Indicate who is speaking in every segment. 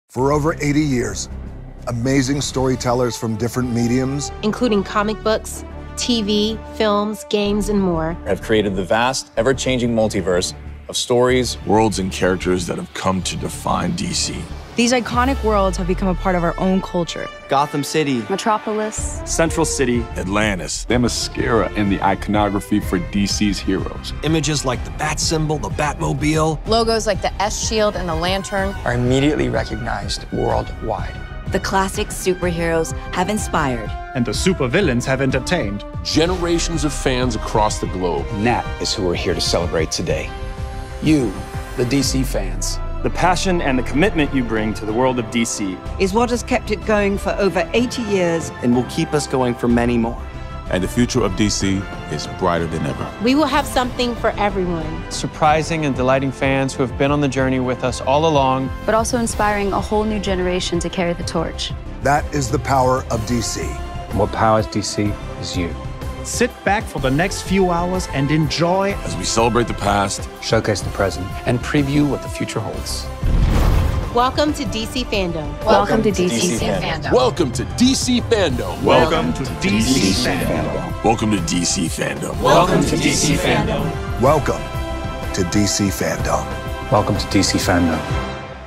Speaker 1: For over 80 years, amazing storytellers from different mediums,
Speaker 2: including comic books, TV, films, games, and more,
Speaker 3: have created the vast, ever-changing multiverse of stories,
Speaker 4: worlds, and characters that have come to define DC.
Speaker 5: These iconic worlds have become a part of our own culture.
Speaker 6: Gotham City,
Speaker 7: Metropolis,
Speaker 8: Central City,
Speaker 4: Atlantis.
Speaker 9: Themyscira in the iconography for DC's heroes.
Speaker 10: Images like the Bat symbol, the Batmobile.
Speaker 7: Logos like the S-Shield and the Lantern
Speaker 6: are immediately recognized worldwide.
Speaker 11: The classic superheroes have inspired.
Speaker 8: And the supervillains have entertained.
Speaker 12: Generations of fans across the globe.
Speaker 13: And that is who we're here to celebrate today. You, the DC fans.
Speaker 8: The passion and the commitment you bring to the world of DC
Speaker 14: is what has kept it going for over 80 years
Speaker 6: and will keep us going for many more.
Speaker 15: And the future of DC is brighter than ever.
Speaker 2: We will have something for everyone.
Speaker 16: Surprising and delighting fans who have been on the journey with us all along.
Speaker 7: But also inspiring a whole new generation to carry the torch.
Speaker 1: That is the power of DC.
Speaker 13: And what powers DC is you.
Speaker 8: Sit back for the next few hours and enjoy
Speaker 4: as we celebrate the past,
Speaker 13: showcase the present,
Speaker 10: and preview what the future holds.
Speaker 2: Welcome to DC Fandom.
Speaker 7: Welcome to DC Fandom.
Speaker 12: Welcome to DC Fandom.
Speaker 8: Welcome to DC Fandom.
Speaker 4: Welcome to DC Fandom.
Speaker 10: Welcome to DC Fandom.
Speaker 1: Welcome to DC Fandom.
Speaker 13: Welcome to DC Fandom.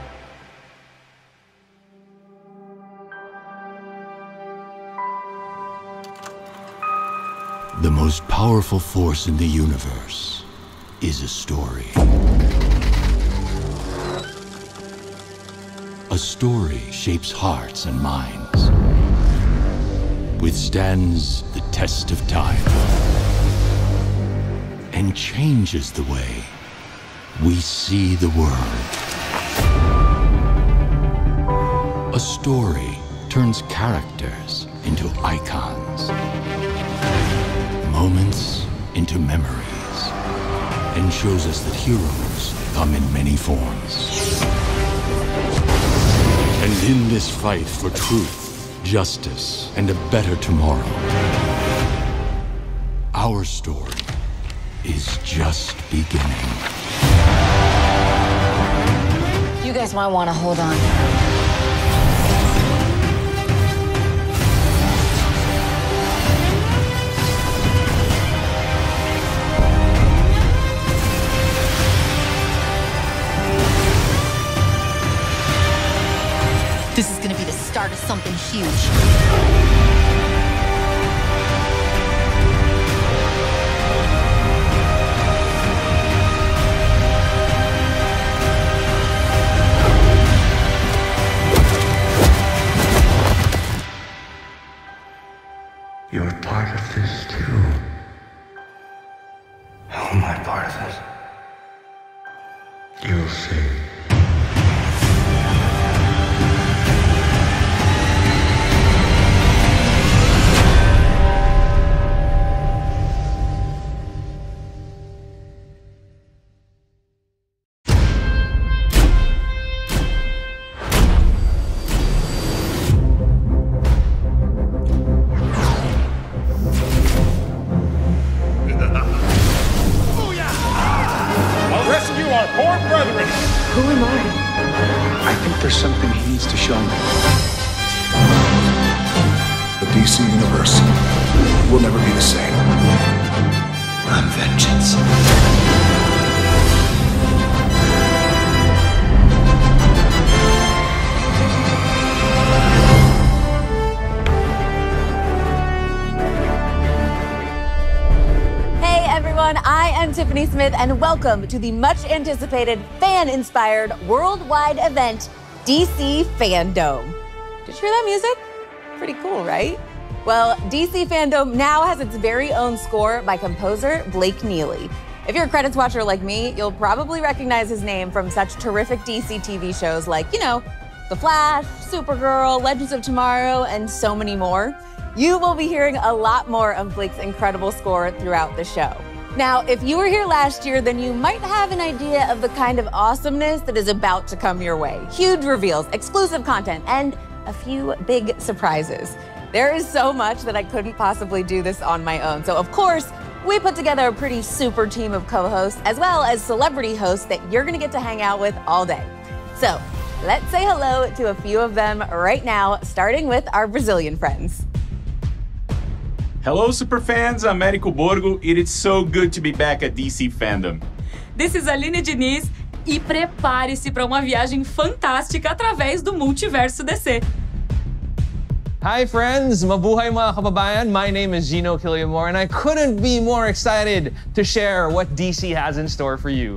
Speaker 17: The most powerful force in the universe is a story. A story shapes hearts and minds, withstands the test of time, and changes the way we see the world. A story turns characters into icons, moments into memories, and shows us that heroes come in many forms. And in this fight for truth, justice, and a better tomorrow, our story is just beginning.
Speaker 7: You guys might want to hold on.
Speaker 18: This is gonna be the start of something huge.
Speaker 17: You're part of this too.
Speaker 13: How am I part of this?
Speaker 17: You'll see.
Speaker 14: Who am I?
Speaker 13: I think there's something he needs to show me.
Speaker 1: The DC Universe will never be the same.
Speaker 13: I'm vengeance.
Speaker 19: I am Tiffany Smith, and welcome to the much-anticipated, fan-inspired, worldwide event, DC Fandom. Did you hear that music? Pretty cool, right? Well, DC Fandom now has its very own score by composer Blake Neely. If you're a credits watcher like me, you'll probably recognize his name from such terrific DC TV shows like, The Flash, Supergirl, Legends of Tomorrow, and so many more. You will be hearing a lot more of Blake's incredible score throughout the show. Now, if you were here last year, then you might have an idea of the kind of awesomeness that is about to come your way. Huge reveals, exclusive content, and a few big surprises. There is so much that I couldn't possibly do this on my own. So, of course, we put together a pretty super team of co-hosts, as well as celebrity hosts that you're gonna get to hang out with all day. So, Let's say hello to a few of them right now, starting with our Brazilian friends.
Speaker 20: Hello, superfans. I'm Érico Borgo. It is so good to be back at DC Fandom.
Speaker 21: This is Aline Diniz. E prepare-se para uma viagem fantástica através do multiverso DC.
Speaker 22: Hi friends, mabuhay mga kababayan. My name is Gino Killiamore and I couldn't be more excited to share what DC has in store for you.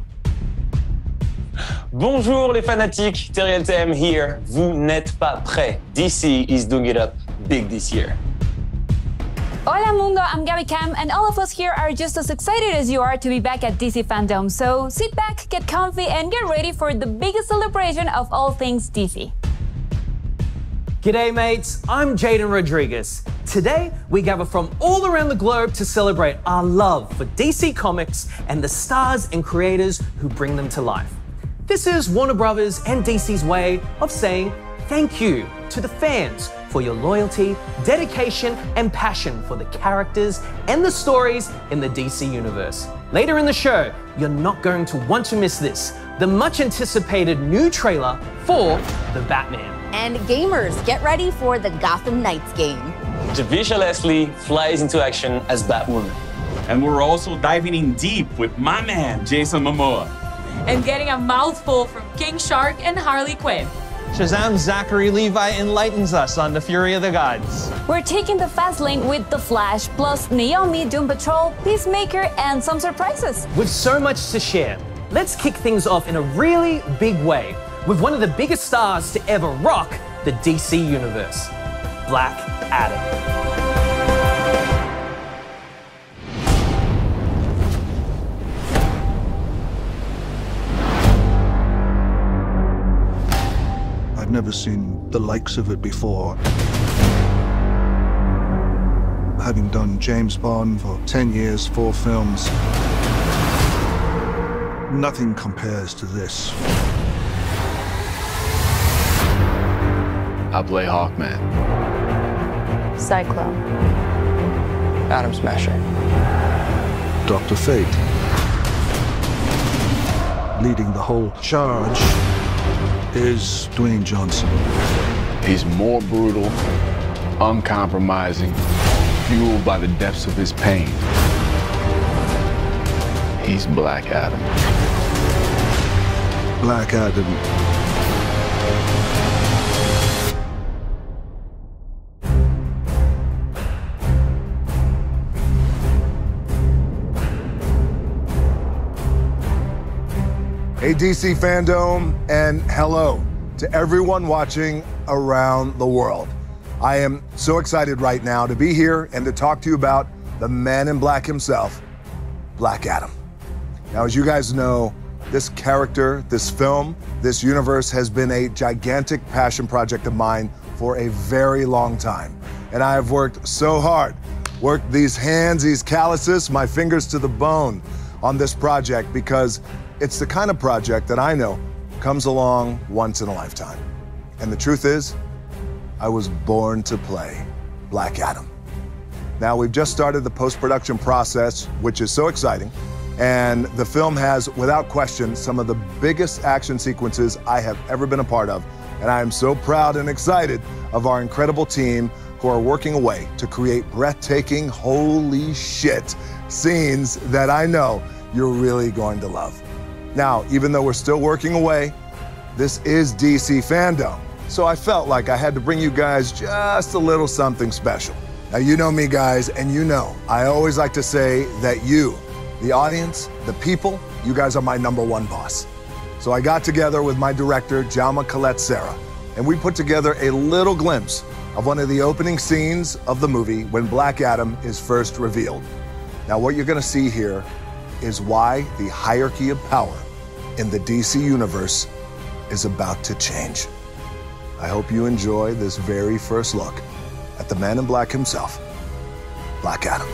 Speaker 23: Bonjour les fanatiques, Terry LTM here. Vous n'êtes pas prêts. DC is doing it up big this year.
Speaker 24: Hola mundo, I'm Gabby Cam, and all of us here are just as excited as you are to be back at DC Fandom. So sit back, get comfy, and get ready for the biggest celebration of all things DC.
Speaker 25: G'day mates, I'm Jaden Rodriguez. Today, we gather from all around the globe to celebrate our love for DC Comics and the stars and creators who bring them to life. This is Warner Brothers and DC's way of saying thank you to the fans for your loyalty, dedication, and passion for the characters and the stories in the DC universe. Later in the show, you're not going to want to miss this, the much anticipated new trailer for The Batman.
Speaker 19: And gamers, get ready for the Gotham Knights game.
Speaker 23: Javicia Leslie flies into action as Batwoman.
Speaker 20: And we're also diving in deep with my man, Jason Momoa.
Speaker 21: And getting a mouthful from King Shark and Harley Quinn.
Speaker 22: Shazam Zachary Levi enlightens us on the fury of the gods.
Speaker 24: We're taking the fast lane with The Flash, plus Naomi, Doom Patrol, Peacemaker, and some surprises.
Speaker 25: With so much to share, let's kick things off in a really big way with one of the biggest stars to ever rock the DC universe, Black Adam.
Speaker 1: I've never seen the likes of it before. Having done James Bond for 10 years, 4 films, nothing compares to this.
Speaker 9: I play Hawkman.
Speaker 7: Cyclone.
Speaker 6: Atom Smasher.
Speaker 1: Dr. Fate. Leading the whole charge is Dwayne Johnson.
Speaker 9: He's more brutal, uncompromising, fueled by the depths of his pain. He's Black Adam.
Speaker 1: Black Adam. Hey DC Fandom, and hello to everyone watching around the world. I am so excited right now to be here and to talk to you about the man in black himself, Black Adam. Now, as you guys know, this character, this film, this universe has been a gigantic passion project of mine for a very long time. And I have worked so hard, worked these hands, these calluses, my fingers to the bone on this project because it's the kind of project that I know comes along once in a lifetime. And the truth is, I was born to play Black Adam. Now, we've just started the post-production process, which is so exciting. And the film has, without question, some of the biggest action sequences I have ever been a part of. And I am so proud and excited of our incredible team who are working away to create breathtaking, holy shit, scenes that I know you're really going to love. Now, even though we're still working away, this is DC Fandom. So I felt like I had to bring you guys just a little something special. Now, you know me, guys, and you know, I always like to say that you, the audience, the people, you guys are my #1 boss. So I got together with my director, Jaume Collet-Serra, and we put together a little glimpse of one of the opening scenes of the movie when Black Adam is first revealed. Now, what you're gonna see here is why the hierarchy of power in the DC universe is about to change. I hope you enjoy this very first look at the man in black himself, Black Adam.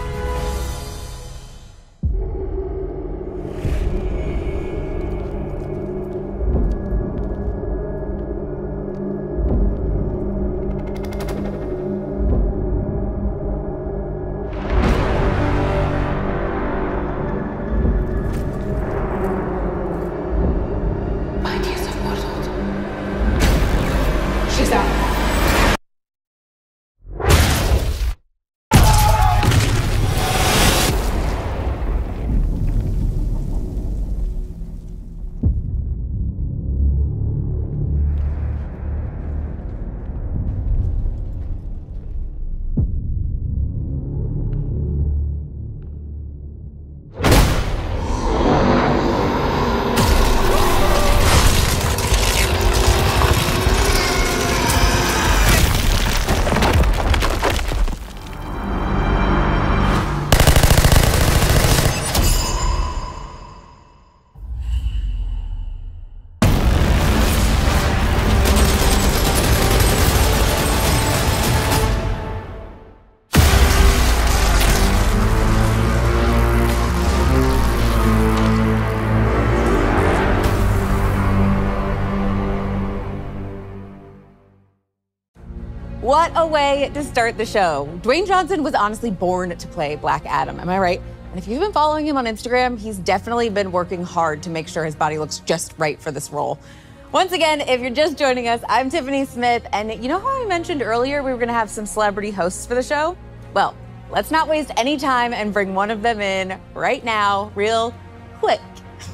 Speaker 19: What a way to start the show. Dwayne Johnson was honestly born to play Black Adam, am I right? And if you've been following him on Instagram, he's definitely been working hard to make sure his body looks just right for this role. Once again, if you're just joining us, I'm Tiffany Smith, and you know how I mentioned earlier we were gonna have some celebrity hosts for the show? Well, let's not waste any time and bring one of them in right now, real quick.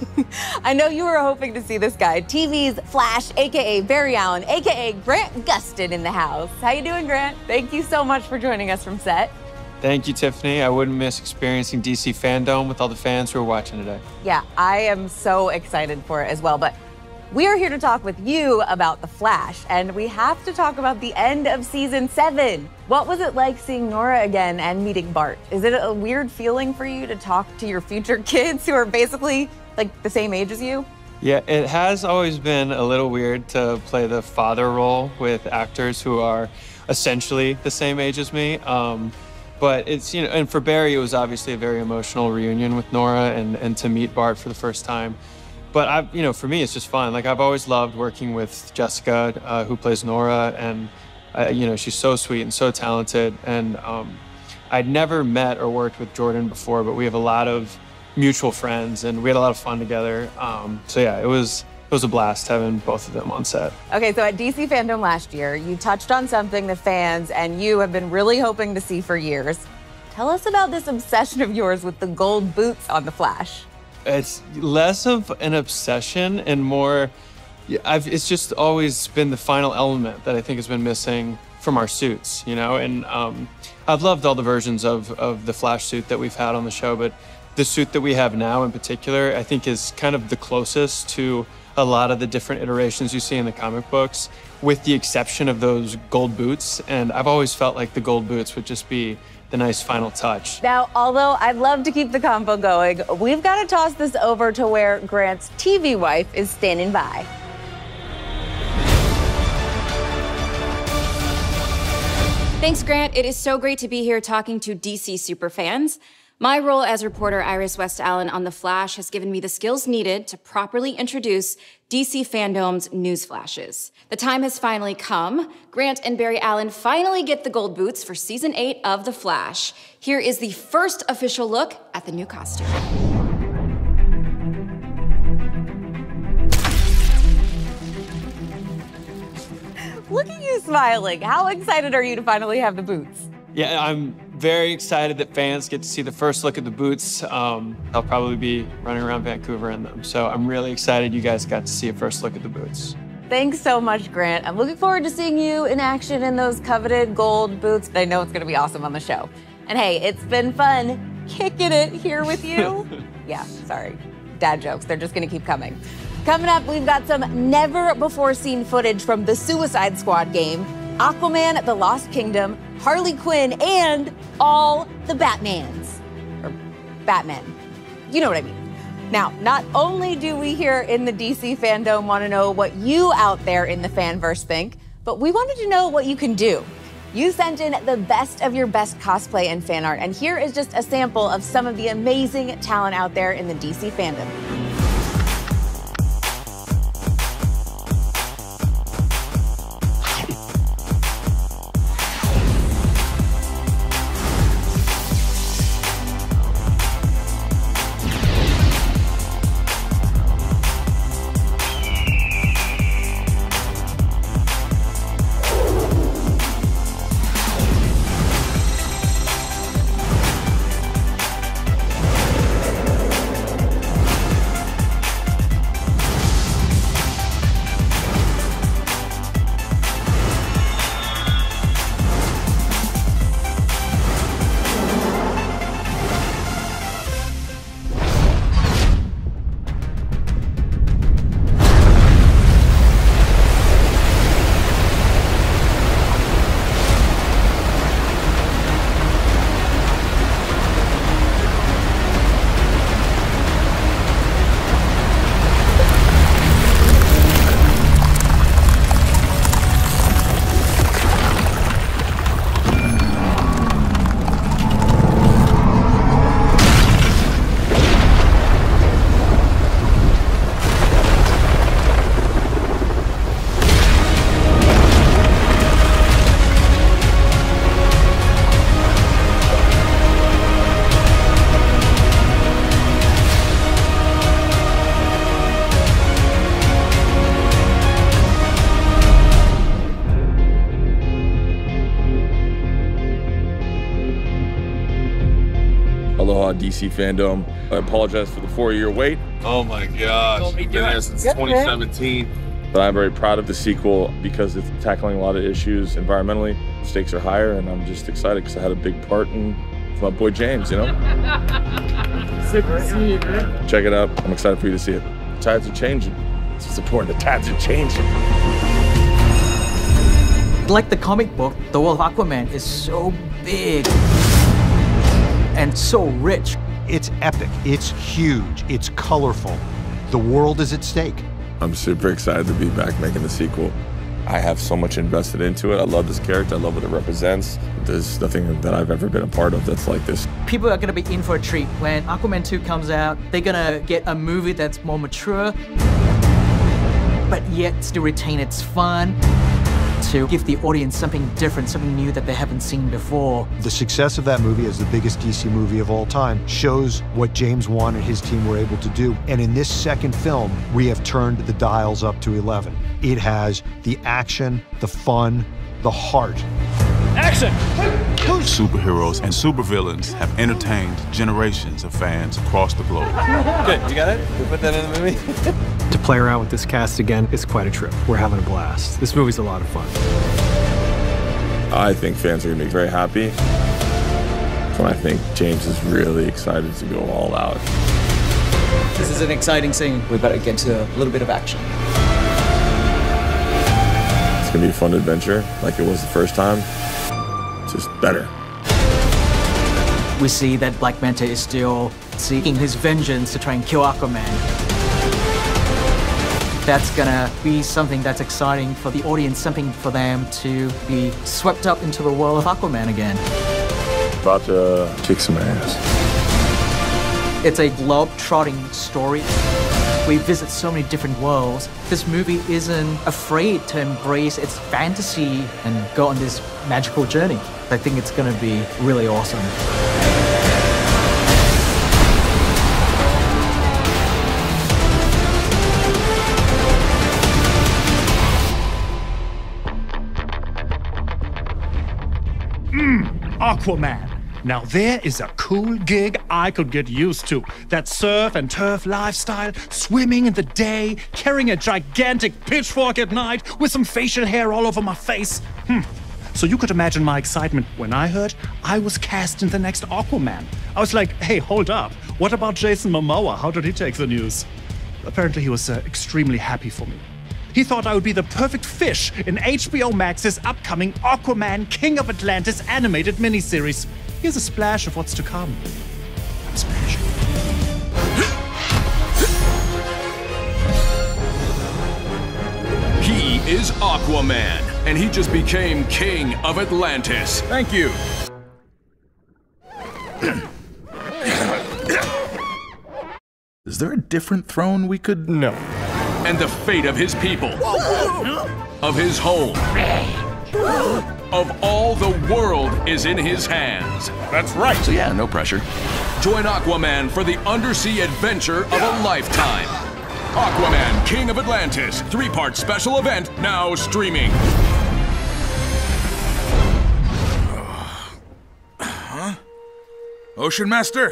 Speaker 19: I know you were hoping to see this guy, TV's Flash, AKA Barry Allen, AKA Grant Gustin in the house. How you doing, Grant? Thank you so much for joining us from set.
Speaker 22: Thank you, Tiffany. I wouldn't miss experiencing DC Fandom with all the fans who are watching today.
Speaker 19: Yeah, I am so excited for it as well, but we are here to talk with you about The Flash, and we have to talk about the end of season 7. What was it like seeing Nora again and meeting Bart? Is it a weird feeling for you to talk to your future kids who are basically like the same age as you?
Speaker 22: Yeah, it has always been a little weird to play the father role with actors who are essentially the same age as me. But it's, you know, and for Barry, it was obviously a very emotional reunion with Nora and to meet Bart for the first time. But you know, for me, it's just fun. Like, I've always loved working with Jessica, who plays Nora, and you know, she's so sweet and so talented. And I'd never met or worked with Jordan before, but we have a lot of mutual friends, and we had a lot of fun together. So yeah, it was a blast having both of them on set.
Speaker 19: Okay, so at DC Fandom last year, you touched on something the fans and you have been really hoping to see for years. Tell us about this obsession of yours with the gold boots on The Flash.
Speaker 22: It's less of an obsession and more, it's just always been the final element that I think has been missing from our suits, you know? And I've loved all the versions of the Flash suit that we've had on the show, but the suit that we have now in particular, I think is kind of the closest to a lot of the different iterations you see in the comic books, with the exception of those gold boots. And I've always felt like the gold boots would just be the nice final touch.
Speaker 19: Now, although I'd love to keep the combo going, we've got to toss this over to where Grant's TV wife is standing by.
Speaker 3: Thanks, Grant. It is so great to be here talking to DC superfans. My role as reporter Iris West Allen on The Flash has given me the skills needed to properly introduce DC Fandom's news flashes. The time has finally come. Grant and Barry Allen finally get the gold boots for season 8 of The Flash. Here is the first official look at the new costume.
Speaker 19: Look at you smiling. How excited are you to finally have the boots?
Speaker 22: Yeah, I'm very excited that fans get to see the first look at the boots. I'll probably be running around Vancouver in them. So I'm really excited you guys got to see a first look at the boots.
Speaker 19: Thanks so much, Grant. I'm looking forward to seeing you in action in those coveted gold boots. I know it's gonna be awesome on the show. And hey, it's been fun kicking it here with you. Yeah, sorry, dad jokes, they're just gonna keep coming. Coming up, we've got some never-before-seen footage from the Suicide Squad game, Aquaman, The Lost Kingdom, Harley Quinn, and all the Batmans. Or Batmen. You know what I mean. Now, not only do we here in the DC Fandom want to know what you out there in the fanverse think, but we wanted to know what you can do. You sent in the best of your best cosplay and fan art, and here is just a sample of some of the amazing talent out there in the DC Fandom.
Speaker 4: lot of DC fandom. I apologize for the 4-year wait.
Speaker 2: Oh my gosh, been there since 2017.
Speaker 4: But I'm very proud of the sequel because it's tackling a lot of issues environmentally. Stakes are higher, and I'm just excited because I had a big part in my boy James, you know? Check it out. I'm excited for you to see it. Tides are changing. It's just important. The tides are changing.
Speaker 5: Like the comic book, the world of Aquaman is so big and so rich.
Speaker 11: It's epic. It's huge. It's colorful. The world is at stake.
Speaker 4: I'm super excited to be back making the sequel. I have so much invested into it. I love this character. I love what it represents. There's nothing that I've ever been a part of that's like this.
Speaker 5: People are going to be in for a treat. When Aquaman 2 comes out, they're going to get a movie that's more mature, but yet still retain its fun, to give the audience something different, something new that they haven't seen before.
Speaker 11: The success of that movie as the biggest DC movie of all time shows what James Wan and his team were able to do. And in this second film, we have turned the dials up to 11. It has the action, the fun, the heart.
Speaker 15: Action! Superheroes and supervillains have entertained generations of fans across the globe.
Speaker 10: Good, you got it? We put that in the movie?
Speaker 16: To play around with this cast again is quite a trip. We're having a blast. This movie's a lot of fun.
Speaker 4: I think fans are going to be very happy. And I think James is really excited to go all out.
Speaker 5: This is an exciting scene. We better get to a little bit of action.
Speaker 4: It's going to be a fun adventure like it was the first time. Just better.
Speaker 5: We see that Black Manta is still seeking his vengeance to try and kill Aquaman. That's gonna be something that's exciting for the audience, something for them to be swept up into the world of Aquaman again.
Speaker 4: About to kick some ass.
Speaker 5: It's a globe-trotting story. We visit so many different worlds. This movie isn't afraid to embrace its fantasy and go on this magical journey. I think it's gonna be really awesome.
Speaker 8: Aquaman. Now there is a cool gig I could get used to. That surf and turf lifestyle, swimming in the day, carrying a gigantic pitchfork at night with some facial hair all over my face. So you could imagine my excitement when I heard I was cast in the next Aquaman. I was like, hey, hold up. What about Jason Momoa? How did he take the news? Apparently he was extremely happy for me. He thought I would be the perfect fish in HBO Max's upcoming Aquaman King of Atlantis animated miniseries. Here's a splash of what's to come. I'm smashing.
Speaker 26: He is Aquaman, and he just became King of Atlantis.
Speaker 2: Thank you.
Speaker 15: Is there a different throne we could...
Speaker 2: No.
Speaker 26: And the fate of his people, of his home, of all the world is in his hands.
Speaker 2: That's right.
Speaker 26: So yeah, no pressure. Join Aquaman for the undersea adventure of a lifetime. Aquaman, King of Atlantis, 3-part special event now streaming.
Speaker 2: Huh? Ocean Master?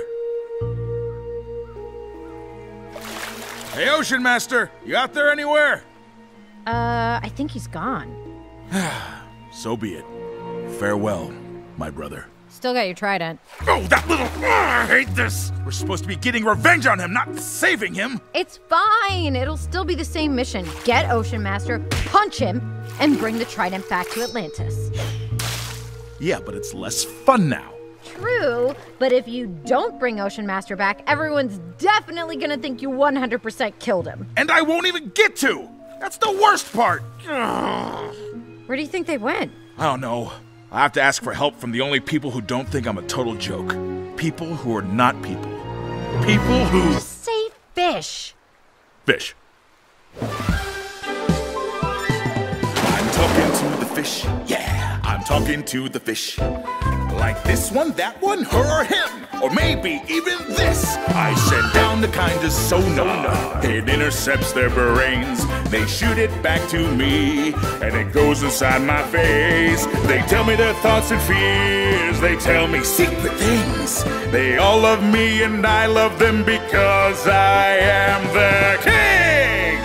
Speaker 2: Hey, Ocean Master, you out there anywhere?
Speaker 27: I think he's gone.
Speaker 2: So be it. Farewell, my brother.
Speaker 27: Still got your trident.
Speaker 2: Oh, that little... I hate this! We're supposed to be getting revenge on him, not saving him!
Speaker 27: It's fine. It'll still be the same mission. Get Ocean Master, punch him, and bring the trident back to Atlantis.
Speaker 2: Yeah, but it's less fun now.
Speaker 27: True, but if you don't bring Ocean Master back, everyone's definitely gonna think you 100% killed him.
Speaker 2: And I won't even get to! That's the worst part!
Speaker 27: Where do you think they went?
Speaker 2: I don't know. I have to ask for help from the only people who don't think I'm a total joke. People who are not people. People who...
Speaker 27: Just say fish.
Speaker 2: Fish. I'm talking to the fish. Yeah, I'm talking to the fish. Like this one, that one, her or him, or maybe even this. I send down the kind of sonar. It intercepts their brains. They shoot it back to me, and it goes inside my face. They tell me their thoughts and fears. They tell me secret things. They all love me, and I love them because I am the king.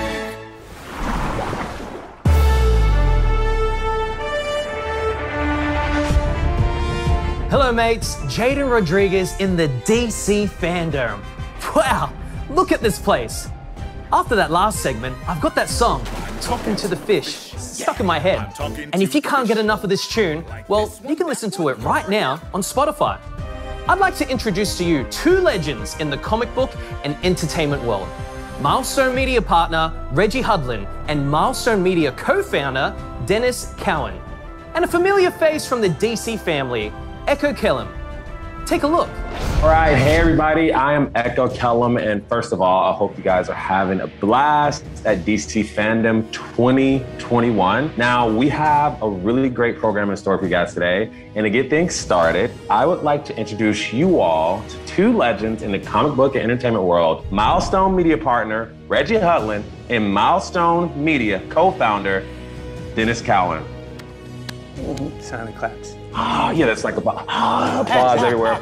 Speaker 25: Hello mates, Jaden Rodriguez in the DC Fandom. Wow, look at this place. After that last segment, I've got that song, Talking to the Fish, stuck in my head. And if you can't get enough of this tune, well, you can listen to it right now on Spotify. I'd like to introduce to you two legends in the comic book and entertainment world. Milestone Media partner Reggie Hudlin and Milestone Media co-founder Dennis Cowan. And a familiar face from the DC family, Echo Kellum. Take a look.
Speaker 12: All right, hey everybody, I am Echo Kellum, and first of all, I hope you guys are having a blast at DC Fandom 2021. Now, we have a really great program in store for you guys today, and to get things started, I would like to introduce you all to two legends in the comic book and entertainment world, Milestone Media partner Reggie Hudlin and Milestone Media co-founder Dennis Cowan.
Speaker 13: Sound and claps.
Speaker 12: Oh, yeah, that's like applause everywhere.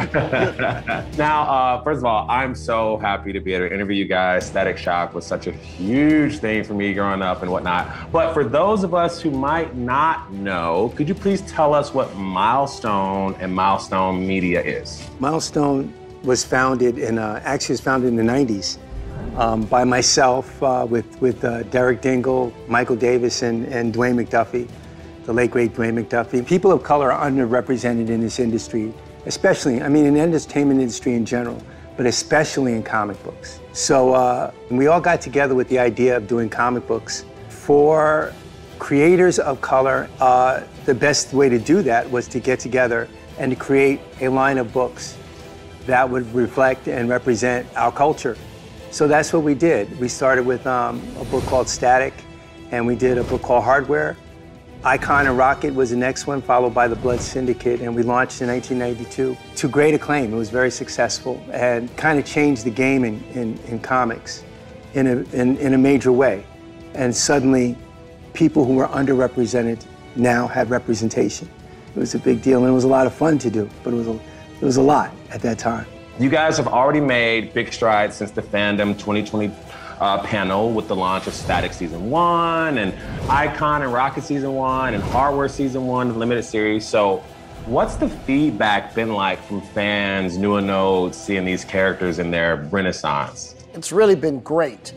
Speaker 12: Now, first of all, I'm so happy to be able to interview you guys. Static Shock was such a huge thing for me growing up and whatnot. But for those of us who might not know, could you please tell us what Milestone and Milestone Media is?
Speaker 13: Milestone was founded in, actually was founded in the 90s by myself with Derek Dingle, Michael Davis, and Dwayne McDuffie. The late great Dwayne McDuffie. People of color are underrepresented in this industry, especially, I mean, in the entertainment industry in general, but especially in comic books. So we all got together with the idea of doing comic books. For creators of color, the best way to do that was to get together and to create a line of books that would reflect and represent our culture. So that's what we did. We started with a book called Static, and we did a book called Hardware. Icon and Rocket was the next one, followed by The Blood Syndicate, and we launched in 1992 to great acclaim. It was very successful and kind of changed the game in comics in a major way. And suddenly, people who were underrepresented now had representation. It was a big deal, and it was a lot of fun to do, but it was a lot at that time.
Speaker 12: You guys have already made big strides since the Fandom 2020 panel with the launch of Static Season 1 and Icon and Rocket Season 1 and Hardware Season 1, the limited series. So what's the feedback been like from fans, new and old, seeing these characters in their renaissance?
Speaker 14: It's really been great.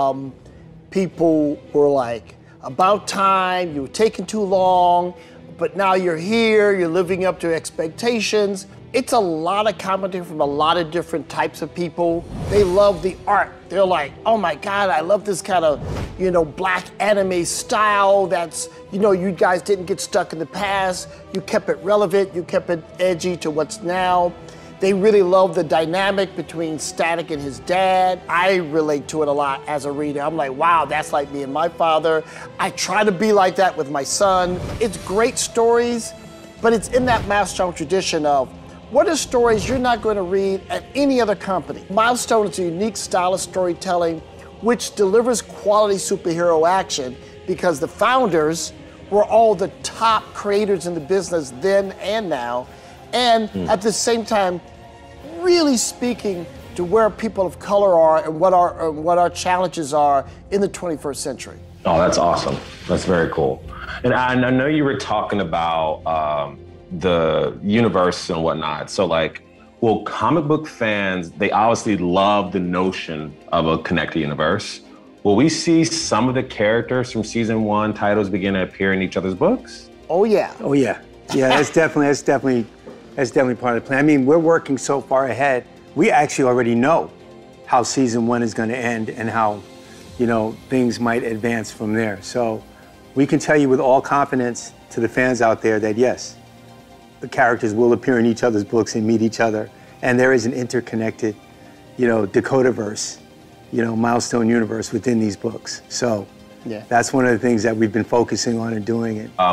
Speaker 14: People were like, about time, you were taking too long, but now you're here, you're living up to expectations. It's a lot of commentary from a lot of different types of people. They love the art. They're like, oh my God, I love this kind of, black anime style that's, you guys didn't get stuck in the past. You kept it relevant, you kept it edgy to what's now. They really love the dynamic between Static and his dad. I relate to it a lot as a reader. I'm like, wow, that's like me and my father. I try to be like that with my son. It's great stories, but it's in that Milestone tradition of, what are stories you're not going to read at any other company? Milestone is a unique style of storytelling which delivers quality superhero action because the founders were all the top creators in the business then and now, and at the same time, really speaking to where people of color are and what our challenges are in the 21st century.
Speaker 12: Oh, that's awesome. That's very cool. And I know you were talking about the universe and whatnot. So well, comic book fans, they obviously love the notion of a connected universe. Will we see some of the characters from season 1 titles begin to appear in each other's books?
Speaker 14: Oh yeah.
Speaker 13: Oh yeah. Yeah, that's definitely part of the plan. I mean, we're working so far ahead. We actually already know how season 1 is going to end and how, things might advance from there. So we can tell you with all confidence to the fans out there that yes, the characters will appear in each other's books and meet each other. And there is an interconnected, Dakotaverse, Milestone universe within these books. So yeah, that's one of the things that we've been focusing on and doing it.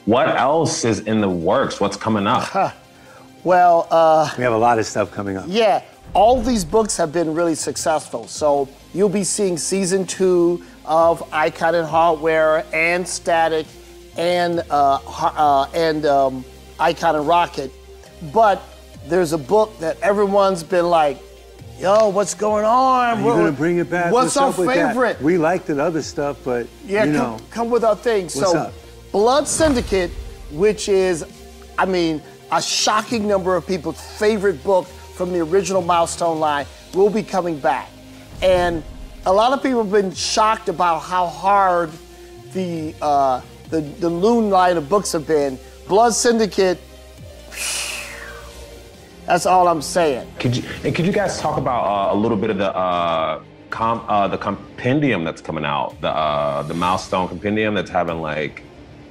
Speaker 12: What else is in the works? What's coming up?
Speaker 13: Well, we have a lot of stuff coming up.
Speaker 14: Yeah, all these books have been really successful. So you'll be seeing season 2 of Icon and Hardware and Static and Icon and Rocket. But there's a book that everyone's been like, yo, what's going on?
Speaker 13: Are you going to bring it back?
Speaker 14: What's our
Speaker 13: up with
Speaker 14: favorite?
Speaker 13: That? We liked the other stuff, but
Speaker 14: yeah,
Speaker 13: you know.
Speaker 14: come with our thing.
Speaker 13: What's up?
Speaker 14: Blood Syndicate, which is, I mean, a shocking number of people's favorite book from the original Milestone line, will be coming back. And a lot of people have been shocked about how hard the Loon line of books have been. Blood Syndicate, that's all I'm saying.
Speaker 12: Could you guys talk about a little bit of the compendium that's coming out, the Milestone compendium that's having like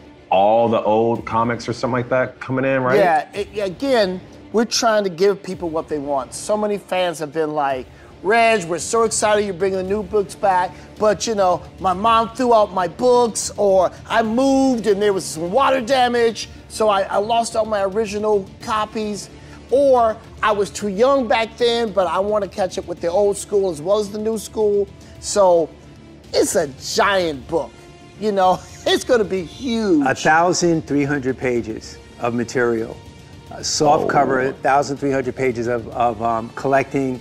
Speaker 12: all the old comics or something like that coming in, right?
Speaker 14: Yeah, again, we're trying to give people what they want. So many fans have been like, Reg, we're so excited you're bringing the new books back, but you know, my mom threw out my books, or I moved and there was some water damage, so I lost all my original copies, or I was too young back then, but I want to catch up with the old school as well as the new school. So it's a giant book, you know, it's gonna be huge.
Speaker 13: 1,300 pages of material. Soft cover, 1,300 pages of collecting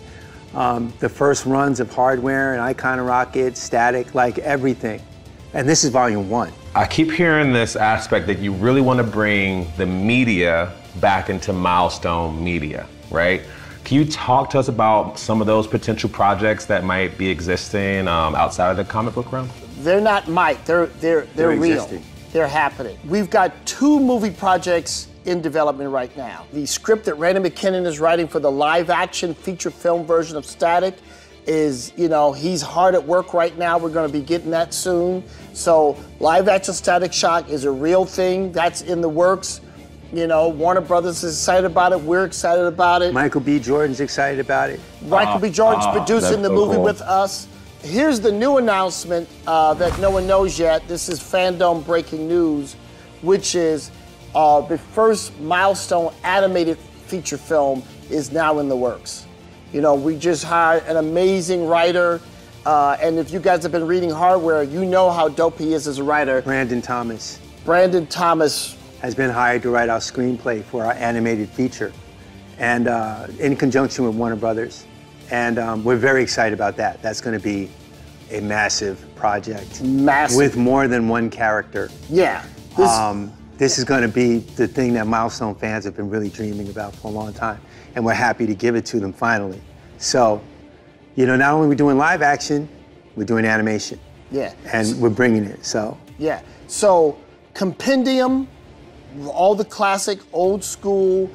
Speaker 13: the first runs of Hardware and Icon and Rocket, Static, like everything. And this is volume 1.
Speaker 12: I keep hearing this aspect that you really want to bring the media back into Milestone Media, right? Can you talk to us about some of those potential projects that might be existing outside of the comic book realm?
Speaker 14: They're not might, they're real.
Speaker 13: Existing.
Speaker 14: They're happening. We've got 2 movie projects in development right now. The script that Randy McKinnon is writing for the live-action feature film version of Static is, you know, he's hard at work right now. We're going to be getting that soon. So live-action Static Shock is a real thing. That's in the works. You know, Warner Brothers is excited about it. We're excited about it.
Speaker 13: Michael B. Jordan's excited about it.
Speaker 14: Michael B. Jordan's producing the movie with us. Here's the new announcement that no one knows yet. This is Fandom breaking news, which is the first Milestone animated feature film is now in the works. You know, we just hired an amazing writer, and if you guys have been reading Hardware, you know how dope he is as a writer.
Speaker 13: Brandon Thomas.
Speaker 14: Brandon Thomas
Speaker 13: has been hired to write our screenplay for our animated feature, and in conjunction with Warner Brothers. And we're very excited about that. That's going to be a massive project.
Speaker 14: Massive.
Speaker 13: With more than one character.
Speaker 14: Yeah.
Speaker 13: This is going to be the thing that Milestone fans have been really dreaming about for a long time. And we're happy to give it to them finally. So, you know, not only are we doing live action, we're doing animation.
Speaker 14: Yeah.
Speaker 13: And we're bringing it, so.
Speaker 14: Yeah. So, Compendium, all the classic, old school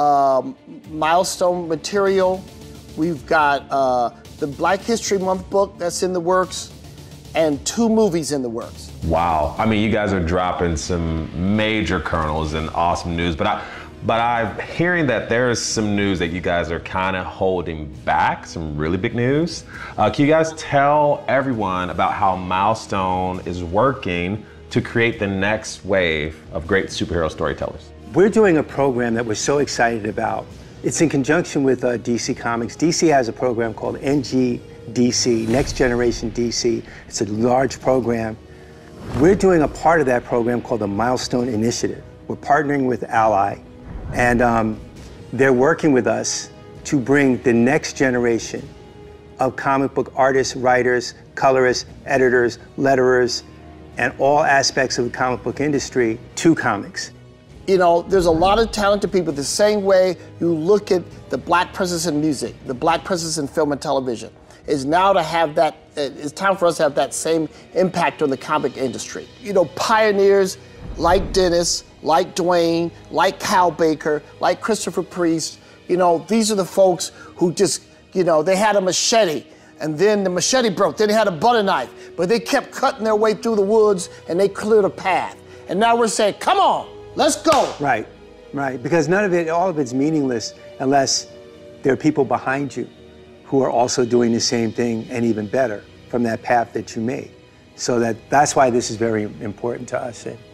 Speaker 14: Milestone material. We've got the Black History Month book that's in the works, and 2 movies in the works.
Speaker 12: Wow. I mean, you guys are dropping some major kernels and awesome news, but I'm hearing that there is some news that you guys are kind of holding back, some really big news. Can you guys tell everyone about how Milestone is working to create the next wave of great superhero storytellers?
Speaker 13: We're doing a program that we're so excited about. It's in conjunction with DC Comics. DC has a program called NGDC, Next Generation DC. It's a large program. We're doing a part of that program called the Milestone Initiative. We're partnering with Ally, and they're working with us to bring the next generation of comic book artists, writers, colorists, editors, letterers, and all aspects of the comic book industry to comics.
Speaker 14: You know, there's a lot of talented people. The same way you look at the Black presence in music, the Black presence in film and television, is now to have that, it's time for us to have that same impact on the comic industry. You know, pioneers like Dennis, like Dwayne, like Kyle Baker, like Christopher Priest, you know, these are the folks who just, you know, they had a machete, and then the machete broke, then they had a butter knife, but they kept cutting their way through the woods and they cleared a path. And now we're saying, come on, let's go.
Speaker 13: Right, right, because none of it, all of it's meaningless unless there are people behind you who are also doing the same thing and even better from that path that you made. So that's why this is very important to us.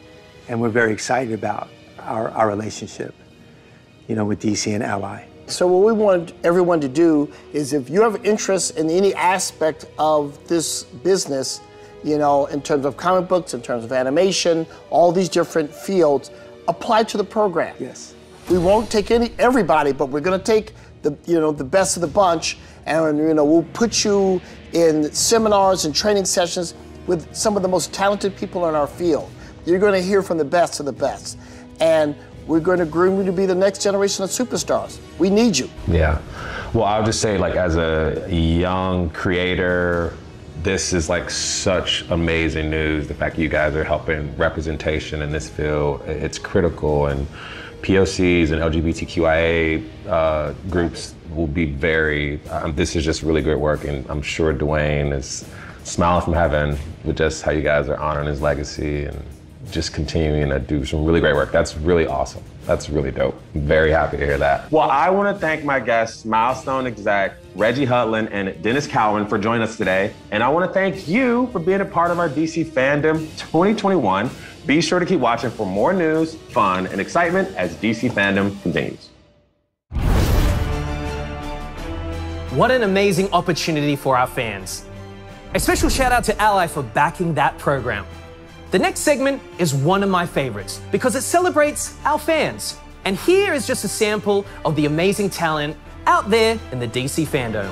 Speaker 13: and we're very excited about our relationship, you know, with DC and Ally.
Speaker 14: So what we want everyone to do is, if you have interest in any aspect of this business, you know, in terms of comic books, in terms of animation, all these different fields, apply to the program.
Speaker 13: Yes.
Speaker 14: We won't take everybody, but we're going to take the best of the bunch, and we'll put you in seminars and training sessions with some of the most talented people in our field. You're going to hear from the best of the best, and we're going to groom you to be the next generation of superstars. We need you.
Speaker 12: Yeah. Well, I'll just say, like, as a young creator, this is like such amazing news. The fact that you guys are helping representation in this field, it's critical, and POCs and LGBTQIA groups will be this is just really great work, and I'm sure Dwayne is smiling from heaven with just how you guys are honoring his legacy and just continuing to do some really great work. That's really awesome. That's really dope. I'm very happy to hear that. Well, I want to thank my guests, Milestone exec Reggie Hudlin and Dennis Cowan, for joining us today. And I want to thank you for being a part of our DC Fandom 2021. Be sure to keep watching for more news, fun, and excitement as DC Fandom continues.
Speaker 25: What an amazing opportunity for our fans. A special shout out to Ally for backing that program. The next segment is one of my favorites because it celebrates our fans. And here is just a sample of the amazing talent out there in the DC fandom.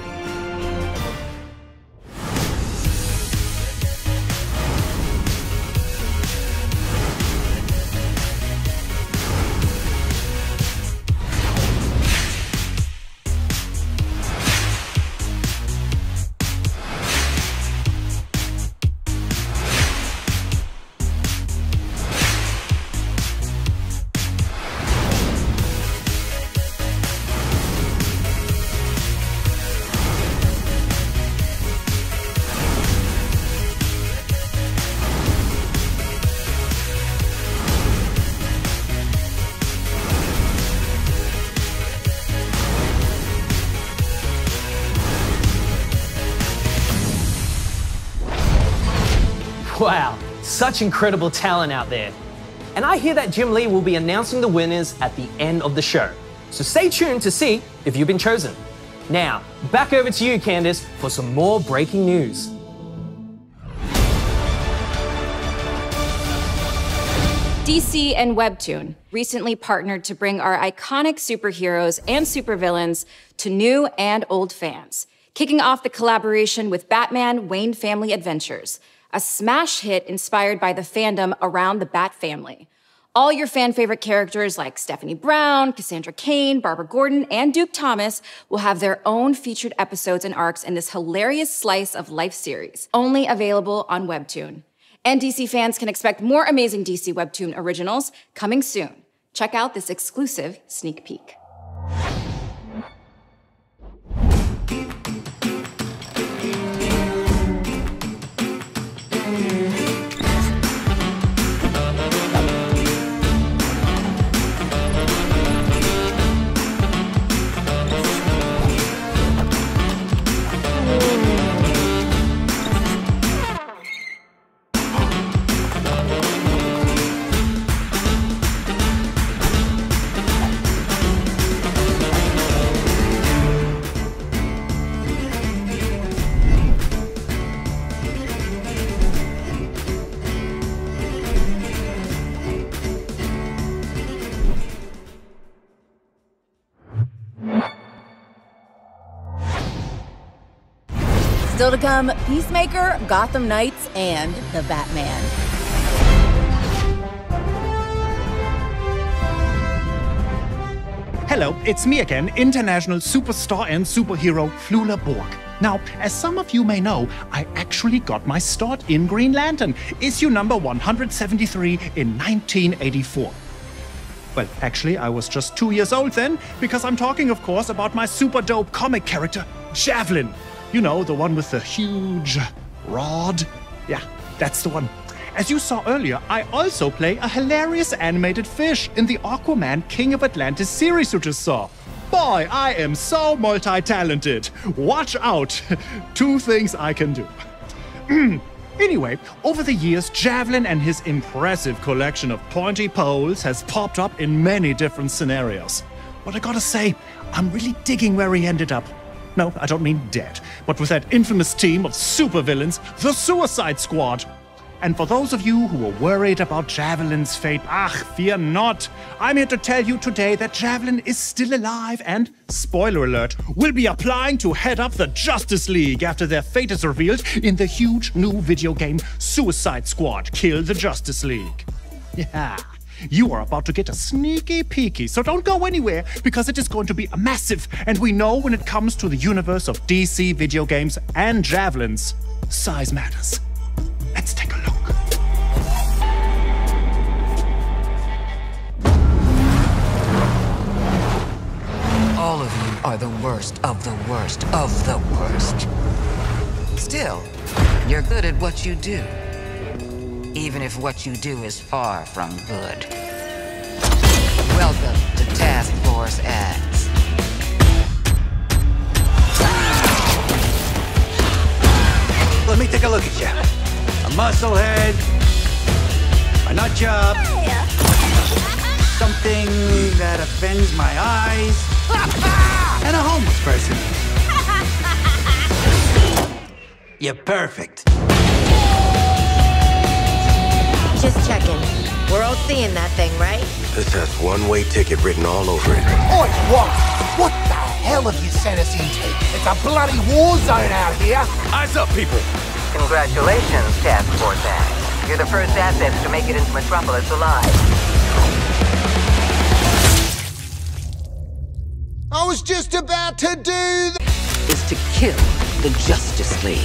Speaker 25: Wow, such incredible talent out there. And I hear that Jim Lee will be announcing the winners at the end of the show. So stay tuned to see if you've been chosen. Now, back over to you, Candace, for some more breaking news.
Speaker 3: DC and Webtoon recently partnered to bring our iconic superheroes and supervillains to new and old fans, kicking off the collaboration with Batman Wayne Family Adventures, a smash hit inspired by the fandom around the Bat family. All your fan-favorite characters like Stephanie Brown, Cassandra Cain, Barbara Gordon, and Duke Thomas will have their own featured episodes and arcs in this hilarious slice of life series, only available on Webtoon. And DC fans can expect more amazing DC Webtoon originals coming soon. Check out this exclusive sneak peek.
Speaker 19: Still to come, Peacemaker, Gotham Knights, and The Batman.
Speaker 8: Hello, it's me again, international superstar and superhero Flula Borg. Now, as some of you may know, I actually got my start in Green Lantern, issue number 173 in 1984. Well, actually, I was just 2 years old then, because I'm talking, of course, about my super dope comic character, Javelin. You know, the one with the huge rod? Yeah, that's the one. As you saw earlier, I also play a hilarious animated fish in the Aquaman King of Atlantis series you just saw. Boy, I am so multi-talented. Watch out. 2 things I can do. Anyway, over the years, Javelin and his impressive collection of pointy poles has popped up in many different scenarios. But I gotta say, I'm really digging where he ended up. No, I don't mean dead, but with that infamous team of supervillains, the Suicide Squad. And for those of you who were worried about Javelin's fate, fear not. I'm here to tell you today that Javelin is still alive and, spoiler alert, will be applying to head up the Justice League after their fate is revealed in the huge new video game Suicide Squad: Kill the Justice League. Yeah, you are about to get a sneaky peeky, so don't go anywhere because it is going to be massive, and we know when it comes to the universe of DC video games and Javelins, size matters. Let's take a look.
Speaker 7: All of you are the worst of the worst of the worst. Still, you're good at what you do. Even if what you do is far from good. Welcome to Task Force X.
Speaker 17: Let me take a look at you. A musclehead, a nut job, something that offends my eyes, and a homeless person. You're perfect.
Speaker 18: Just checking. We're all seeing that thing, right?
Speaker 20: This has one-way ticket written all over it.
Speaker 21: Oi, what the hell have you sent us into? It's a bloody war zone out here.
Speaker 20: Eyes up, people.
Speaker 7: Congratulations, Task Force X. You're the first assets to make it into Metropolis alive.
Speaker 21: I was just about to do
Speaker 7: is to kill the Justice League.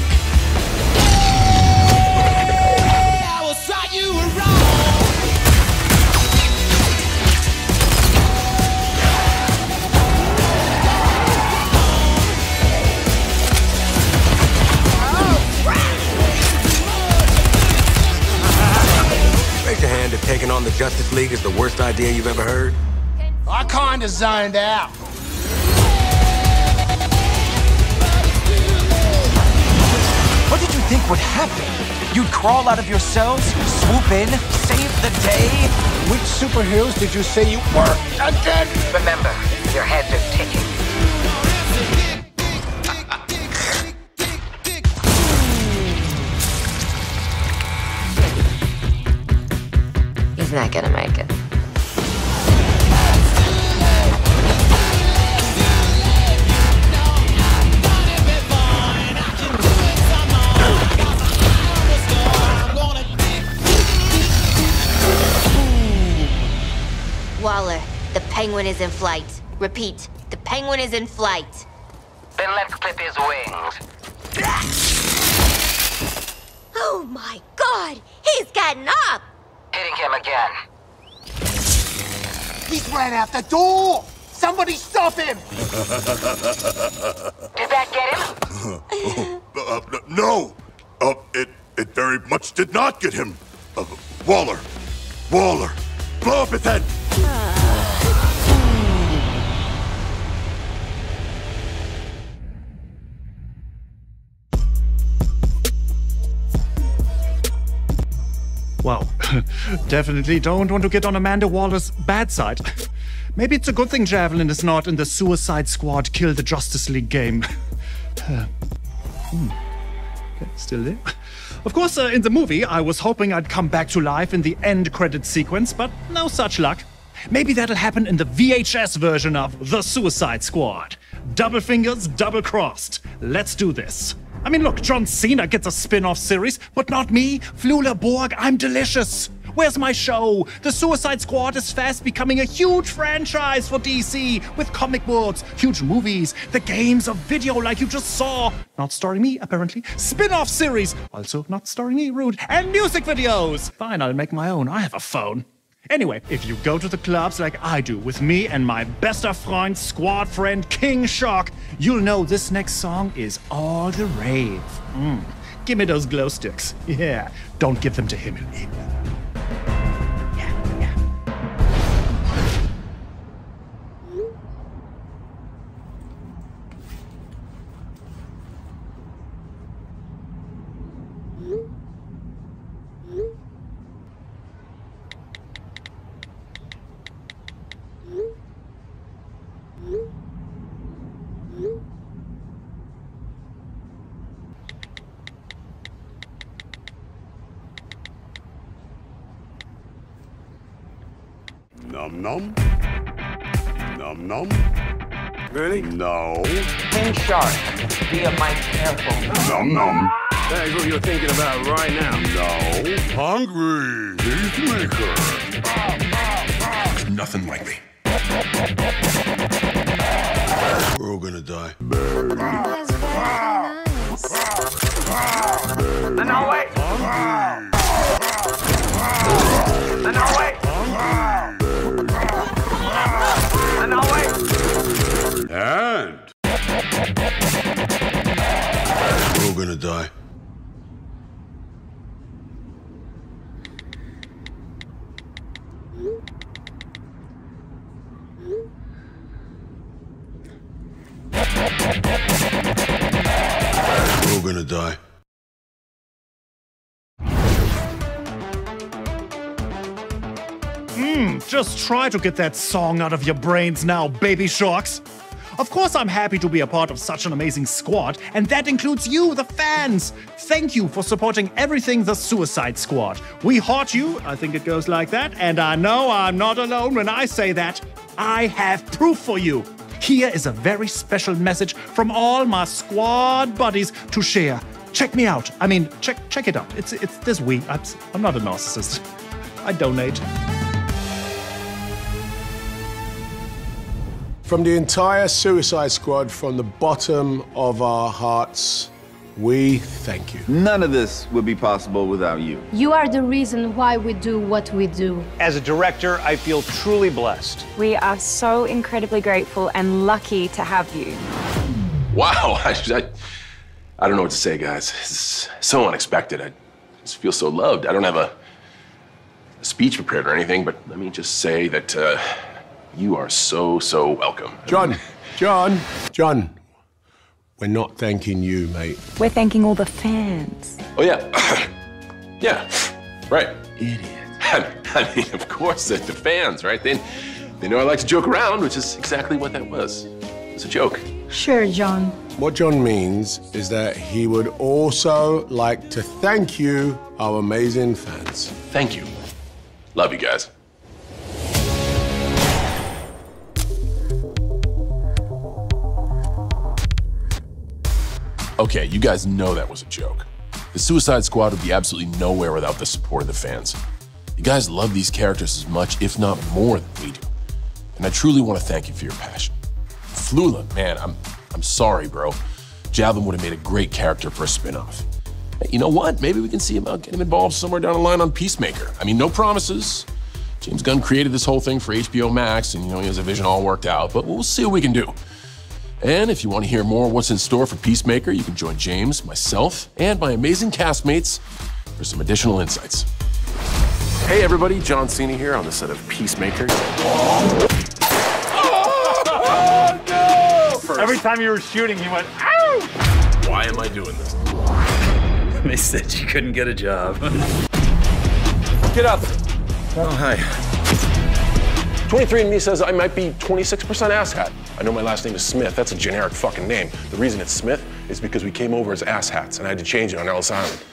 Speaker 21: I will set you wrong.
Speaker 20: Raise your hand if taking on the Justice League is the worst idea you've ever heard.
Speaker 21: I kinda zoned out.
Speaker 23: What did you think would happen? You'd crawl out of your cells, swoop in, save the day?
Speaker 21: Which superheroes did you say you were again?
Speaker 7: Remember, your heads are ticking.
Speaker 18: He's not gonna make it. Waller, the Penguin is in flight. Repeat, the Penguin is in flight.
Speaker 7: Then let's clip his wings.
Speaker 18: Oh my God! He's getting up!
Speaker 7: Hitting him again.
Speaker 21: He's ran out the door! Somebody stop him!
Speaker 7: Did that get him?
Speaker 24: No! It very much did not get him. Waller! Blow up his head!
Speaker 8: Wow, definitely don't want to get on Amanda Waller's bad side. Maybe it's a good thing Javelin is not in the Suicide Squad Kill the Justice League game. Okay, still there? Of course, in the movie, I was hoping I'd come back to life in the end credit sequence, but no such luck. Maybe that'll happen in the VHS version of The Suicide Squad. Double fingers, double crossed. Let's do this. I mean, look, John Cena gets a spin-off series, but not me. Flula Borg, I'm delicious. Where's my show? The Suicide Squad is fast becoming a huge franchise for DC, with comic books, huge movies, the games of video like you just saw. Not starring me, apparently. Spin-off series, also not starring me, rude. And music videos. Fine, I'll make my own. I have a phone. Anyway, if you go to the clubs like I do with me and my bester Freund, squad friend King Shark, you'll know this next song is all the rave. Give me those glow sticks. Yeah, don't give them to him.
Speaker 24: Num num. Num num.
Speaker 20: Really?
Speaker 24: No.
Speaker 1: King Shark via Mike Careful.
Speaker 24: Num num.
Speaker 20: That's what you're thinking about right now.
Speaker 24: No. Hungry. Peacemaker.
Speaker 20: There's nothing like me.
Speaker 24: We're all gonna die.
Speaker 1: No, wait. No, wait. No, wait.
Speaker 24: And we're all gonna die. We're all gonna die.
Speaker 8: Just try to get that song out of your brains now, baby sharks. Of course, I'm happy to be a part of such an amazing squad, and that includes you, the fans. Thank you for supporting everything the Suicide Squad. We heart you, I think it goes like that, and I know I'm not alone when I say that. I have proof for you. Here is a very special message from all my squad buddies to share. Check me out. I mean, check it out. It's this week. I'm not a narcissist. I donate.
Speaker 6: From the entire Suicide Squad, from the bottom of our hearts, we thank you.
Speaker 9: None of this would be possible without you.
Speaker 27: You are the reason why we do what we do.
Speaker 10: As a director, I feel truly blessed.
Speaker 11: We are so incredibly grateful and lucky to have you.
Speaker 16: Wow, I don't know what to say, guys. It's so unexpected. I just feel so loved. I don't have a speech prepared or anything, but let me just say that you are so welcome.
Speaker 6: John, we're not thanking you, mate.
Speaker 11: We're thanking all the fans.
Speaker 16: Oh, yeah. Yeah, right. Idiot. I mean, of course, the fans, right? They know I like to joke around, which is exactly what that was. It was a joke.
Speaker 11: Sure, John.
Speaker 6: What John means is that he would also like to thank you, our amazing fans.
Speaker 16: Thank you. Love you guys. Okay, you guys know that was a joke. The Suicide Squad would be absolutely nowhere without the support of the fans. You guys love these characters as much, if not more, than we do. And I truly want to thank you for your passion. Flula, man, I'm sorry, bro. Javelin would have made a great character for a spin-off. Hey, you know what? Maybe we can see about getting him involved somewhere down the line on Peacemaker. I mean, no promises. James Gunn created this whole thing for HBO Max, and he has a vision all worked out, but we'll see what we can do. And if you want to hear more of what's in store for Peacemaker, you can join James, myself, and my amazing castmates for some additional insights. Hey everybody, John Cena here on the set of Peacemaker.
Speaker 10: Oh, no! Every time you were shooting, he went, ow!
Speaker 16: Why am I doing this?
Speaker 22: They said you couldn't get a job.
Speaker 16: Get up. Oh, hi. 23andMe says I might be 26% asshat. I know my last name is Smith. That's a generic fucking name. The reason it's Smith is because we came over as asshats, and I had to change it on Ellis Island.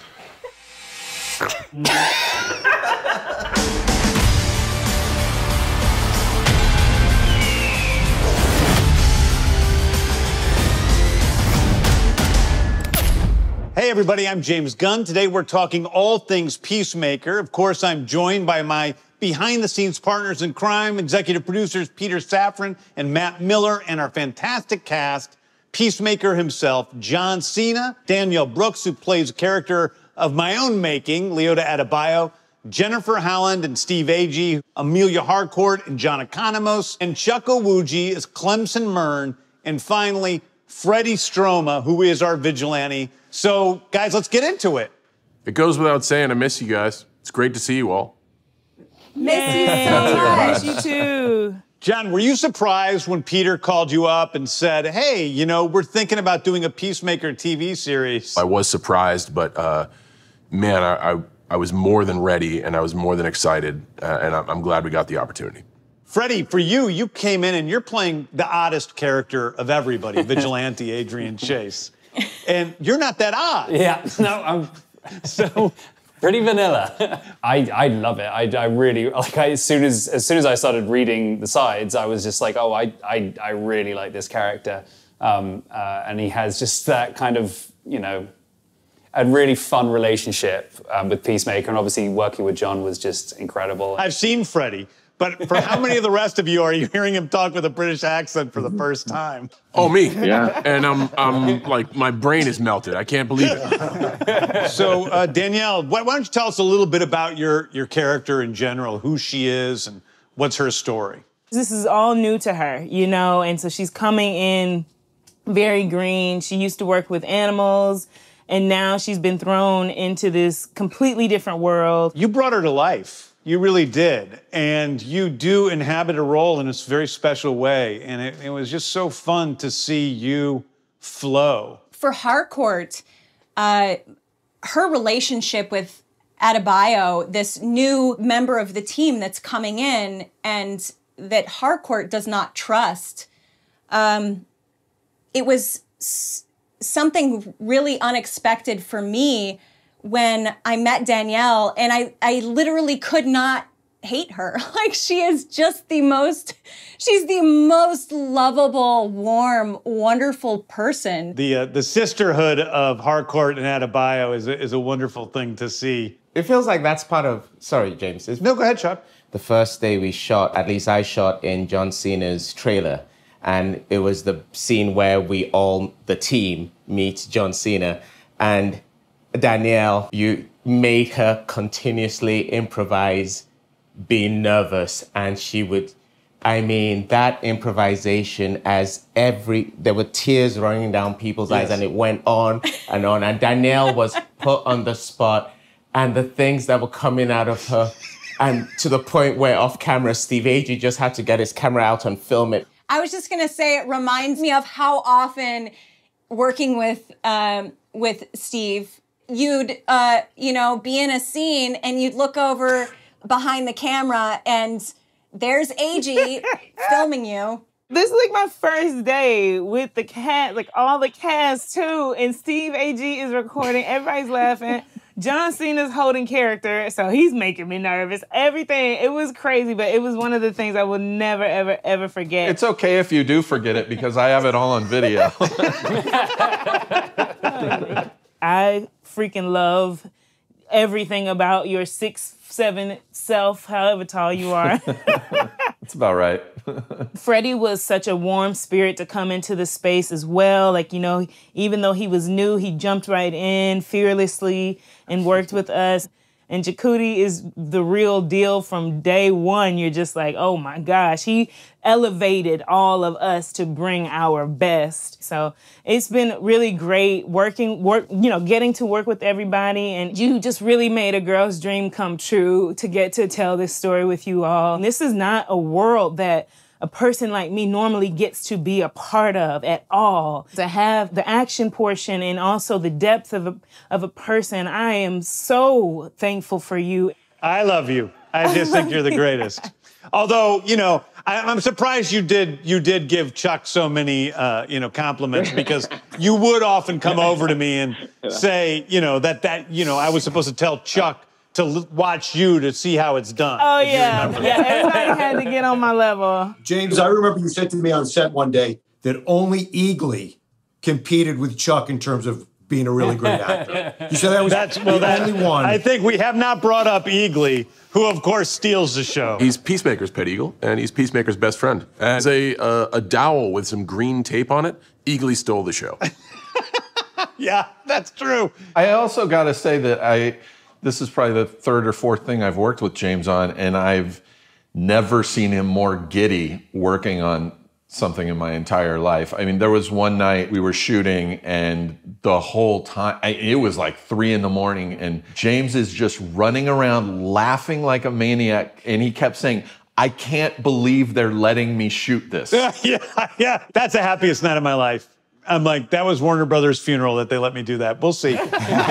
Speaker 10: Hey everybody, I'm James Gunn. Today we're talking all things Peacemaker. Of course, I'm joined by my behind-the-scenes partners in crime, executive producers Peter Safran and Matt Miller, and our fantastic cast, Peacemaker himself, John Cena, Danielle Brooks, who plays a character of my own making, Leota Adebayo, Jennifer Howland and Steve Agee, Amelia Harcourt and John Economos, and Chuck Owuji as Clemson Mern, and finally, Freddie Stroma, who is our vigilante. So, guys, let's get into it.
Speaker 16: It goes without saying, I miss you guys. It's great to see you all.
Speaker 19: Miss you so much. You too.
Speaker 10: John, were you surprised when Peter called you up and said, hey, you know, we're thinking about doing a Peacemaker TV series?
Speaker 16: I was surprised, but man, I was more than ready and I was more than excited, and I'm glad we got the opportunity.
Speaker 10: Freddie, for you came in and you're playing the oddest character of everybody, Vigilante Adrian Chase. And you're not that odd.
Speaker 28: Yeah, no, So
Speaker 2: Pretty vanilla. I love it. I really like. As soon as I started reading the sides, I was just like, oh, I really like this character, and he has just that kind of, you know, a really fun relationship with Peacemaker, and obviously working with John was just incredible.
Speaker 10: I've seen Freddy, but for how many of the rest of you are you hearing him talk with a British accent for the first time?
Speaker 16: Oh, me. Yeah. And I'm like, my brain is melted. I can't believe it.
Speaker 10: So, Danielle, why don't you tell us a little bit about your character in general, who she is and what's her story?
Speaker 4: This is all new to her, you know, and so she's coming in very green. She used to work with animals, and now she's been thrown into this completely different world.
Speaker 10: You brought her to life. You really did. And you do inhabit a role in this very special way. And it was just so fun to see you flow.
Speaker 5: For Harcourt, her relationship with Adebayo, this new member of the team that's coming in and that Harcourt does not trust, it was something really unexpected for me when I met Danielle, and I literally could not hate her. Like, she is just she's the most lovable, warm, wonderful person.
Speaker 10: The sisterhood of Harcourt and Adebayo is a wonderful thing to see.
Speaker 13: It feels like that's part of, sorry, James.
Speaker 10: No, go ahead, Chuck.
Speaker 13: The first day we shot, at least I shot in John Cena's trailer, and it was the scene where we all, the team, meet John Cena, and Danielle, you made her continuously improvise, being nervous, and she would, I mean, that improvisation there were tears running down people's eyes, and it went on, and Danielle was put on the spot, and the things that were coming out of her, and to the point where off camera, Steve Agee just had to get his camera out and film it.
Speaker 5: I was just gonna say, it reminds me of how often working with Steve, you'd, be in a scene and you'd look over behind the camera and there's Agee filming you.
Speaker 4: This is like my first day with the cast, like all the cast too, and Steve Agee is recording, everybody's laughing. John Cena's holding character, so he's making me nervous. Everything, it was crazy, but it was one of the things I will never, ever, ever forget.
Speaker 14: It's okay if you do forget it because I have it all on video.
Speaker 4: I freaking love everything about your 6'7" self, however tall you are.
Speaker 14: That's about right.
Speaker 4: Freddy was such a warm spirit to come into the space as well. Like, you know, even though he was new, he jumped right in fearlessly and worked with us. And Ncuti is the real deal from day one. You're just like, oh my gosh, he elevated all of us to bring our best. So it's been really great getting to work with everybody. And you just really made a girl's dream come true to get to tell this story with you all. And this is not a world that a person like me normally gets to be a part of at all. To have the action portion and also the depth of a person, I am so thankful for you.
Speaker 10: I love you. I just think you're the greatest. Although, I'm surprised you did give Chuck so many, compliments, because you would often come over to me and say, I was supposed to tell Chuck to watch you to see how it's done.
Speaker 4: Oh, yeah. Yeah, everybody had to get on my level.
Speaker 21: James, I remember you said to me on set one day that only Eagly competed with Chuck in terms of being a really great actor. You said that was the only one.
Speaker 10: I think we have not brought up Eagly, who, of course, steals the show.
Speaker 16: He's Peacemaker's pet eagle, and he's Peacemaker's best friend. As a dowel with some green tape on it, Eagly stole the show.
Speaker 10: Yeah, that's true.
Speaker 14: I also got to say that this is probably the third or fourth thing I've worked with James on, and I've never seen him more giddy working on something in my entire life. I mean, there was one night we were shooting, and the whole time, it was like 3 a.m, and James is just running around laughing like a maniac, and he kept saying, I can't believe they're letting me shoot this.
Speaker 10: Yeah, that's the happiest night of my life. I'm like, that was Warner Brothers' funeral that they let me do that. We'll see.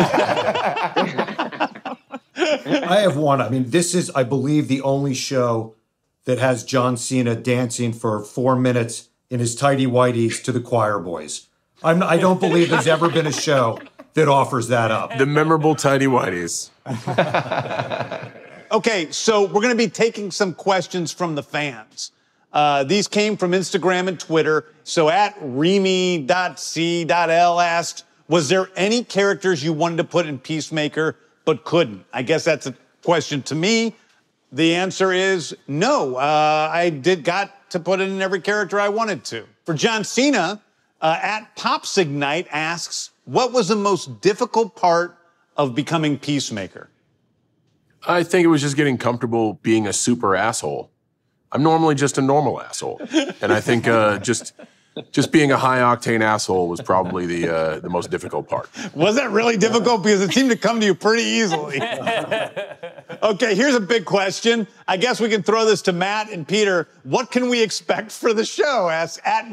Speaker 21: I have one. I mean, this is, I believe, the only show that has John Cena dancing for 4 minutes in his tighty whities to the Choir Boys. I don't believe there's ever been a show that offers that up.
Speaker 16: The memorable Tidy Whities.
Speaker 10: Okay, so we're going to be taking some questions from the fans. These came from Instagram and Twitter. So at Remy.c.l asked, was there any characters you wanted to put in Peacemaker but couldn't? I guess that's a question to me. The answer is no. I got to put it in every character I wanted to. For John Cena, at Popsignite asks, what was the most difficult part of becoming Peacemaker?
Speaker 16: I think it was just getting comfortable being a super asshole. I'm normally just a normal asshole. And I think just being a high-octane asshole was probably the most difficult part.
Speaker 10: Was that really difficult? Because it seemed to come to you pretty easily. Okay, here's a big question. I guess we can throw this to Matt and Peter. What can we expect for the show? Asks at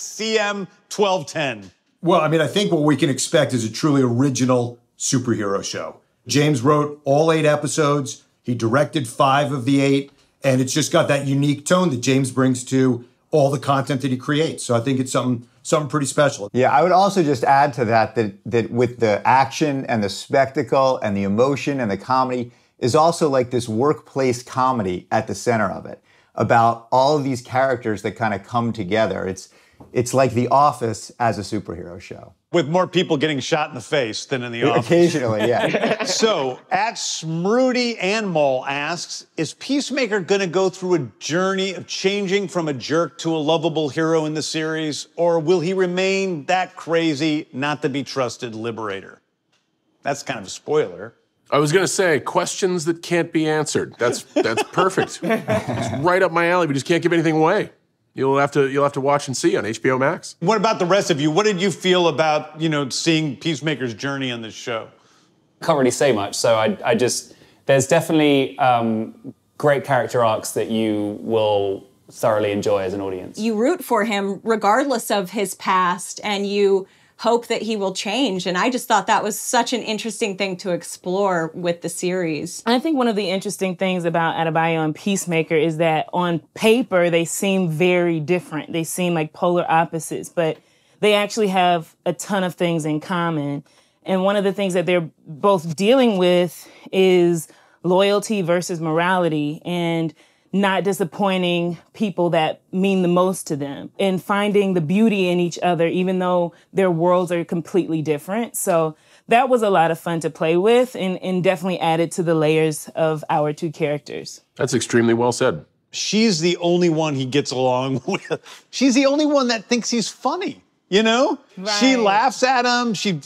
Speaker 10: MagicCM1210.
Speaker 21: Well, I mean, I think what we can expect is a truly original superhero show. James wrote all 8 episodes. He directed 5 of the 8. And it's just got that unique tone that James brings to all the content that he creates. So I think it's something pretty special.
Speaker 3: Yeah, I would also just add to that with the action and the spectacle and the emotion and the comedy is also like this workplace comedy at the center of it, about all of these characters that kind of come together. It's like The Office as a superhero show.
Speaker 10: With more people getting shot in the face than in The Office.
Speaker 3: Occasionally, yeah.
Speaker 10: So, at Smrudy Anmol asks, is Peacemaker going to go through a journey of changing from a jerk to a lovable hero in the series, or will he remain that crazy, not to be trusted liberator? That's kind of a spoiler.
Speaker 16: I was going to say, questions that can't be answered. That's perfect. It's right up my alley. We just can't give anything away. You'll have to watch and see on HBO Max.
Speaker 10: What about the rest of you? What did you feel about, seeing Peacemaker's journey on this show?
Speaker 2: Can't really say much. So there's definitely great character arcs that you will thoroughly enjoy as an audience.
Speaker 5: You root for him regardless of his past, and you hope that he will change. And I just thought that was such an interesting thing to explore with the series.
Speaker 4: I think one of the interesting things about Adebayo and Peacemaker is that on paper, they seem very different. They seem like polar opposites, but they actually have a ton of things in common. And one of the things that they're both dealing with is loyalty versus morality, and not disappointing people that mean the most to them, and finding the beauty in each other, even though their worlds are completely different. So that was a lot of fun to play with, and definitely added to the layers of our 2 characters.
Speaker 16: That's extremely well said.
Speaker 10: She's the only one he gets along with. She's the only one that thinks he's funny, Right. She laughs at him. She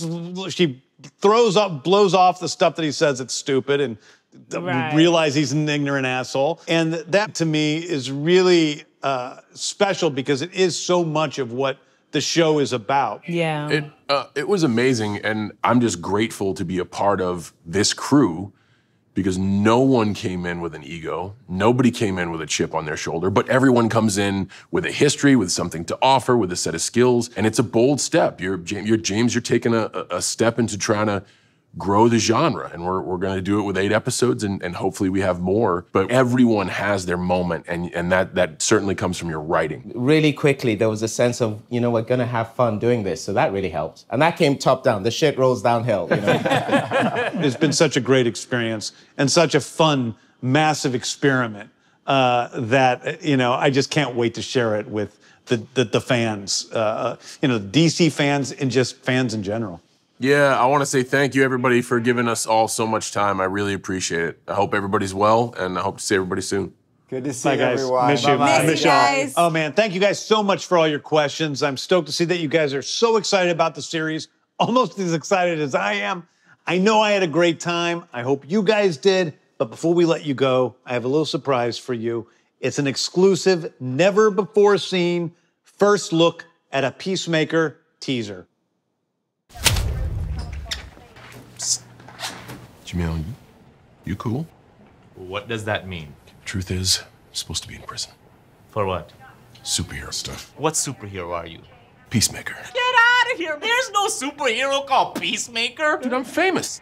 Speaker 10: blows off the stuff that he says that's stupid, and realize he's an ignorant asshole. And that, to me, is really special because it is so much of what the show is about.
Speaker 4: Yeah.
Speaker 16: It was amazing, and I'm just grateful to be a part of this crew because no one came in with an ego. Nobody came in with a chip on their shoulder, but everyone comes in with a history, with something to offer, with a set of skills, and it's a bold step. You're James, you're taking a step into trying to grow the genre, and we're going to do it with 8 episodes, and hopefully we have more. But everyone has their moment, and that certainly comes from your writing.
Speaker 13: Really quickly, there was a sense of, we're going to have fun doing this, so that really helped. And that came top down. The shit rolls downhill,
Speaker 10: It's been such a great experience and such a fun, massive experiment that, I just can't wait to share it with the fans, DC fans and just fans in general.
Speaker 16: Yeah, I want to say thank you, everybody, for giving us all so much time. I really appreciate it. I hope everybody's well, and I hope to see everybody soon.
Speaker 3: Good to see
Speaker 10: guys.
Speaker 3: everyone.
Speaker 10: Miss you.
Speaker 3: Bye-bye.
Speaker 10: Miss you guys. Oh, man, thank you guys so much for all your questions. I'm stoked to see that you guys are so excited about the series, almost as excited as I am. I know I had a great time. I hope you guys did. But before we let you go, I have a little surprise for you. It's an exclusive, never-before-seen first look at a Peacemaker teaser.
Speaker 16: Jamil, you cool?
Speaker 12: What does that mean?
Speaker 16: Truth is, you're supposed to be in prison.
Speaker 12: For what?
Speaker 16: Superhero stuff.
Speaker 12: What superhero are you?
Speaker 16: Peacemaker.
Speaker 12: Get out of here! There's no superhero called Peacemaker!
Speaker 16: Dude, I'm famous.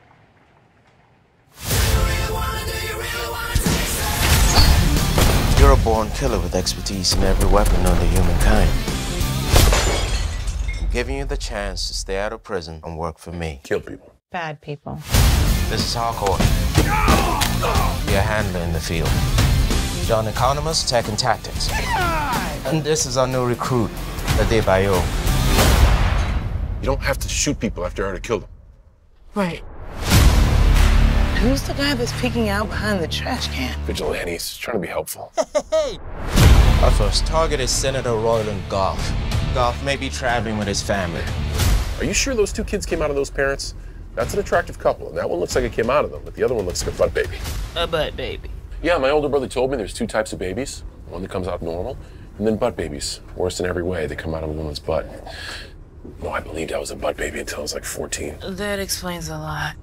Speaker 15: You're a born killer with expertise in every weapon known to humankind.
Speaker 13: giving you the chance to stay out of prison and work for me.
Speaker 16: Kill people.
Speaker 7: Bad people.
Speaker 13: This is Harcourt. Be a handler in the field. John Economist, Tech and Tactics. And this is our new recruit, Adebayo.
Speaker 16: You don't have to shoot people after you already killed them.
Speaker 7: Right. Who's the guy that's peeking out behind the trash can?
Speaker 16: Vigilantes, trying to be helpful.
Speaker 13: Our first target is Senator Royland Goff. Goff may be traveling with his family.
Speaker 16: Are you sure those two kids came out of those parents? That's an attractive couple, and that one looks like it came out of them, but the other one looks like a butt baby.
Speaker 7: A butt baby.
Speaker 16: Yeah, my older brother told me there's two types of babies. One that comes out normal, and then butt babies. Worse in every way, they come out of a woman's butt. No, I believed I was a butt baby until I was like 14.
Speaker 7: That explains a lot.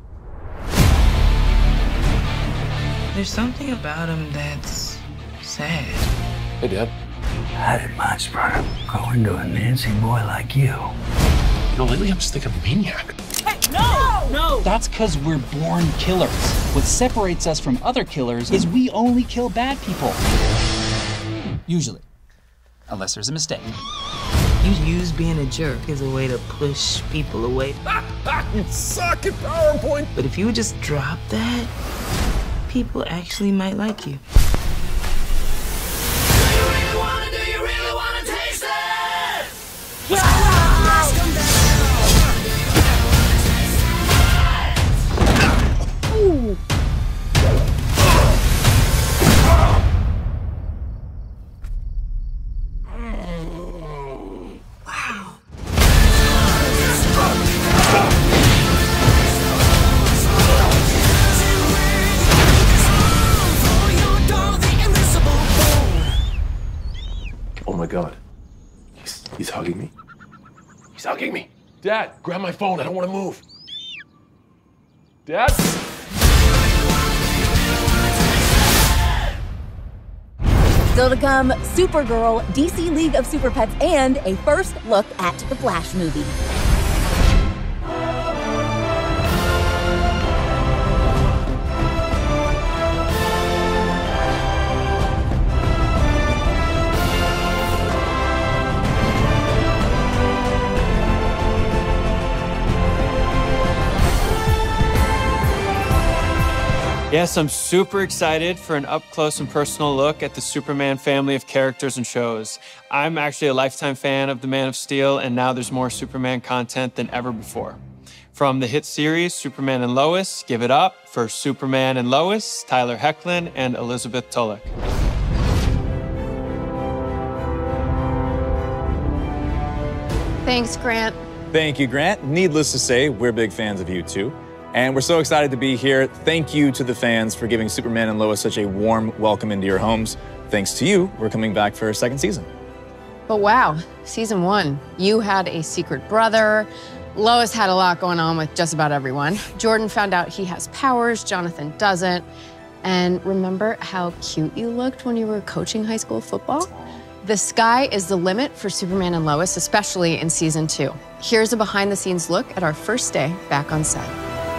Speaker 7: There's something about him that's sad.
Speaker 16: Hey, Dad.
Speaker 22: How did my sperm grow into a Nancy boy like you?
Speaker 16: You know, lately I'm just thinking maniac.
Speaker 7: Hey, no! No!
Speaker 15: That's because we're born killers. What separates us from other killers is we only kill bad people. Usually. Unless there's a mistake.
Speaker 7: You use being a jerk as a way to push people away.
Speaker 16: You suck at PowerPoint!
Speaker 7: But if you would just drop that, people actually might like you.
Speaker 16: Oh my God. He's hugging me. He's hugging me. Dad, grab my phone. I don't want to move. Dad?
Speaker 19: Still to come, Supergirl, DC League of Super Pets, and a first look at the Flash movie.
Speaker 17: Yes, I'm super excited for an up-close and personal look at the Superman family of characters and shows. I'm actually a lifetime fan of the Man of Steel, and now there's more Superman content than ever before. From the hit series Superman and Lois, give it up for Superman and Lois, Tyler Hoechlin, and Elizabeth Tulloch.
Speaker 18: Thanks, Grant.
Speaker 23: Thank you, Grant. Needless to say, we're big fans of you too. And we're so excited to be here. Thank you to the fans for giving Superman and Lois such a warm welcome into your homes. Thanks to you, we're coming back for a second season.
Speaker 18: But wow, season 1, you had a secret brother. Lois had a lot going on with just about everyone. Jordan found out he has powers, Jonathan doesn't. And remember how cute you looked when you were coaching high school football? The sky is the limit for Superman and Lois, especially in season 2. Here's a behind-the-scenes look at our first day back on set.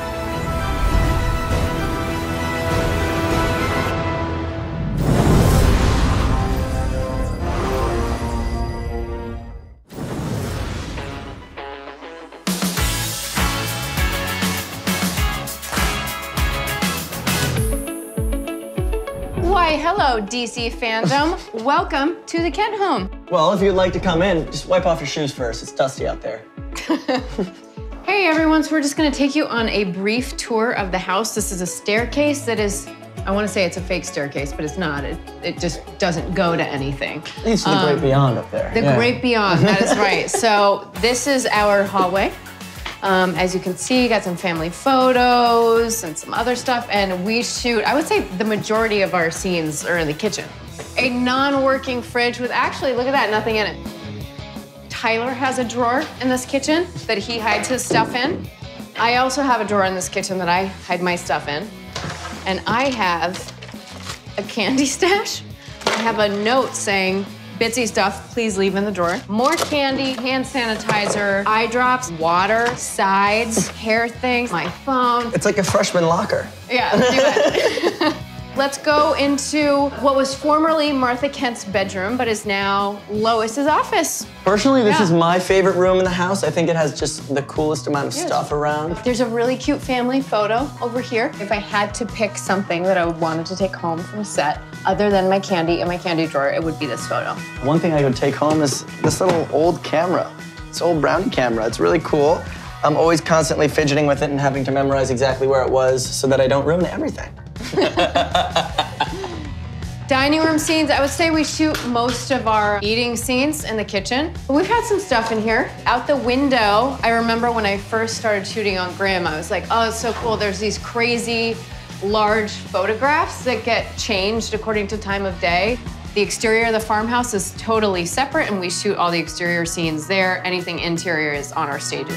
Speaker 18: Why, hello, DC fandom. Welcome to the Kent home.
Speaker 25: Well, if you'd like to come in, just wipe off your shoes first. It's dusty out there.
Speaker 18: Hey, everyone. So we're just going to take you on a brief tour of the house. This is a staircase that is, I want to say it's a fake staircase, but it's not. It just doesn't go to anything.
Speaker 25: Leads to the great beyond up there.
Speaker 18: The great beyond, that is right. So this is our hallway. As you can see, got some family photos and some other stuff, and we shoot, I would say the majority of our scenes are in the kitchen. A non-working fridge with actually, look at that, nothing in it. Tyler has a drawer in this kitchen that he hides his stuff in. I also have a drawer in this kitchen that I hide my stuff in. And I have a candy stash. I have a note saying, Bitsy stuff, please leave in the drawer. More candy, hand sanitizer, eye drops, water, sides, hair things, my phone.
Speaker 25: It's like a freshman locker.
Speaker 18: Yeah, do it. Let's go into what was formerly Martha Kent's bedroom, but is now Lois's office.
Speaker 25: Personally, this is my favorite room in the house. I think it has just the coolest amount of stuff around.
Speaker 18: There's a really cute family photo over here. If I had to pick something that I would wanted to take home from set, other than my candy in my candy drawer, it would be this photo.
Speaker 25: One thing I would take home is this little old camera. This old Brownie camera. It's really cool. I'm always constantly fidgeting with it and having to memorize exactly where it was so that I don't ruin everything.
Speaker 18: Dining room scenes, I would say we shoot most of our eating scenes in the kitchen. We've had some stuff in here. Out the window, I remember when I first started shooting on Grimm, I was like, oh, it's so cool. There's these crazy large photographs that get changed according to time of day. The exterior of the farmhouse is totally separate, and we shoot all the exterior scenes there. Anything interior is on our stages.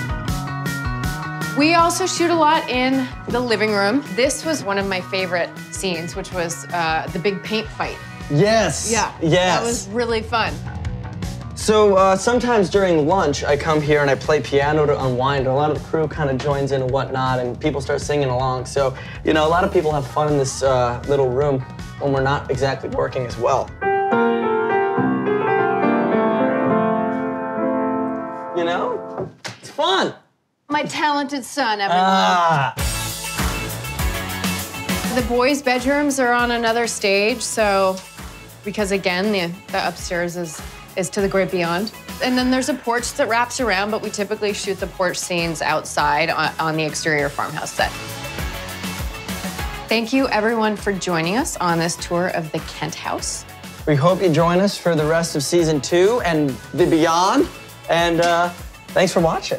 Speaker 18: We also shoot a lot in the living room. This was one of my favorite scenes, which was the big paint fight.
Speaker 25: Yes.
Speaker 18: Yeah.
Speaker 25: Yes.
Speaker 18: That was really fun.
Speaker 25: So sometimes during lunch, I come here and I play piano to unwind. And a lot of the crew kind of joins in and whatnot, and people start singing along. So, you know, a lot of people have fun in this little room when we're not exactly working as well. You know? It's fun.
Speaker 18: My talented son, everyone. The boys' bedrooms are on another stage, so because again, the upstairs is to the great beyond. And then there's a porch that wraps around, but we typically shoot the porch scenes outside on the exterior farmhouse set. Thank you, everyone, for joining us on this tour of the Kent house.
Speaker 25: We hope you join us for the rest of season 2 and the beyond. And thanks for watching.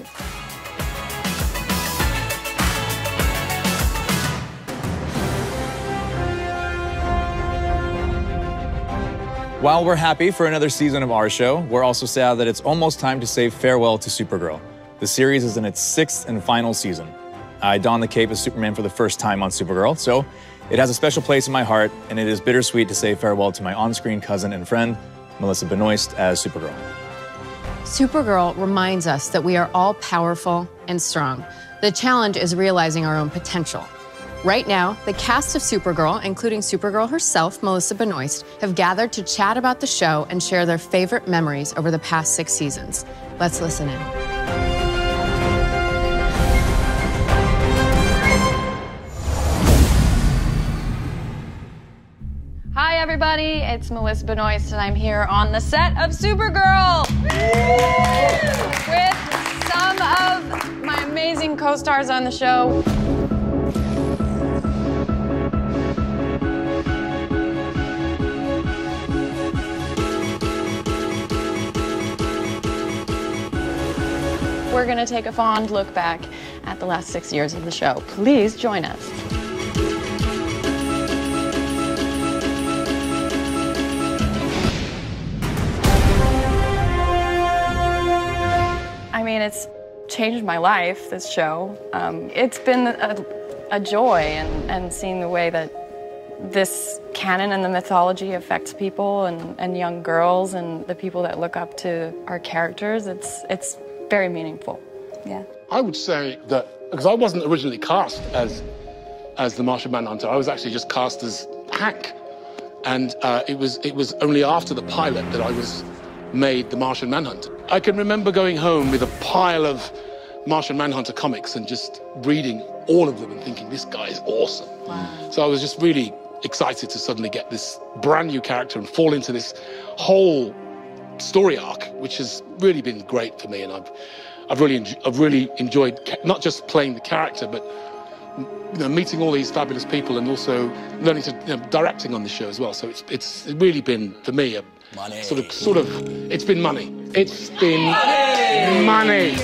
Speaker 23: While we're happy for another season of our show, we're also sad that it's almost time to say farewell to Supergirl. The series is in its 6th and final season. I donned the cape as Superman for the first time on Supergirl, so it has a special place in my heart, and it is bittersweet to say farewell to my on-screen cousin and friend, Melissa Benoist, as Supergirl.
Speaker 18: Supergirl reminds us that we are all powerful and strong. The challenge is realizing our own potential. Right now, the cast of Supergirl, including Supergirl herself, Melissa Benoist, have gathered to chat about the show and share their favorite memories over the past 6 seasons. Let's listen in.
Speaker 1: Hi, everybody. It's Melissa Benoist, and I'm here on the set of Supergirl with some of my amazing co-stars on the show. We're going to take a fond look back at the last 6 years of the show. Please join us. I mean, it's changed my life, this show. It's been a joy, and seeing the way that this canon and the mythology affects people and young girls and the people that look up to our characters, it's very meaningful. Yeah.
Speaker 6: I would say that, because I wasn't originally cast as the Martian Manhunter, I was actually just cast as Hank. And it was only after the pilot that I was made the Martian Manhunter. I can remember going home with a pile of Martian Manhunter comics and just reading all of them and thinking, this guy is awesome. Wow. So I was just really excited to suddenly get this brand new character and fall into this whole story arc, which has really been great for me, and I've really enjoyed not just playing the character, but meeting all these fabulous people and also learning to directing on the show as well. So it's really been for me a sort of it's been money. It's been money.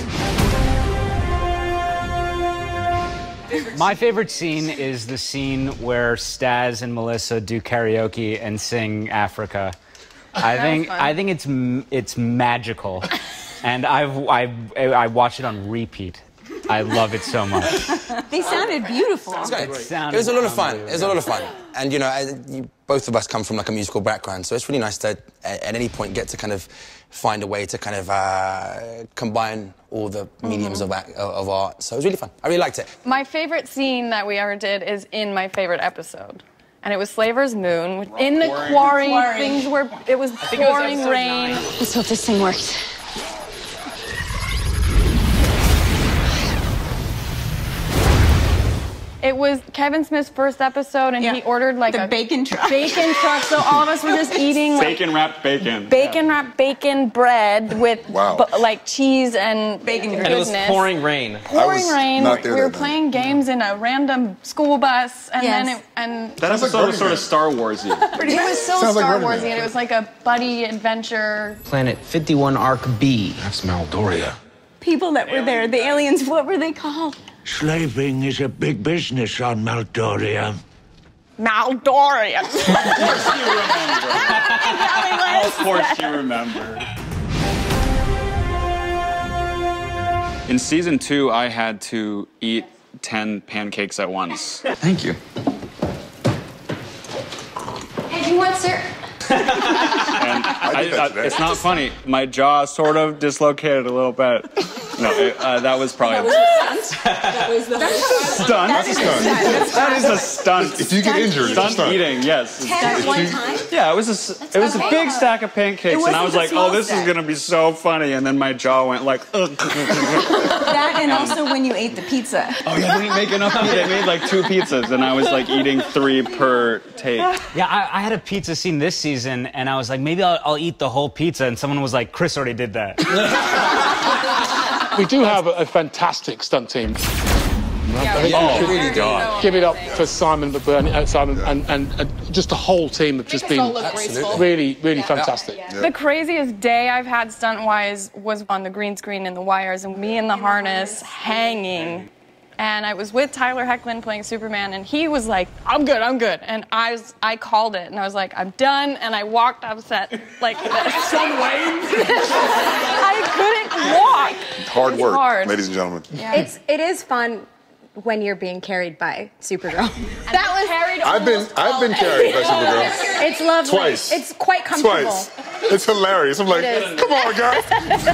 Speaker 8: My favorite scene is the scene where Staz and Melissa do karaoke and sing Africa. I think it's magical, and I watch it on repeat. I love it so much.
Speaker 19: They sounded beautiful.
Speaker 9: It was a lot of fun. It was a lot of fun, and both of us come from like a musical background, so it's really nice to at any point get to kind of find a way to kind of combine all the mediums of art. So it was really fun. I really liked it.
Speaker 1: My favorite scene that we ever did is in my favorite episode. And it was Slaver's Moon. In the quarry, things were, it was pouring rain.
Speaker 11: Let's hope this thing works.
Speaker 1: It was Kevin Smith's first episode, and he ordered like a
Speaker 5: bacon truck.
Speaker 1: Bacon truck. So all of us were just eating like,
Speaker 14: Bacon wrapped bacon.
Speaker 1: bacon wrapped bacon bread with like cheese and bacon goodness.
Speaker 20: And it was pouring rain.
Speaker 1: Pouring rain. We were playing games in a random school bus, and then
Speaker 14: That episode was sort of Star Wars-y.
Speaker 1: it was so Star Warsy, and it was like a buddy adventure.
Speaker 20: Planet 51 Arc B.
Speaker 12: That's Maldoria.
Speaker 5: People that were there, the aliens, what were they called?
Speaker 22: Slaving is a big business on Maldoria.
Speaker 1: Maldoria.
Speaker 14: Of course you remember. In season 2, I had to eat 10 pancakes at once.
Speaker 20: Thank you.
Speaker 18: Hey, do you want syrup?
Speaker 14: And it's not funny. My jaw sort of dislocated a little bit. No, that was probably
Speaker 5: That was the
Speaker 14: stunt.
Speaker 5: That's a stunt.
Speaker 14: That is a stunt.
Speaker 21: If you get injured, it's a stunt.
Speaker 14: Eating, yes.
Speaker 5: 10 at one time?
Speaker 14: Yeah, it was a big stack of pancakes, and I was like, oh, this is gonna be so funny, and then my jaw went like, ugh.
Speaker 5: That and also when you ate the pizza.
Speaker 14: Oh yeah, they didn't make enough. They made like 2 pizzas, and I was like eating 3 per take.
Speaker 8: Yeah, I had a pizza scene this season, and I was like, maybe I'll eat the whole pizza, and someone was like, Chris already did that.
Speaker 6: We do have a fantastic stunt team. Give it up for Simon McBurney, Simon, and just the whole team have just been really, really fantastic.
Speaker 1: The craziest day I've had stunt-wise was on the green screen in the wires, and me in the harness hanging. And I was with Tyler Hoechlin playing Superman, and he was like, I'm good. And I called it, and I was like, I'm done, and I walked off set like some waves. I couldn't walk.
Speaker 21: Hard work,
Speaker 1: hard.
Speaker 21: ladies and gentlemen.
Speaker 11: Yeah. It is fun when you're being carried by Supergirl.
Speaker 1: That was carried.
Speaker 21: I've been carried by Supergirl.
Speaker 11: It's lovely.
Speaker 21: Twice.
Speaker 11: It's quite comfortable.
Speaker 21: Twice. It's hilarious. I'm like, come on, guys.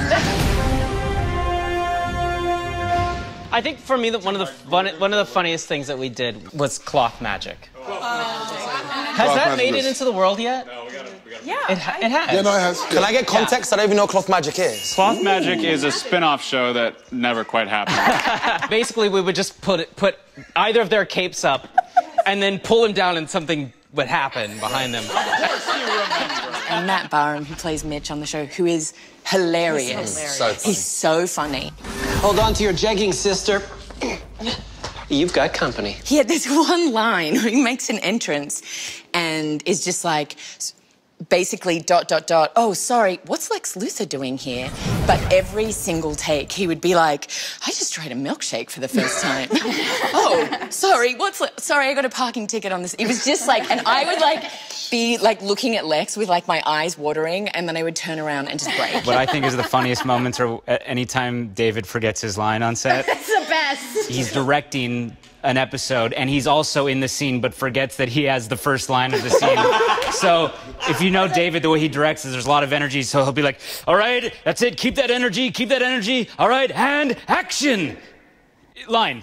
Speaker 20: I think for me, one of the funniest things that we did was cloth magic. Has that made it into the world yet? No, we got it. Yeah, it has.
Speaker 21: Yeah, no, it has.
Speaker 9: Can I get context? I don't even know what Cloth Magic is.
Speaker 14: Cloth Magic is a spin-off show that never quite happened.
Speaker 20: Basically, we would just put either of their capes up and then pull them down and something would happen behind them.
Speaker 7: And Matt Barham, who plays Mitch on the show, who is hilarious. He's so funny.
Speaker 20: Hold on to your jeggings, sister. You've got company.
Speaker 7: He had this one line where he makes an entrance and is just like, basically, ... Oh, sorry, what's Lex Luthor doing here? But every single take, he would be like, I just tried a milkshake for the first time. Oh, sorry, sorry, I got a parking ticket on this. It was just like, and I would like be like looking at Lex with like my eyes watering, and then I would turn around and just break.
Speaker 8: What I think is the funniest moments are anytime David forgets his line on set.
Speaker 11: It's the best.
Speaker 8: He's directing an episode, and he's also in the scene, but forgets that he has the first line of the scene. So if you know David, the way he directs is there's a lot of energy, so he'll be like, all right, that's it, keep that energy, all right, and action! Line.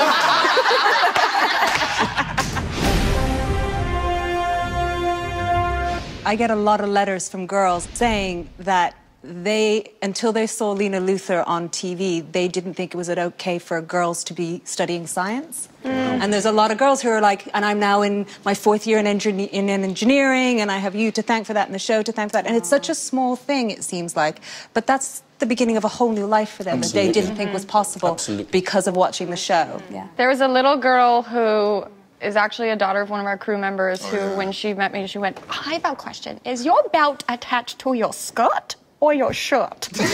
Speaker 24: I get a lot of letters from girls saying that until they saw Lena Luthor on TV, they didn't think it was okay for girls to be studying science. And there's a lot of girls who are like, and I'm now in my 4th year in engineering, and I have you to thank for that and the show to thank for that. And it's such a small thing, it seems like. But that's the beginning of a whole new life for them that they didn't think was possible because of watching the show.
Speaker 1: Yeah. There was a little girl who is actually a daughter of one of our crew members who, when she met me, she went, I have a question. Is your belt attached to your skirt or your shirt? No,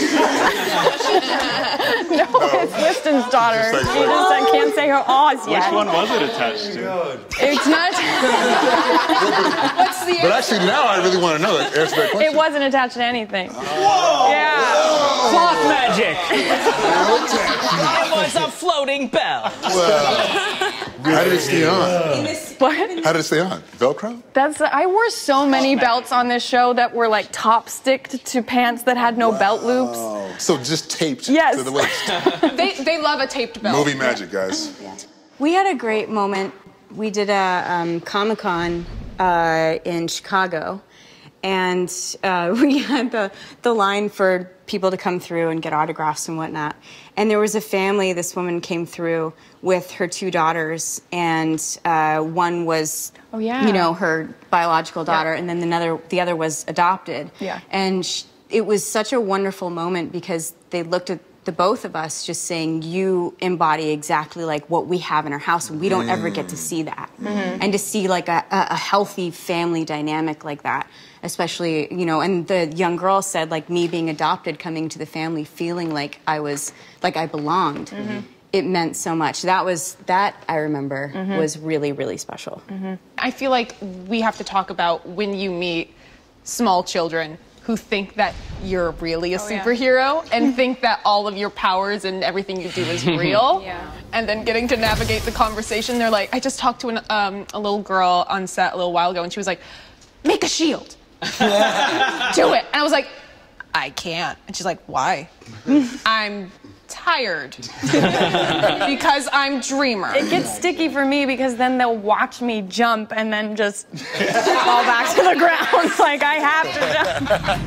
Speaker 1: it's Liston's daughter. She just can't say her O's yet.
Speaker 14: Which one was it attached to?
Speaker 1: It's not. What's the
Speaker 21: But actually, now I really want to know. Answer that question.
Speaker 1: It wasn't attached to anything.
Speaker 21: Whoa!
Speaker 1: Yeah.
Speaker 21: Whoa.
Speaker 20: Cloth magic. It was a floating bell.
Speaker 21: Well, how did it stay on?
Speaker 1: What?
Speaker 21: How did it stay on? Velcro?
Speaker 1: I wore so many belts on this show that were like top sticked to pants that had no belt loops.
Speaker 21: So just taped to the waist.
Speaker 1: They love a taped belt.
Speaker 21: Movie magic, guys.
Speaker 24: We had a great moment
Speaker 2: We did a Comic-Con in Chicago, and we had the line for people to come through and get autographs and whatnot. And there was a family, this woman came through with her 2 daughters, and one was, you know, her biological daughter, and then the other was adopted.
Speaker 1: Yeah.
Speaker 2: And it was such a wonderful moment because they looked at the both of us just saying, you embody exactly like what we have in our house, and we don't ever get to see that. And to see like a healthy family dynamic like that, especially, you know, and the young girl said, like, me being adopted, coming to the family, feeling like I belonged. It meant so much. That I remember was really, really special.
Speaker 3: I feel like we have to talk about when you meet small children who think that you're really a superhero and think that all of your powers and everything you do is real. And then getting to navigate the conversation, they're like, I just talked to a little girl on set a little while ago, and she was like, make a shield. Do it. And I was like, I can't. And she's like, why? I'm tired because I'm Dreamer.
Speaker 1: It gets sticky for me because then they'll watch me jump and then just fall back to the ground. Like, I have to jump.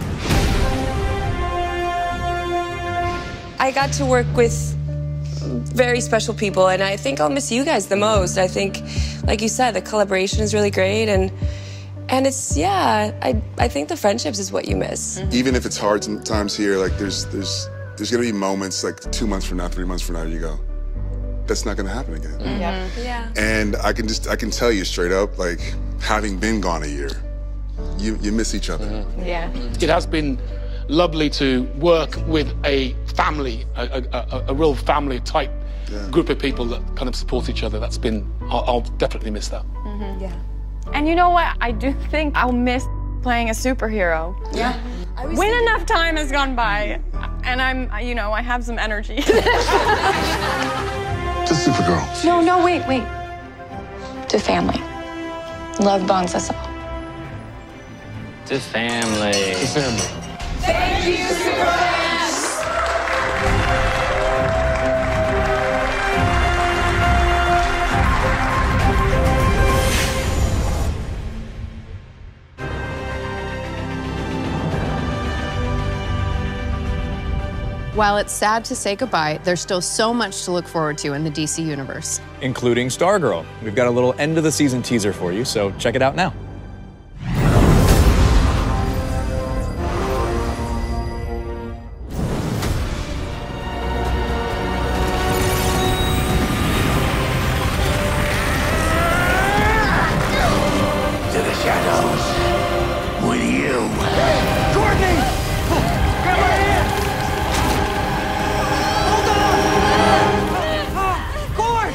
Speaker 4: I got to work with very special people, and I think I'll miss you guys the most. I think, like you said, the collaboration is really great, and it's, I think the friendships is what you miss.
Speaker 21: Even if it's hard sometimes here, like there's gonna be moments like 2 months from now, 3 months from now, you go, that's not gonna happen again.
Speaker 4: Yeah.
Speaker 21: And I can tell you straight up, like, having been gone a year, you miss each other.
Speaker 1: Yeah.
Speaker 6: It has been lovely to work with a family, a real family type group of people that kind of support each other. That's been, I'll definitely miss that.
Speaker 1: Yeah. And you know what? I do think I'll miss playing a superhero.
Speaker 4: Yeah.
Speaker 1: When enough time has gone by, and I have some energy.
Speaker 21: To Supergirl.
Speaker 1: No, wait. To family. Love bonds us all.
Speaker 20: To family.
Speaker 21: To family.
Speaker 4: Thank you, Superman!
Speaker 18: While it's sad to say goodbye, there's still so much to look forward to in the DC universe.
Speaker 23: Including Stargirl. We've got a little end of the season teaser for you, so check it out now.
Speaker 22: To the shadows with you.
Speaker 12: Courtney! Grab my hand! Hold on! Cord!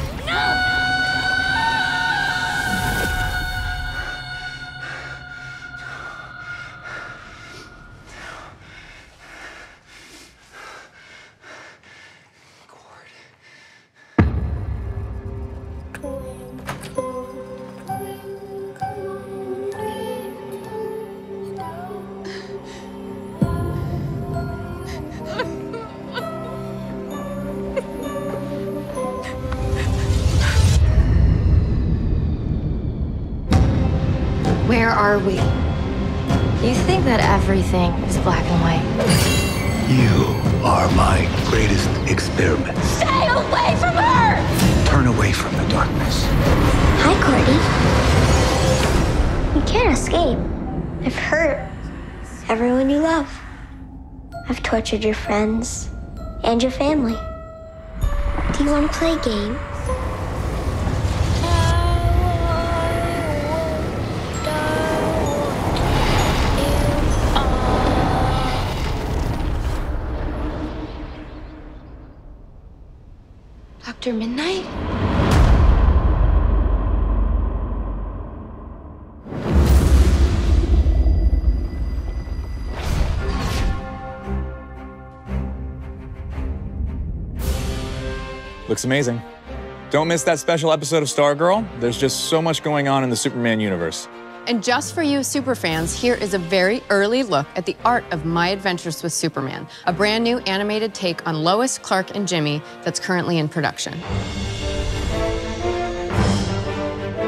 Speaker 10: Where are we? You think that everything is black and white?
Speaker 22: You are my greatest experiment.
Speaker 10: Stay away from her!
Speaker 22: Turn away from the darkness.
Speaker 10: Hi, Courtney. You can't escape.
Speaker 13: I've hurt everyone you love. I've tortured your friends and your family. Do you want to play a game?
Speaker 10: Dr. Midnight?
Speaker 23: Looks amazing. Don't miss that special episode of Stargirl. There's just so much going on in the Superman universe.
Speaker 18: And just for you superfans, here is a very early look at the art of My Adventures with Superman, a brand new animated take on Lois, Clark, and Jimmy that's currently in production.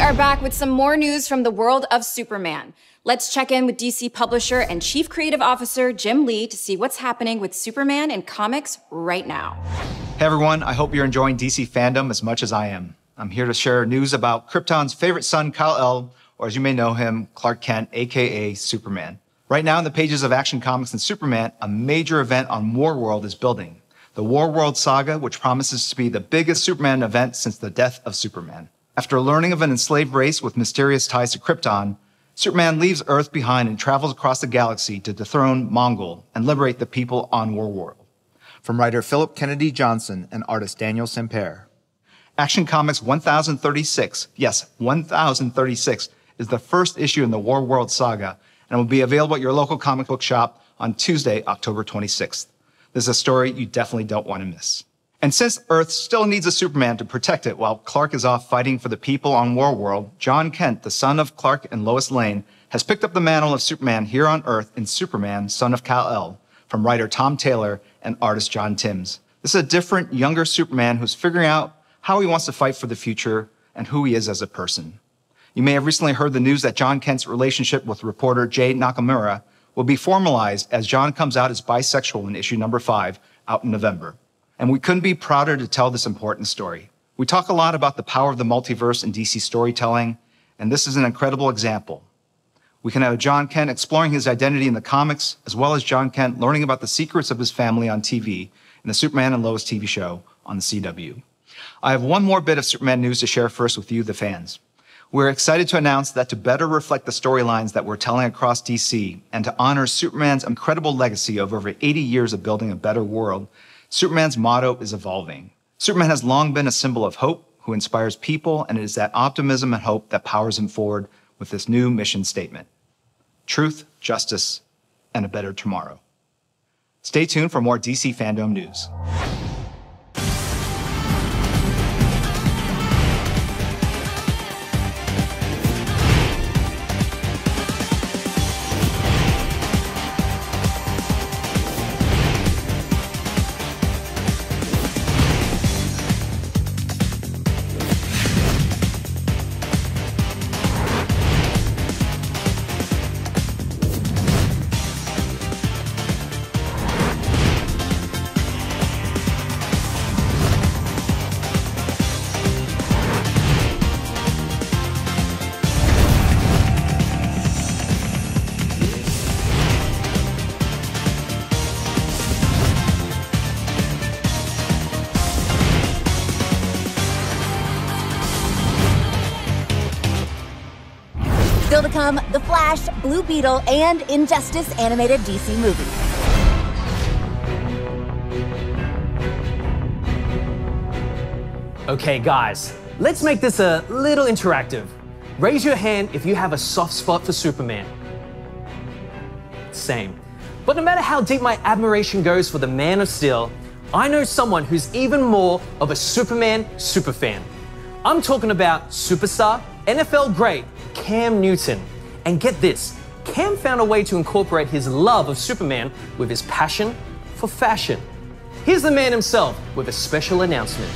Speaker 15: are back with some more news from the world of Superman. Let's check in with DC publisher and Chief Creative Officer Jim Lee to see what's happening with Superman in comics right now.
Speaker 16: Hey everyone, I hope you're enjoying DC fandom as much as I am. I'm here to share news about Krypton's favorite son, Kal-El, or as you may know him, Clark Kent, aka Superman. Right now in the pages of Action Comics and Superman, a major event on Warworld is building. The Warworld Saga, which promises to be the biggest Superman event since the death of Superman. After learning of an enslaved race with mysterious ties to Krypton, Superman leaves Earth behind and travels across the galaxy to dethrone Mongul and liberate the people on Warworld.
Speaker 17: From writer Philip Kennedy Johnson and artist Daniel Semper.
Speaker 16: Action Comics 1036, yes, 1036, is the first issue in the Warworld Saga and will be available at your local comic book shop on Tuesday, October 26th. This is a story you definitely don't want to miss. And since Earth still needs a Superman to protect it while Clark is off fighting for the people on Warworld, John Kent, the son of Clark and Lois Lane, has picked up the mantle of Superman here on Earth in Superman, Son of Kal-El, from writer Tom Taylor and artist John Timms. This is a different, younger Superman who's figuring out how he wants to fight for the future and who he is as a person. You may have recently heard the news that John Kent's relationship with reporter Jay Nakamura will be formalized as John comes out as bisexual in issue number 5 out in November. And we couldn't be prouder to tell this important story. We talk a lot about the power of the multiverse in DC storytelling, and this is an incredible example. We can have John Kent exploring his identity in the comics, as well as John Kent learning about the secrets of his family on TV in the Superman and Lois TV show on the CW. I have one more bit of Superman news to share first with you, the fans. We're excited to announce that to better reflect the storylines that we're telling across DC and to honor Superman's incredible legacy of over 80 years of building a better world, Superman's motto is evolving. Superman has long been a symbol of hope who inspires people, and it is that optimism and hope that powers him forward with this new mission statement. Truth, justice, and a better tomorrow. Stay tuned for more DC fandom news.
Speaker 19: Still to come, The Flash, Blue Beetle, and Injustice animated DC movie.
Speaker 25: Okay, guys, let's make this a little interactive. Raise your hand if you have a soft spot for Superman. Same. But no matter how deep my admiration goes for the Man of Steel, I know someone who's even more of a Superman superfan. I'm talking about superstar, NFL great, Cam Newton. And get this, Cam found a way to incorporate his love of Superman with his passion for fashion. Here's the man himself with a special announcement.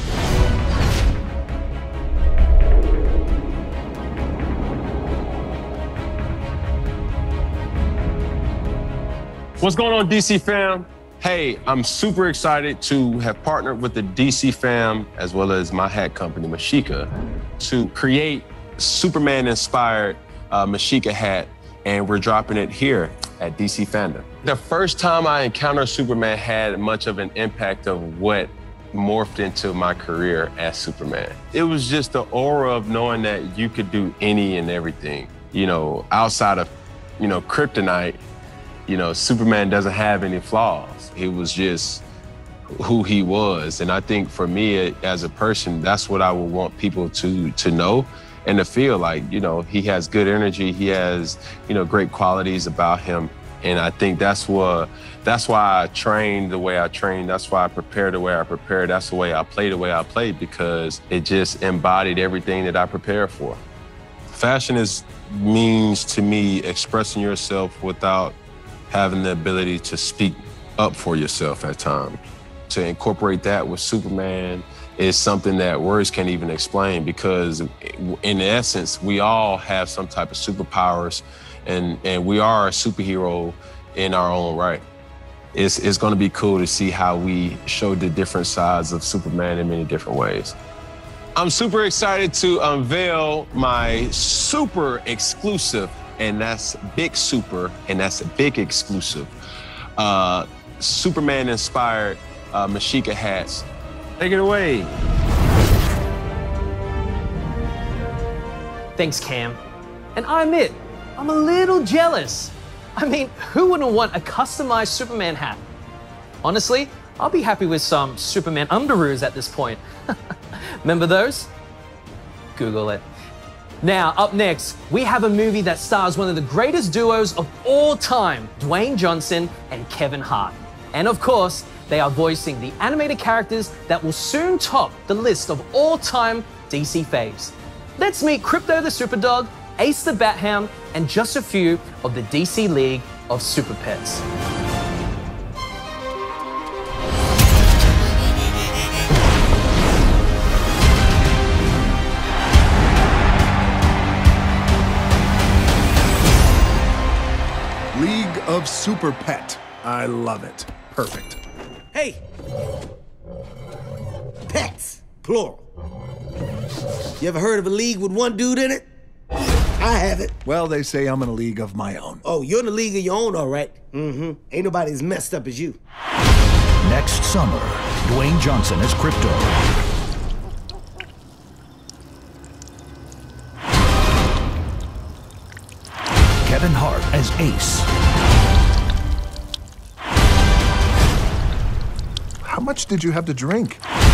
Speaker 26: What's going on, DC fam? Hey, I'm super excited to have partnered with the DC fam as well as my hat company, Mashika, to create Superman-inspired Mashika hat, and we're dropping it here at DC Fandom. The first time I encountered Superman had much of an impact of what morphed into my career as Superman. It was just the aura of knowing that you could do any and everything. You know, outside of, kryptonite, Superman doesn't have any flaws. He was just who he was. And I think for me as a person, that's what I would want people to know and to feel like, he has good energy. He has, great qualities about him. And I think that's why I train the way I train. That's why I prepare the way I prepare. That's the way I play because it just embodied everything that I prepare for. Fashion means to me expressing yourself without having the ability to speak up for yourself at times. To incorporate that with Superman is something that words can't even explain, because in essence, we all have some type of superpowers, and we are a superhero in our own right. It's going to be cool to see how we show the different sides of Superman in many different ways. I'm super excited to unveil my super exclusive, and that's big super, and that's a big exclusive, Superman-inspired Mexica hats. Take it away.
Speaker 25: Thanks, Cam. And I admit, I'm a little jealous. I mean, who wouldn't want a customized Superman hat? Honestly, I'll be happy with some Superman underoos at this point. Remember those? Google it. Now, up next, we have a movie that stars one of the greatest duos of all time, Dwayne Johnson and Kevin Hart. And of course, they are voicing the animated characters that will soon top the list of all-time DC faves. Let's meet Krypto the Superdog, Ace the Bat-Hound, and just a few of the DC League of Super Pets.
Speaker 5: League of Super Pet. I love it. Perfect.
Speaker 12: Hey! Pets, plural. You ever heard of a league with one dude in it? I haven't.
Speaker 5: Well, they say I'm in a league of my own.
Speaker 12: Oh, you're in a league of your own, all right. Mm-hmm. Ain't nobody as messed up as you.
Speaker 7: Next summer, Dwayne Johnson as Krypto. Kevin Hart as Ace.
Speaker 5: How much did you have to drink?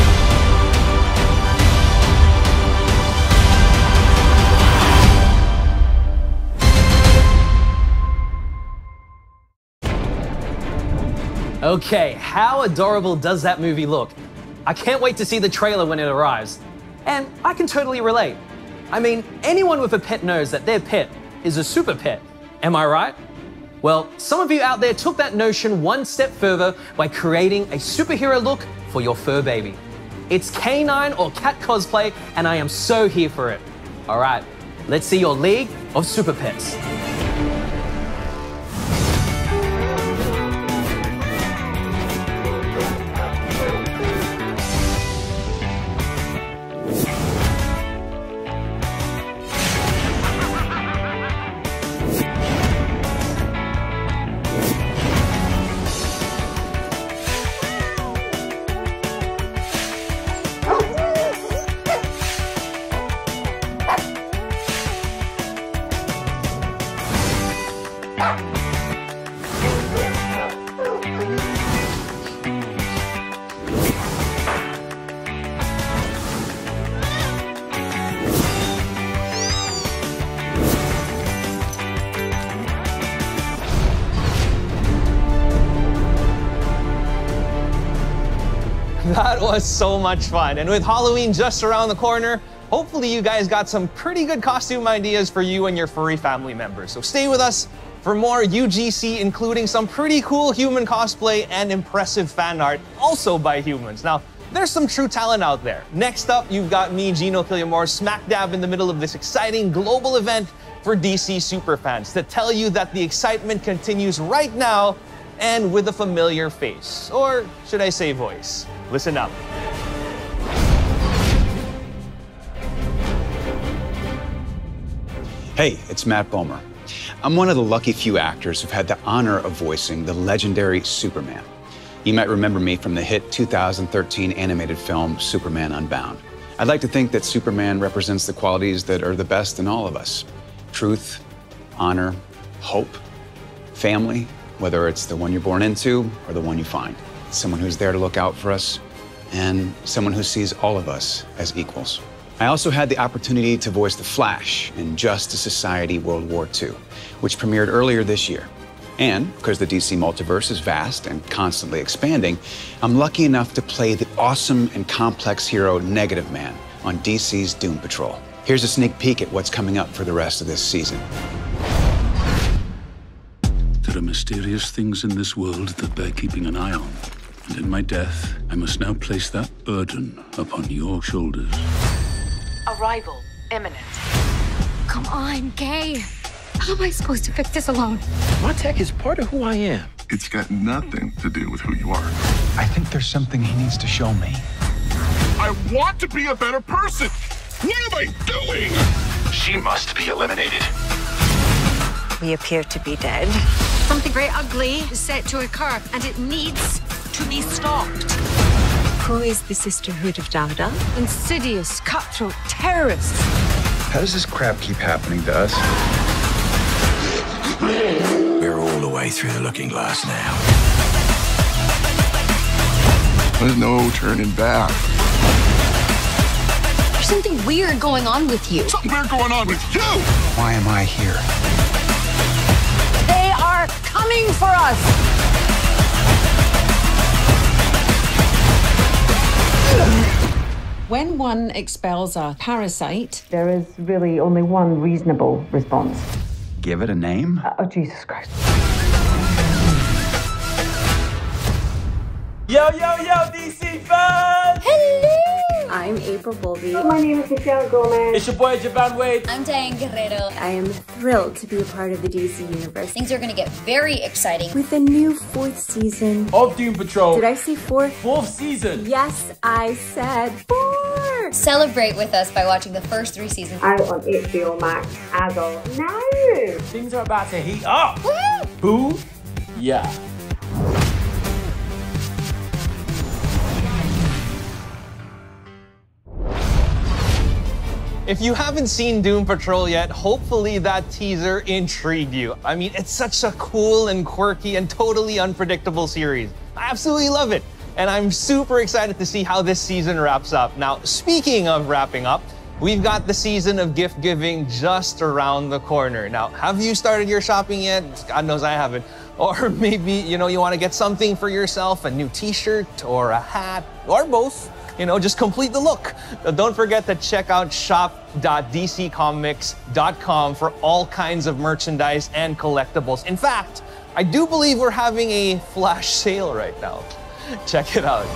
Speaker 25: Okay, how adorable does that movie look? I can't wait to see the trailer when it arrives. And I can totally relate. I mean, anyone with a pet knows that their pet is a super pet. Am I right? Well, some of you out there took that notion one step further by creating a superhero look for your fur baby. It's canine or cat cosplay, and I am so here for it. All right, let's see your League of Super Pets. That was so much fun. And with Halloween just around the corner, hopefully you guys got some pretty good costume ideas for you and your furry family members. So stay with us for more UGC, including some pretty cool human cosplay and impressive fan art, also by humans. Now, there's some true talent out there. Next up, you've got me, Gino Killiamore, smack dab in the middle of this exciting global event for DC superfans to tell you that the excitement continues right now and with a familiar face, or should I say voice. Listen up.
Speaker 8: Hey, it's Matt Bomer. I'm one of the lucky few actors who've had the honor of voicing the legendary Superman. You might remember me from the hit 2013 animated film, Superman Unbound. I'd like to think that Superman represents the qualities that are the best in all of us. Truth, honor, hope, family, whether it's the one you're born into or the one you find. Someone who's there to look out for us, and someone who sees all of us as equals. I also had the opportunity to voice the Flash in Justice Society World War II, which premiered earlier this year. And because the DC multiverse is vast and constantly expanding, I'm lucky enough to play the awesome and complex hero Negative Man on DC's Doom Patrol. Here's a sneak peek at what's coming up for the rest of this season.
Speaker 22: There are mysterious things in this world that bear keeping an eye on. And in my death, I must now place that burden upon your shoulders.
Speaker 2: Arrival imminent.
Speaker 3: Come on, Kay. How am I supposed to fix this alone?
Speaker 22: My tech is part of who I am.
Speaker 21: It's got nothing to do with who you are.
Speaker 8: I think there's something he needs to show me.
Speaker 21: I want to be a better person. What am I doing?
Speaker 22: She must be eliminated.
Speaker 2: We appear to be dead.
Speaker 3: Something very ugly is set to occur, and it needs to be stopped.
Speaker 2: Who is the Sisterhood of Dada?
Speaker 3: Insidious, cutthroat terrorists.
Speaker 8: How does this crap keep happening to us?
Speaker 22: We're all the way through the looking glass now.
Speaker 21: There's no turning back.
Speaker 3: There's something weird going on with you.
Speaker 21: Something weird going on with you.
Speaker 8: Why am I here?
Speaker 3: They are coming for us.
Speaker 2: When one expels a parasite,
Speaker 9: there is really only one reasonable response.
Speaker 8: Give it a name?
Speaker 9: Oh, Jesus Christ.
Speaker 25: Yo, DC fans!
Speaker 10: Hello! I'm April Bowlby.
Speaker 9: My name is Michelle Gomez.
Speaker 25: It's your boy, Javan Wade.
Speaker 10: I'm Diane Guerrero. I am thrilled to be a part of the DC universe. Things are going to get very exciting with the new 4th season
Speaker 25: of Doom Patrol.
Speaker 10: Did I say 4th?
Speaker 25: 4th season.
Speaker 10: Yes, I said 4. Celebrate with us by watching the first 3 seasons.
Speaker 9: Out on HBO Max as of now.
Speaker 25: Things are about to heat up. Woo! Boo! Yeah. If you haven't seen Doom Patrol yet, hopefully that teaser intrigued you. I mean, it's such a cool and quirky and totally unpredictable series. I absolutely love it. And I'm super excited to see how this season wraps up. Now, speaking of wrapping up, we've got the season of gift giving just around the corner. Now, have you started your shopping yet? God knows I haven't. Or maybe, you want to get something for yourself, a new t-shirt or a hat or both. Just complete the look. Don't forget to check out shop.dccomics.com for all kinds of merchandise and collectibles. In fact, I do believe we're having a flash sale right now. Check it out.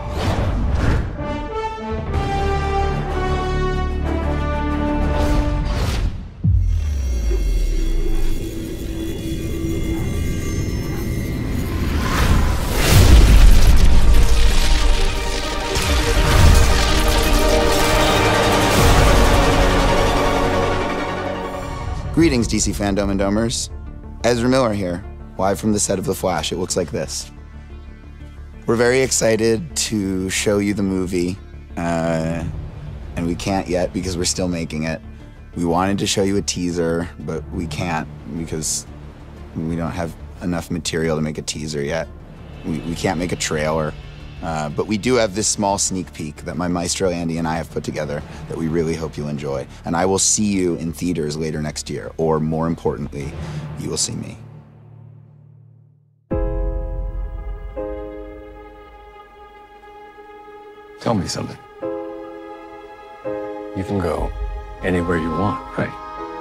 Speaker 11: Greetings, DC fandom and domers. Ezra Miller here, live from the set of The Flash. It looks like this. We're very excited to show you the movie, and we can't yet because we're still making it. We wanted to show you a teaser, but we can't because we don't have enough material to make a teaser yet. We can't make a trailer. But we do have this small sneak peek that my maestro Andy and I have put together that we really hope you'll enjoy. And I will see you in theaters later next year, or more importantly, you will see me.
Speaker 22: Tell me something. You can go anywhere you want, right?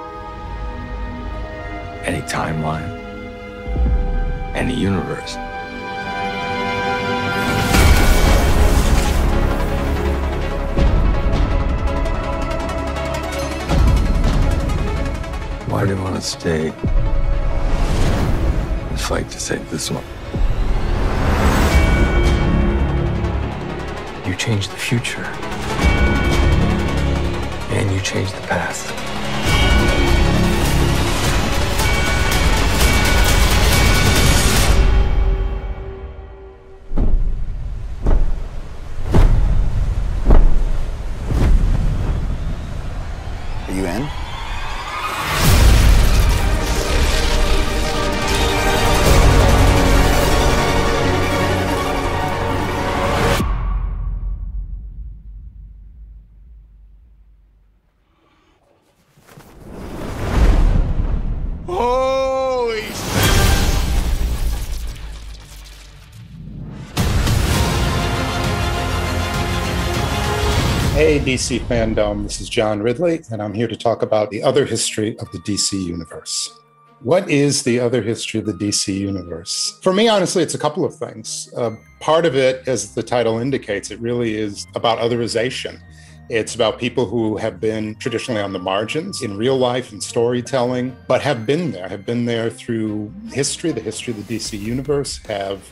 Speaker 22: Any timeline, any universe. Why do you want to stay and fight to save this one? You changed the future. And you changed the past.
Speaker 11: Are you in?
Speaker 21: Holy
Speaker 14: Hey DC fandom, this is John Ridley, and I'm here to talk about the other history of the DC Universe.
Speaker 1: What is the other history of the DC universe? For me, honestly, it's a couple of things. Part of it, as the title indicates, it really is about otherization. It's about people who have been traditionally on the margins in real life and storytelling, but have been there through history, the history of the DC universe, have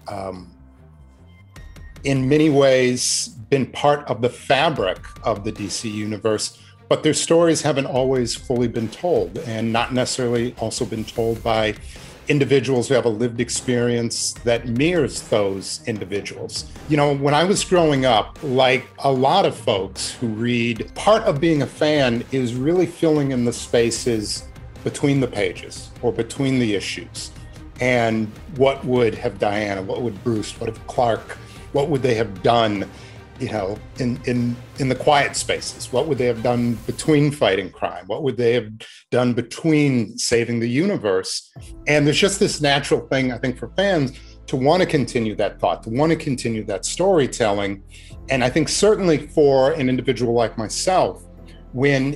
Speaker 1: in many ways been part of the fabric of the DC universe, but their stories haven't always fully been told, and not necessarily also been told by individuals who have a lived experience that mirrors those individuals. You know, when I was growing up, like a lot of folks who read, part of being a fan is really filling in the spaces between the pages or between the issues. And what would have Diana, what would Bruce, what would Clark, what would they have done, you know, in the quiet spaces? What would they have done between fighting crime? What would they have done between saving the universe? And there's just this natural thing, I think, for fans to want to continue that thought, to want to continue that storytelling. And I think certainly for an individual like myself, when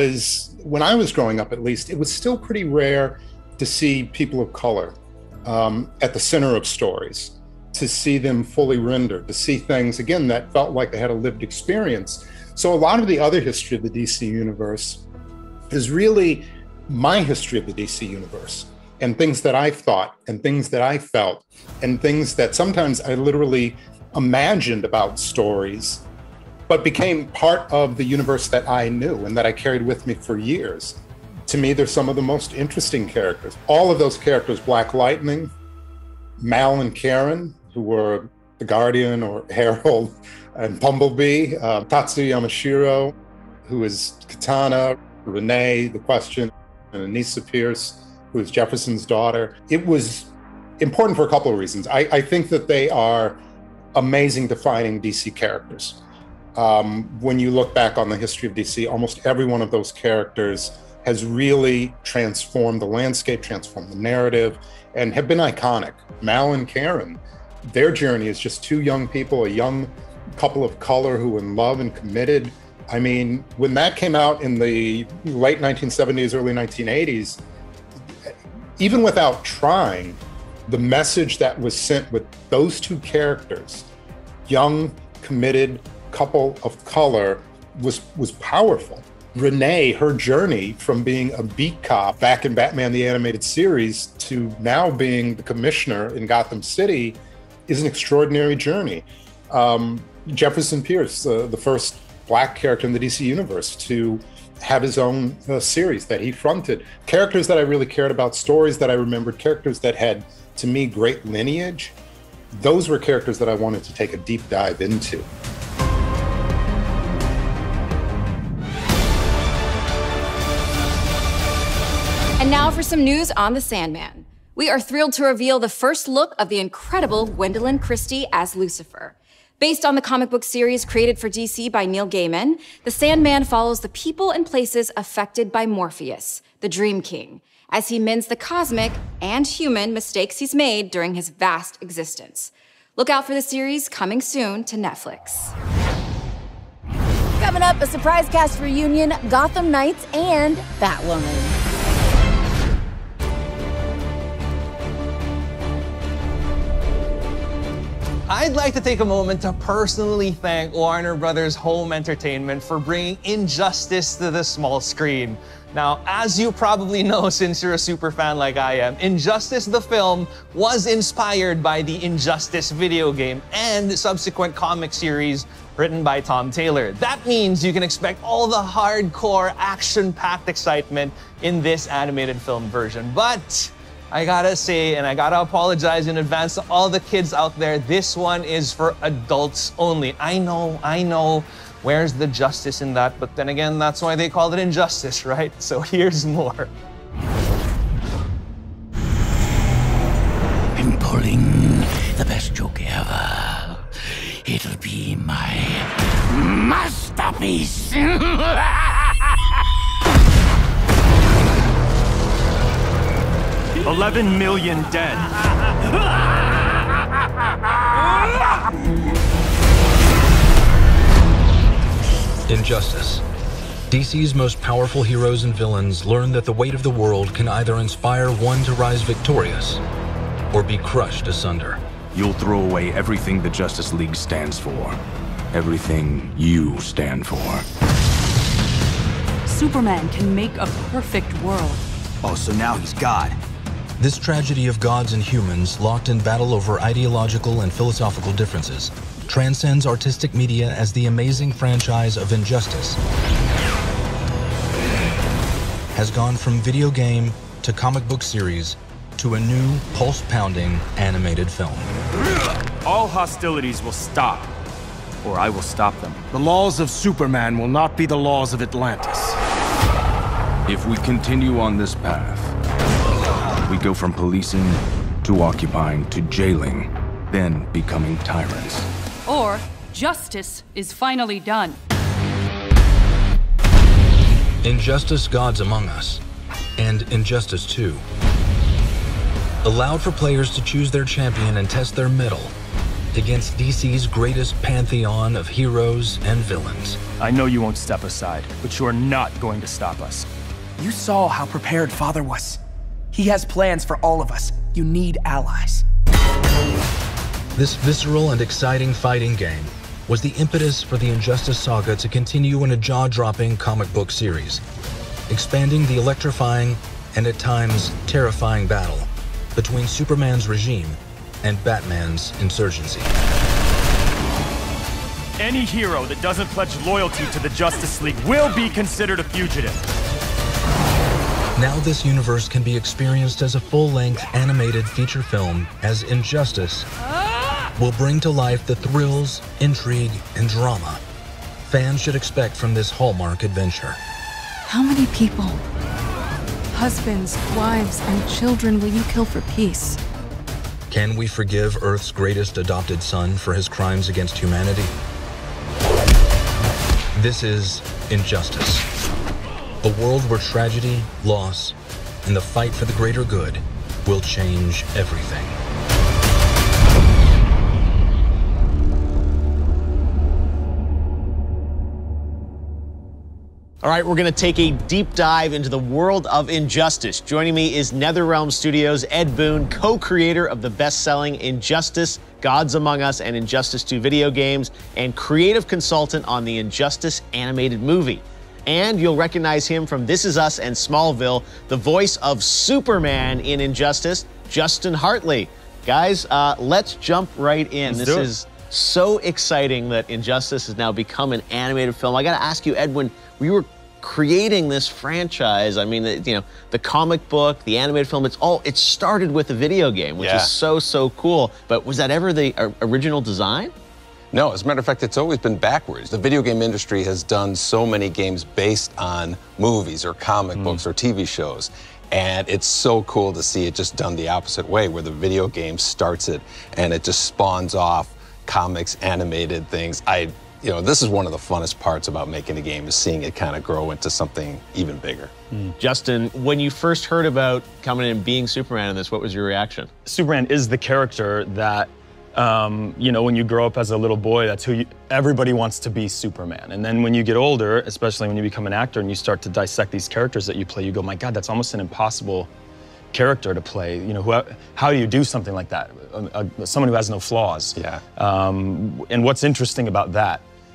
Speaker 1: I was growing up, at least, it was still pretty rare to see people of color at the center of stories, to see them fully rendered, to see things, again, that felt like they had a lived experience. So a lot of the other history of the DC universe is really my history of the DC universe, and things that I thought, and things that I felt, and things that sometimes I literally imagined about stories, but became part of the universe that I knew and that I carried with me for years. To me, they're some of the most interesting characters. All of those characters, Black Lightning, Mal and Karen, who were the Guardian or Herald, and Bumblebee, Tatsuya Yamashiro, who is Katana, Renee, The Question, and Anissa Pierce, who is Jefferson's daughter. It was important for a couple of reasons. I think that they are amazing defining DC characters. When you look back on the history of DC, almost every one of those characters has really transformed the landscape, transformed the narrative, and have been iconic. Mal and Karen, their journey is just two young people, a young couple of color who are in love and committed. I mean, when that came out in the late 1970s, early 1980s, even without trying, the message that was sent with those two characters, young, committed couple of color, was powerful. Renee, her journey from being a beat cop back in Batman the Animated Series to now being the commissioner in Gotham City is an extraordinary journey. Jefferson Pierce, the first Black character in the DC universe to have his own series that he fronted. Characters that I really cared about, stories that I remembered, characters that had, to me, great lineage. Those were characters that I wanted to take a deep dive into.
Speaker 15: And now for some news on The Sandman. We are thrilled to reveal the first look of the incredible Gwendoline Christie as Lucifer. Based on the comic book series created for DC by Neil Gaiman, The Sandman follows the people and places affected by Morpheus, the Dream King, as he mends the cosmic and human mistakes he's made during his vast existence. Look out for the series coming soon to Netflix.
Speaker 19: Coming up, a surprise cast reunion, Gotham Knights and Batwoman.
Speaker 25: I'd like to take a moment to personally thank Warner Brothers Home Entertainment for bringing Injustice to the small screen. Now, as you probably know since you're a super fan like I am, Injustice the film was inspired by the Injustice video game and subsequent comic series written by Tom Taylor. That means you can expect all the hardcore, action-packed excitement in this animated film version. But I gotta say, and I gotta apologize in advance to all the kids out there, this one is for adults only. I know, where's the justice in that? But then again, that's why they called it Injustice, right? So here's more.
Speaker 4: I'm pulling the best joke ever. It'll be my masterpiece.
Speaker 6: 11 million dead.
Speaker 14: Injustice.
Speaker 6: DC's most powerful heroes and villains learn that the weight of the world can either inspire one to rise victorious or be crushed asunder.
Speaker 13: You'll throw away everything the Justice League stands for. Everything you stand for.
Speaker 14: Superman can make a perfect world.
Speaker 7: Oh, so now he's God.
Speaker 6: This tragedy of gods and humans, locked in battle over ideological and philosophical differences, transcends artistic media as the amazing franchise of Injustice has gone from video game to comic book series to a new, pulse-pounding animated film.
Speaker 20: All hostilities will stop, or I will stop them.
Speaker 5: The laws of Superman will not be the laws of Atlantis.
Speaker 13: If we continue on this path, we go from policing to occupying to jailing, then becoming tyrants.
Speaker 14: Or justice is finally done.
Speaker 6: Injustice: Gods Among Us and Injustice 2 allowed for players to choose their champion and test their mettle against DC's greatest pantheon of heroes and villains.
Speaker 20: I know you won't step aside, but you are not going to stop us.
Speaker 23: You saw how prepared Father was. He has plans for all of us. You need allies.
Speaker 6: This visceral and exciting fighting game was the impetus for the Injustice saga to continue in a jaw-dropping comic book series, expanding the electrifying and at times terrifying battle between Superman's regime and Batman's insurgency.
Speaker 20: Any hero that doesn't pledge loyalty to the Justice League will be considered a fugitive.
Speaker 6: Now this universe can be experienced as a full-length animated feature film, as Injustice will bring to life the thrills, intrigue, and drama fans should expect from this Hallmark adventure.
Speaker 14: How many people, husbands, wives, and children will you kill for peace?
Speaker 6: Can we forgive Earth's greatest adopted son for his crimes against humanity? This is Injustice. A world where tragedy, loss, and the fight for the greater good will change everything.
Speaker 24: All right, we're going to take a deep dive into the world of Injustice. Joining me is NetherRealm Studios' Ed Boon, co-creator of the best-selling Injustice: Gods Among Us and Injustice 2 video games, and creative consultant on the Injustice animated movie. And you'll recognize him from This Is Us and Smallville, the voice of Superman in Injustice, Justin Hartley. Guys, let's jump right in. This is so exciting that Injustice has now become an animated film. I got to ask you, Ed, when we were creating this franchise, I mean, the comic book, the animated film, it started with a video game, which is so cool. But was that ever the original design?
Speaker 27: No, as a matter of fact, it's always been backwards. The video game industry has done so many games based on movies or comic books or TV shows. And it's so cool to see it just done the opposite way, where the video game starts it and it just spawns off comics, animated things. This is one of the funnest parts about making a game, is seeing it kind of grow into something even bigger.
Speaker 24: Justin, when you first heard about coming in and being Superman in this, what was your reaction?
Speaker 20: Superman is the character that, when you grow up as a little boy, that's who everybody wants to be, Superman. And then when you get older, especially when you become an actor and you start to dissect these characters that you play, you go, my God, that's almost an impossible character to play. How do you do something like that? Someone who has no flaws.
Speaker 27: Yeah.
Speaker 20: And what's interesting about that,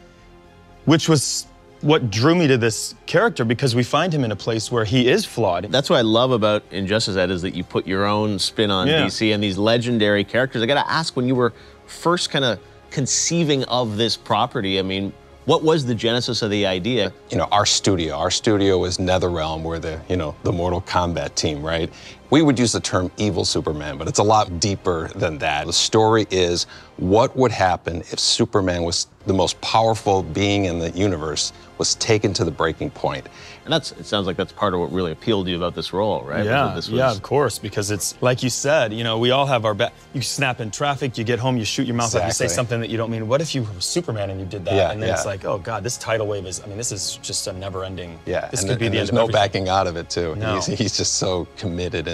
Speaker 20: which was what drew me to this character, because we find him in a place where he is flawed.
Speaker 24: That's what I love about Injustice, Ed, is that you put your own spin on DC and these legendary characters. I gotta ask, when you were first kind of conceiving of this property, I mean, what was the genesis of the idea?
Speaker 27: Our studio is NetherRealm. We're the Mortal Kombat team, right? We would use the term evil Superman, but it's a lot deeper than that. The story is, what would happen if Superman was the most powerful being in the universe, was taken to the breaking point?
Speaker 24: And it sounds like that's part of what really appealed to you about this role, right?
Speaker 20: Yeah, of course, because it's, like you said, we all have our you snap in traffic, you get home, you shoot your mouth up, you say something that you don't mean. What if you were Superman and you did that? And then it's like, oh God, this tidal wave this is just a never-ending, this could be the end of everything.
Speaker 27: There's no backing out of it, too.
Speaker 20: No.
Speaker 27: He's just so committed.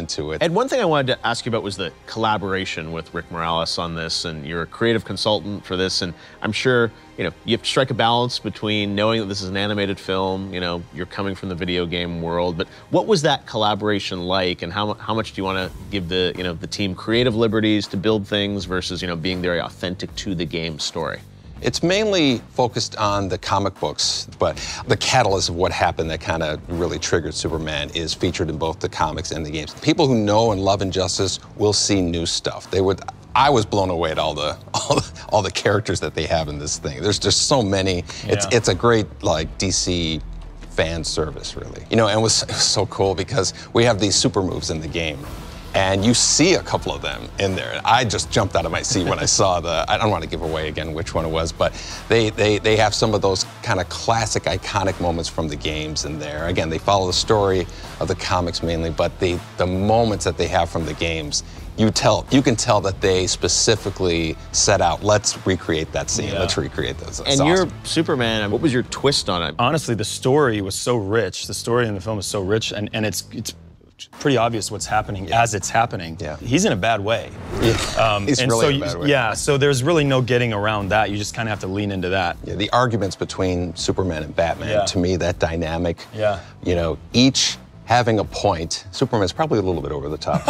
Speaker 27: into it.
Speaker 24: And one thing I wanted to ask you about was the collaboration with Rick Morales on this, and you're a creative consultant for this, and I'm sure, you know, you have to strike a balance between knowing that this is an animated film, you know, you're coming from the video game world, but what was that collaboration like, and how much do you want to give the, you know, the team creative liberties to build things versus, you know, being very authentic to the game story?
Speaker 27: It's mainly focused on the comic books, but the catalyst of what happened that kind of really triggered Superman is featured in both the comics and the games. People who know and love Injustice will see new stuff. I was blown away at all the characters that they have in this thing. There's just so many.
Speaker 20: Yeah.
Speaker 27: It's a great like DC fan service, really. You know, and it was so cool because we have these super moves in the game. And you see a couple of them in there. I just jumped out of my seat when I saw I don't want to give away again which one it was, but they have some of those kind of classic, iconic moments from the games in there. Again, they follow the story of the comics mainly, but the moments that they have from the games, you can tell that they specifically set out, let's recreate that scene, let's recreate those.
Speaker 24: And
Speaker 27: awesome.
Speaker 24: you're Superman, what was your twist on it?
Speaker 20: Honestly, the story was so rich. The story in the film is so rich, and it's pretty obvious what's happening as it's happening.
Speaker 27: Yeah.
Speaker 20: He's in a bad way.
Speaker 27: Yeah. He's really in a bad way.
Speaker 20: Yeah, so there's really no getting around that. You just kind of have to lean into that.
Speaker 27: Yeah, the arguments between Superman and Batman, to me, that dynamic, you know, each having a point. Superman's probably a little bit over the top,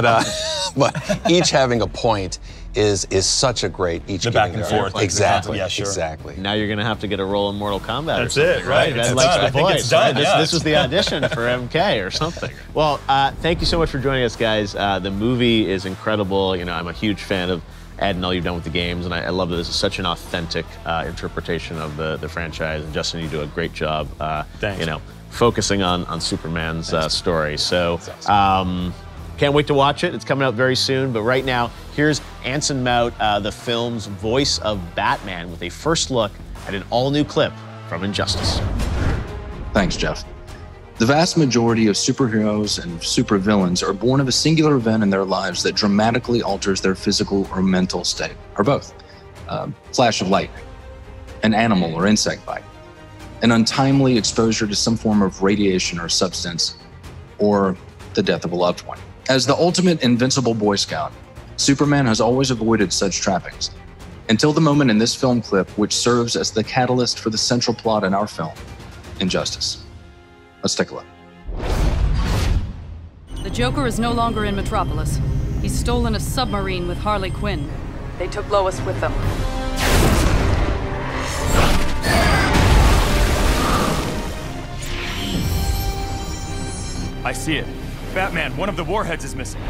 Speaker 27: but each having a point is such a great
Speaker 20: the back and forth.
Speaker 27: Exactly.
Speaker 20: Yeah, sure.
Speaker 27: Exactly.
Speaker 24: Now you're going to have to get a role in Mortal Kombat.
Speaker 20: That's
Speaker 24: or something,
Speaker 20: it, right?
Speaker 24: That
Speaker 20: It's
Speaker 24: likes
Speaker 20: done.
Speaker 24: the
Speaker 20: I think
Speaker 24: voice,
Speaker 20: it's done.
Speaker 24: right?
Speaker 20: Yeah,
Speaker 24: This was the audition for MK or something. Well, thank you so much for joining us, guys. The movie is incredible. You know, I'm a huge fan of Ed and all you've done with the games, and I love that this is such an authentic interpretation of the franchise. And Justin, you do a great job.
Speaker 20: Thanks.
Speaker 24: You know, focusing on Superman's story. So. Can't wait to watch it. It's coming out very soon. But right now, here's Anson Mount, the film's voice of Batman, with a first look at an all-new clip from Injustice.
Speaker 6: Thanks, Jeff. The vast majority of superheroes and supervillains are born of a singular event in their lives that dramatically alters their physical or mental state, or both. Flash of lightning, an animal or insect bite, an untimely exposure to some form of radiation or substance, or the death of a loved one. As the ultimate invincible Boy Scout, Superman has always avoided such trappings, until the moment in this film clip which serves as the catalyst for the central plot in our film, Injustice. Let's take a look.
Speaker 2: The Joker is no longer in Metropolis. He's stolen a submarine with Harley Quinn. They took Lois with them.
Speaker 3: I see it. Batman, one of the warheads is missing.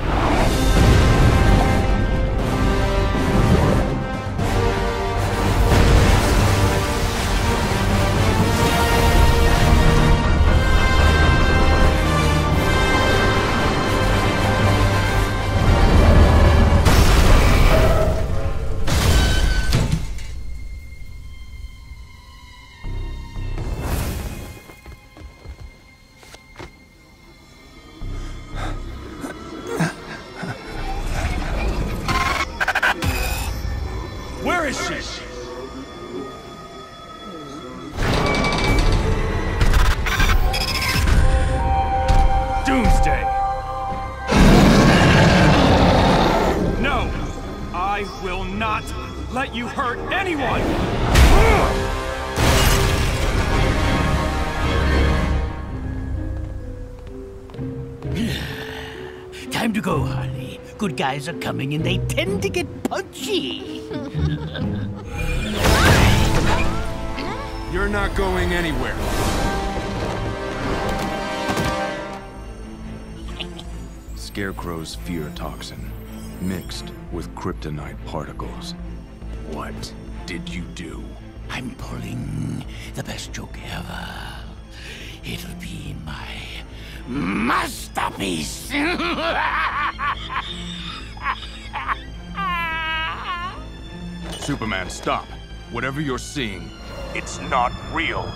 Speaker 3: Where is she? Doomsday! No! I will not let you hurt anyone!
Speaker 4: Time to go, Harley. Good guys are coming and they tend to get punchy.
Speaker 12: You're not going anywhere.
Speaker 13: Scarecrow's fear toxin, mixed with kryptonite particles. What did you do?
Speaker 4: I'm pulling the best joke ever. It'll be my masterpiece.
Speaker 13: Superman, stop. Whatever you're seeing, it's not real.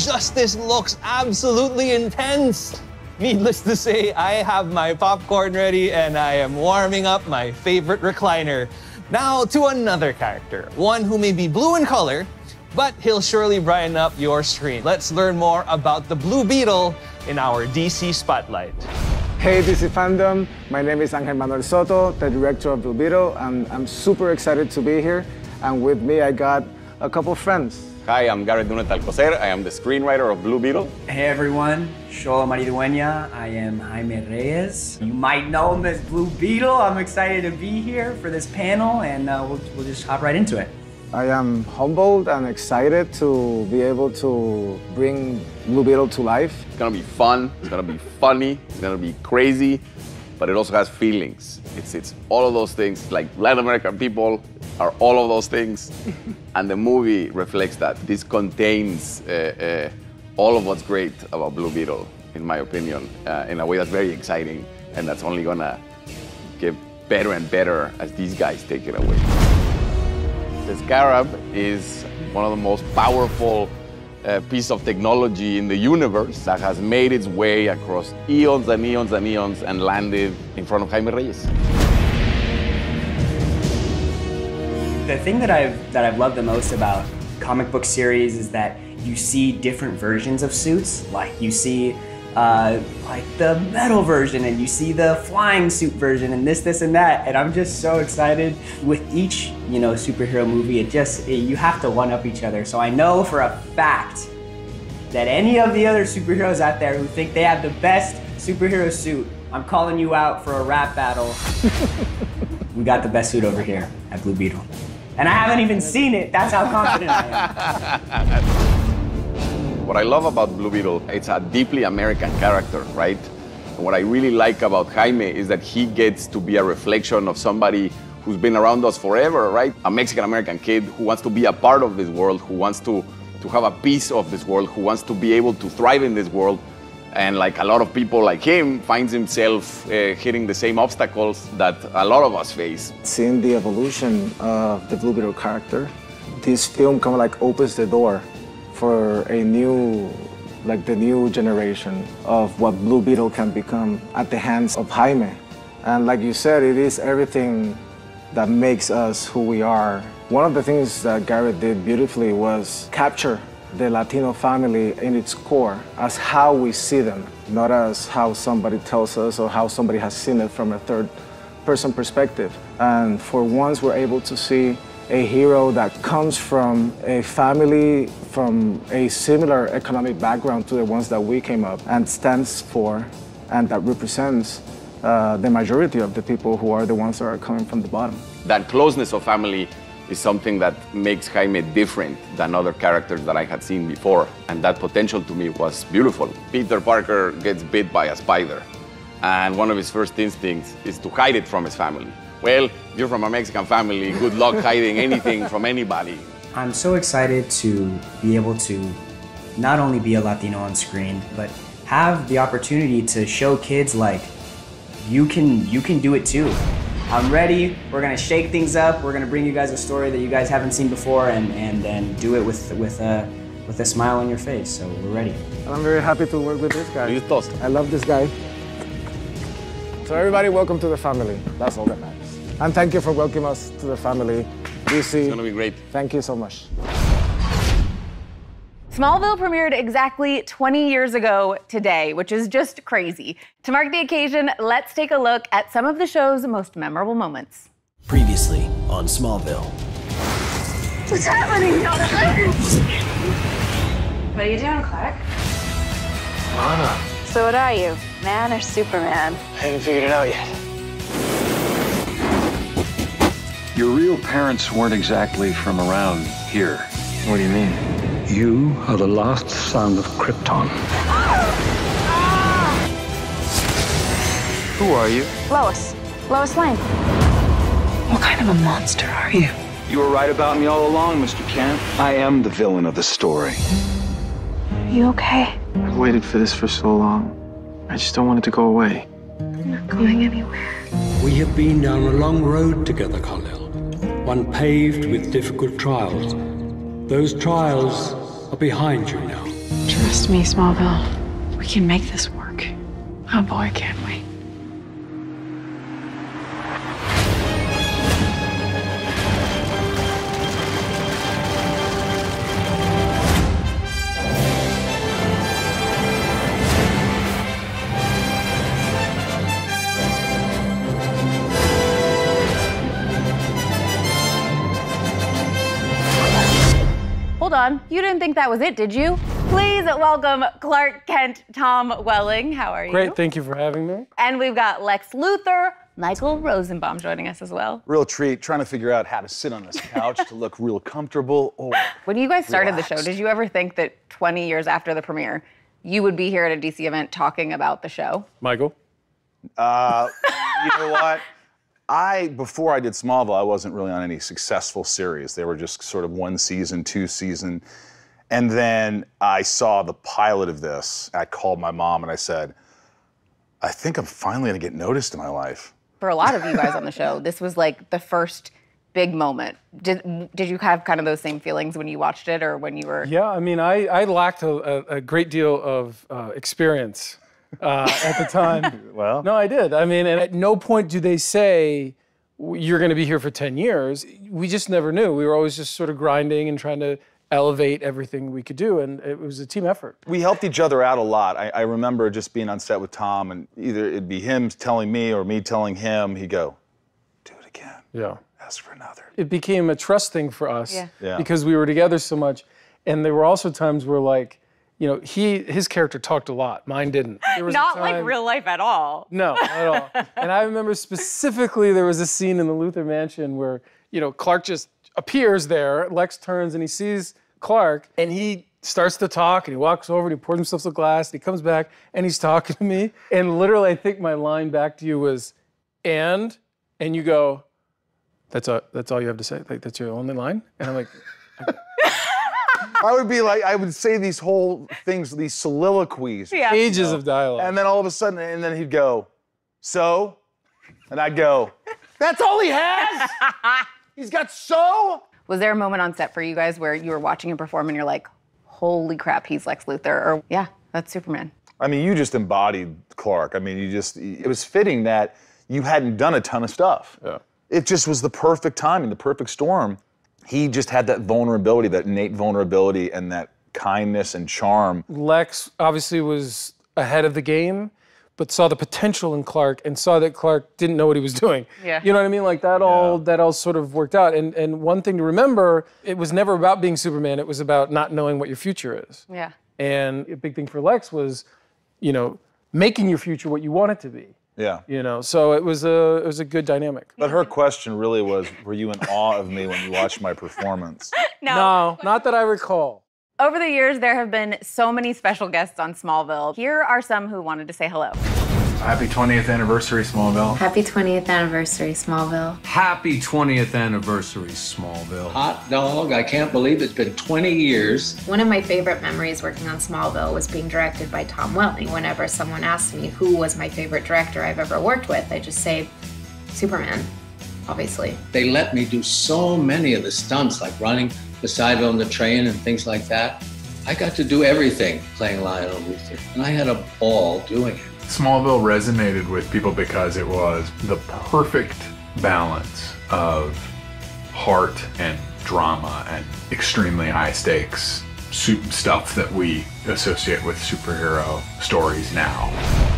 Speaker 25: Injustice looks absolutely intense. Needless to say, I have my popcorn ready and I am warming up my favorite recliner. Now to another character, one who may be blue in color, but he'll surely brighten up your screen. Let's learn more about the Blue Beetle in our DC Spotlight.
Speaker 8: Hey DC Fandom, my name is Angel Manuel Soto, the director of Blue Beetle, and I'm super excited to be here. And with me, I got a couple friends.
Speaker 9: Hi, I'm Garrett Dunet Alcocer. I am the screenwriter of Blue Beetle.
Speaker 10: Hey everyone, Xolo Maridueña. I am Jaime Reyes. You might know him as Blue Beetle. I'm excited to be here for this panel, and we'll just hop right into it.
Speaker 8: I am humbled and excited to be able to bring Blue Beetle to life.
Speaker 9: It's gonna be fun, it's gonna be funny, it's gonna be crazy, but it also has feelings. It's all of those things, like Latin American people are all of those things, and the movie reflects that. This contains all of what's great about Blue Beetle, in my opinion, in a way that's very exciting, and that's only gonna get better and better as these guys take it away. The Scarab is one of the most powerful piece of technology in the universe that has made its way across eons and eons and eons and landed in front of Jaime Reyes.
Speaker 10: The thing that I've loved the most about comic book series is that you see different versions of suits. Like you see like the metal version, and you see the flying suit version, and this and that. And I'm just so excited. With each, superhero movie, you have to one up each other. So I know for a fact that any of the other superheroes out there who think they have the best superhero suit, I'm calling you out for a rap battle. We got the best suit over here at Blue Beetle. And I haven't even seen it. That's how confident I am.
Speaker 9: What I love about Blue Beetle, it's a deeply American character, right? And what I really like about Jaime is that he gets to be a reflection of somebody who's been around us forever, right? A Mexican-American kid who wants to be a part of this world, who wants to have a piece of this world, who wants to be able to thrive in this world. And like a lot of people like him, finds himself hitting the same obstacles that a lot of us face.
Speaker 8: Seeing the evolution of the Blue Beetle character, this film kind of like opens the door for a new, the new generation of what Blue Beetle can become at the hands of Jaime. And like you said, it is everything that makes us who we are. One of the things that Garrett did beautifully was capture the Latino family in its core as how we see them, not as how somebody tells us or how somebody has seen it from a third-person perspective. And for once, we're able to see a hero that comes from a family from a similar economic background to the ones that we came up, and stands for and that represents the majority of the people who are the ones that are coming from the bottom.
Speaker 9: That closeness of family is something that makes Jaime different than other characters that I had seen before, and that potential to me was beautiful. Peter Parker gets bit by a spider, and one of his first instincts is to hide it from his family. Well, if you're from a Mexican family, good luck hiding anything from anybody.
Speaker 10: I'm so excited to be able to not only be a Latino on screen, but have the opportunity to show kids like, you can do it too. I'm ready. We're gonna shake things up. We're gonna bring you guys a story that you guys haven't seen before, and do it with a smile on your face. So we're ready.
Speaker 8: And I'm very happy to work with this guy. I love this guy. So everybody, welcome to the family. That's all that matters. And thank you for welcoming us to the family. DC.
Speaker 9: It's gonna be great.
Speaker 8: Thank you so much.
Speaker 16: Smallville premiered exactly 20 years ago today, which is just crazy. To mark the occasion, let's take a look at some of the show's most memorable moments.
Speaker 17: Previously on Smallville.
Speaker 16: What's happening, Jonathan?
Speaker 18: What are you doing, Clark?
Speaker 17: Lana.
Speaker 18: So what are you, man or Superman?
Speaker 17: I haven't figured it out yet.
Speaker 22: Your real parents weren't exactly from around here.
Speaker 17: What do you mean?
Speaker 22: You are the last son of Krypton.
Speaker 17: Who are you?
Speaker 18: Lois. Lois Lane. What kind of a monster are you?
Speaker 22: You were right about me all along, Mr. Kent. I am the villain of the story.
Speaker 18: Are you okay?
Speaker 8: I've waited for this for so long. I just don't want it to go away.
Speaker 18: I'm not going anywhere.
Speaker 22: We have been down a long road together, Kal-El. One paved with difficult trials. Those trials are behind you now.
Speaker 18: Trust me, Smallville. We can make this work. Oh boy, can't we?
Speaker 16: Hold on, you didn't think that was it, did you? Please welcome Clark Kent, Tom Welling. How are you?
Speaker 1: Great, thank you for having me.
Speaker 16: And we've got Lex Luthor, Michael Rosenbaum joining us as well.
Speaker 7: Real treat, trying to figure out how to sit on this couch to look real comfortable. Oh,
Speaker 16: when you guys started the show,
Speaker 7: relaxed.
Speaker 16: did you ever think that 20 years after the premiere, you would be here at a DC event talking about the show?
Speaker 1: Michael?
Speaker 7: You know what? Before I did Smallville, I wasn't really on any successful series. They were just sort of 1 season, 2 season. And then I saw the pilot of this. I called my mom and I said, I think I'm finally gonna get noticed in my life.
Speaker 16: For a lot of you guys on the show, this was like the first big moment. Did you have kind of those same feelings when you watched it or when you were?
Speaker 1: Yeah, I mean, I lacked a great deal of experience at the time.
Speaker 7: Well.
Speaker 1: No, I did. I mean, and at no point do they say, you're gonna be here for 10 years. We just never knew. We were always just sort of grinding and trying to elevate everything we could do, and it was a team effort.
Speaker 7: We helped each other out a lot. I remember just being on set with Tom, and either it'd be him telling me or me telling him, he'd go, do it again.
Speaker 1: Yeah.
Speaker 7: Ask for another.
Speaker 1: It became a trust thing for us
Speaker 7: Yeah.
Speaker 1: because we were together so much, and there were also times where, like, you know, his character talked a lot. Mine didn't. There was a
Speaker 16: Not like
Speaker 1: time-
Speaker 16: real life at all.
Speaker 1: No, not at all. And I remember specifically there was a scene in the Luthor Mansion where, you know, Clark just appears there. Lex turns and he sees Clark and he starts to talk and he walks over and he pours himself a glass and he comes back and he's talking to me. And literally, I think my line back to you was, and you go, that's all you have to say? Like, that's your only line? And I'm like,
Speaker 7: I would be like, I would say these whole things, these soliloquies.
Speaker 16: Yeah.
Speaker 1: Pages of dialogue.
Speaker 7: And then all of a sudden, and then he'd go, so? And I'd go, that's all he has? He's got so?
Speaker 16: Was there a moment on set for you guys where you were watching him perform and you're like, holy crap, he's Lex Luthor, or yeah, that's Superman?
Speaker 7: I mean, you just embodied Clark. I mean, it was fitting that you hadn't done a ton of stuff.
Speaker 1: Yeah.
Speaker 7: It just was the perfect timing, the perfect storm. He just had that vulnerability, that innate vulnerability and that kindness and charm.
Speaker 1: Lex obviously was ahead of the game, but saw the potential in Clark and saw that Clark didn't know what he was doing.
Speaker 16: Yeah.
Speaker 1: You know what I mean? Like that all sort of worked out. And one thing to remember, it was never about being Superman. It was about not knowing what your future is.
Speaker 16: Yeah.
Speaker 1: And a big thing for Lex was, you know, making your future what you want it to be.
Speaker 7: Yeah.
Speaker 1: You know, so it was a good dynamic.
Speaker 7: But her question really was, were you in awe of me when you watched my performance?
Speaker 1: No, not that I recall.
Speaker 16: Over the years, there have been so many special guests on Smallville. Here are some who wanted to say hello.
Speaker 11: Happy 20th anniversary, Smallville.
Speaker 15: Happy 20th anniversary, Smallville.
Speaker 19: Happy 20th anniversary, Smallville.
Speaker 21: Hot dog, I can't believe it's been 20 years.
Speaker 15: One of my favorite memories working on Smallville was being directed by Tom Welling. Whenever someone asks me who was my favorite director I've ever worked with, I just say Superman, obviously.
Speaker 21: They let me do so many of the stunts, like running beside on the train and things like that. I got to do everything playing Lionel Luthor, and I had a ball doing it.
Speaker 11: Smallville resonated with people because it was the perfect balance of heart and drama and extremely high stakes stuff that we associate with superhero stories now.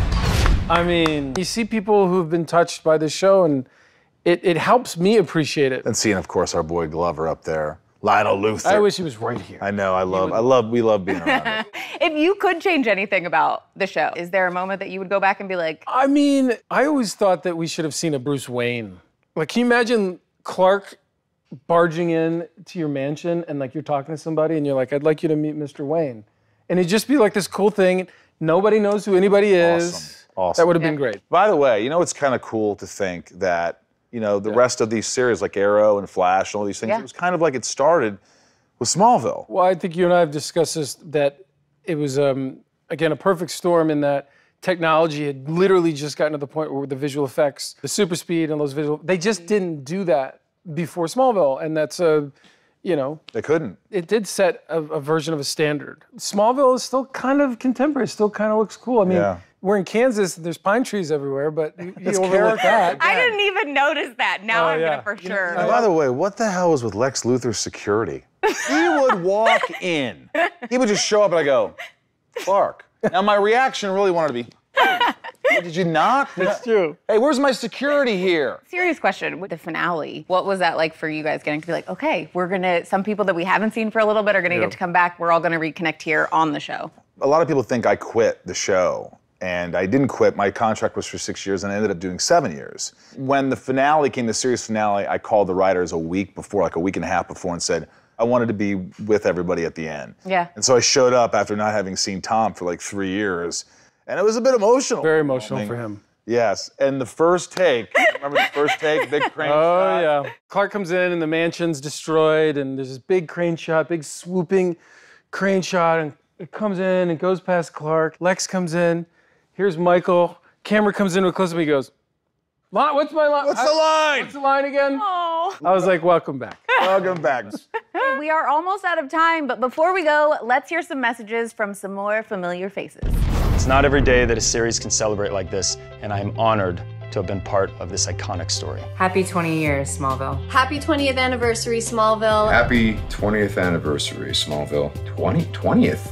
Speaker 1: I mean, you see people who've been touched by this show and it helps me appreciate it.
Speaker 7: And seeing, of course, our boy Glover up there. Lionel Luthor.
Speaker 1: I wish he was right here.
Speaker 7: I know, we love being around it.
Speaker 16: If you could change anything about the show, is there a moment that you would go back and be like,
Speaker 1: I mean, I always thought that we should have seen a Bruce Wayne. Like, can you imagine Clark barging in to your mansion and like you're talking to somebody and you're like, I'd like you to meet Mr. Wayne. And it'd just be like this cool thing. Nobody knows who anybody is.
Speaker 7: Awesome.
Speaker 1: That would have been great.
Speaker 7: By the way, you know, it's kind of cool to think that, you know, the rest of these series like Arrow and Flash and all these things, it was kind of like it started with Smallville.
Speaker 1: Well, I think you and I have discussed this, that it was, again, a perfect storm in that technology had literally just gotten to the point where the visual effects, the super speed and those visual, they just didn't do that before Smallville. And that's you know.
Speaker 7: They couldn't.
Speaker 1: It did set a version of a standard. Smallville is still kind of contemporary. It still kind of looks cool. I mean, we're in Kansas. There's pine trees everywhere, but you overlook that.
Speaker 16: I didn't even notice that. Now I'm gonna for sure.
Speaker 7: And by the way, what the hell was with Lex Luthor's security? He would walk in. He would just show up and I go, Clark. Now my reaction really wanted to be, hey, did you knock?
Speaker 1: That's true.
Speaker 7: Hey, where's my security here?
Speaker 16: Serious question with the finale. What was that like for you guys getting to be like, okay, some people that we haven't seen for a little bit are gonna get to come back. We're all gonna reconnect here on the show.
Speaker 7: A lot of people think I quit the show. And I didn't quit. My contract was for 6 years, and I ended up doing 7 years. When the finale came, the series finale, I called the writers a week before, like a week and a half before, and said, I wanted to be with everybody at the end.
Speaker 16: Yeah.
Speaker 7: And so I showed up after not having seen Tom for like 3 years, and it was a bit emotional.
Speaker 1: Very emotional for him.
Speaker 7: Yes, and the first take, remember the first take, big crane shot?
Speaker 1: Oh, yeah. Clark comes in, and the mansion's destroyed, and there's this big crane shot, big swooping crane shot, and it comes in and goes past Clark. Lex comes in. Here's Michael. Camera comes in with close up. He goes, what's my line?
Speaker 7: What's the line?
Speaker 1: What's the line again?
Speaker 16: Oh.
Speaker 1: I was like, welcome back.
Speaker 7: Welcome back.
Speaker 16: We are almost out of time, but before we go, let's hear some messages from some more familiar faces.
Speaker 5: It's not every day that a series can celebrate like this, and I'm honored to have been part of this iconic story.
Speaker 14: Happy 20 years, Smallville.
Speaker 20: Happy 20th anniversary, Smallville.
Speaker 23: Happy 20th anniversary, Smallville. 20th?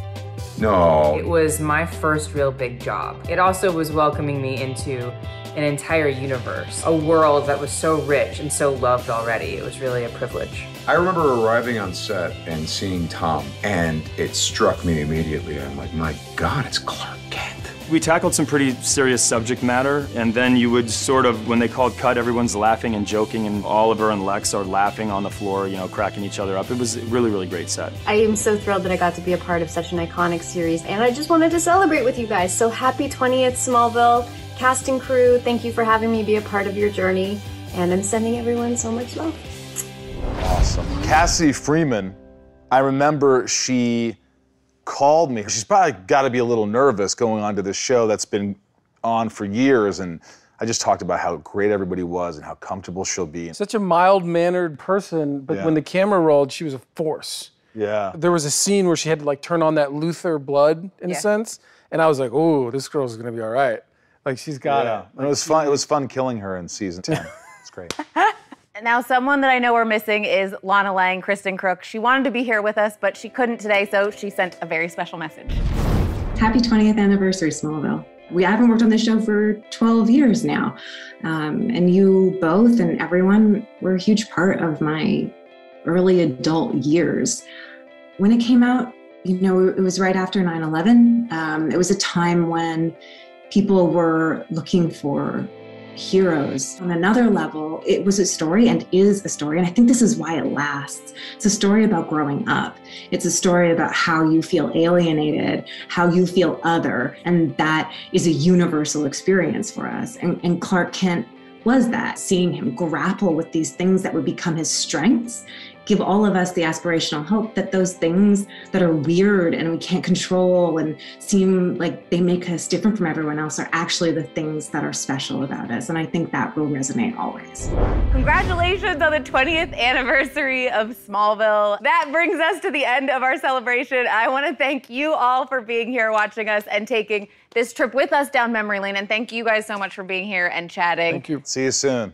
Speaker 23: No.
Speaker 14: It was my first real big job. It also was welcoming me into an entire universe, a world that was so rich and so loved already. It was really a privilege.
Speaker 23: I remember arriving on set and seeing Tom, and it struck me immediately. I'm like, my God, it's Clark Kent.
Speaker 5: We tackled some pretty serious subject matter, and then you would sort of, when they called cut, everyone's laughing and joking, and Oliver and Lex are laughing on the floor, you know, cracking each other up. It was a really, really great set.
Speaker 20: I am so thrilled that I got to be a part of such an iconic series, and I just wanted to celebrate with you guys. So happy 20th, Smallville. Cast and crew, thank you for having me be a part of your journey, and I'm sending everyone so much love.
Speaker 7: Awesome. Cassie Freeman, I remember she called me. She's probably got to be a little nervous going on to this show that's been on for years, and I just talked about how great everybody was and how comfortable she'll be.
Speaker 1: Such a mild-mannered person, but when the camera rolled, she was a force.
Speaker 7: Yeah.
Speaker 1: There was a scene where she had to like turn on that Luthor blood, in a sense, and I was like, oh, this girl's gonna be all right. Like, she's got it.
Speaker 7: And it was fun. It was fun killing her in season 10. It's great.
Speaker 16: Now, someone that I know we're missing is Lana Lang, Kristen Crook. She wanted to be here with us, but she couldn't today, so she sent a very special message.
Speaker 24: Happy 20th anniversary, Smallville. I haven't worked on this show for 12 years now. And you both and everyone were a huge part of my early adult years. When it came out, you know, it was right after 9/11. It was a time when people were looking for heroes. On another level, it was a story and is a story, and I think this is why it lasts. It's a story about growing up. It's a story about how you feel alienated, how you feel other, and that is a universal experience for us. And Clark Kent was that, seeing him grapple with these things that would become his strengths, give all of us the aspirational hope that those things that are weird and we can't control and seem like they make us different from everyone else are actually the things that are special about us. And I think that will resonate always.
Speaker 16: Congratulations on the 20th anniversary of Smallville. That brings us to the end of our celebration. I want to thank you all for being here, watching us, and taking this trip with us down memory lane. And thank you guys so much for being here and chatting.
Speaker 7: Thank you. See you soon.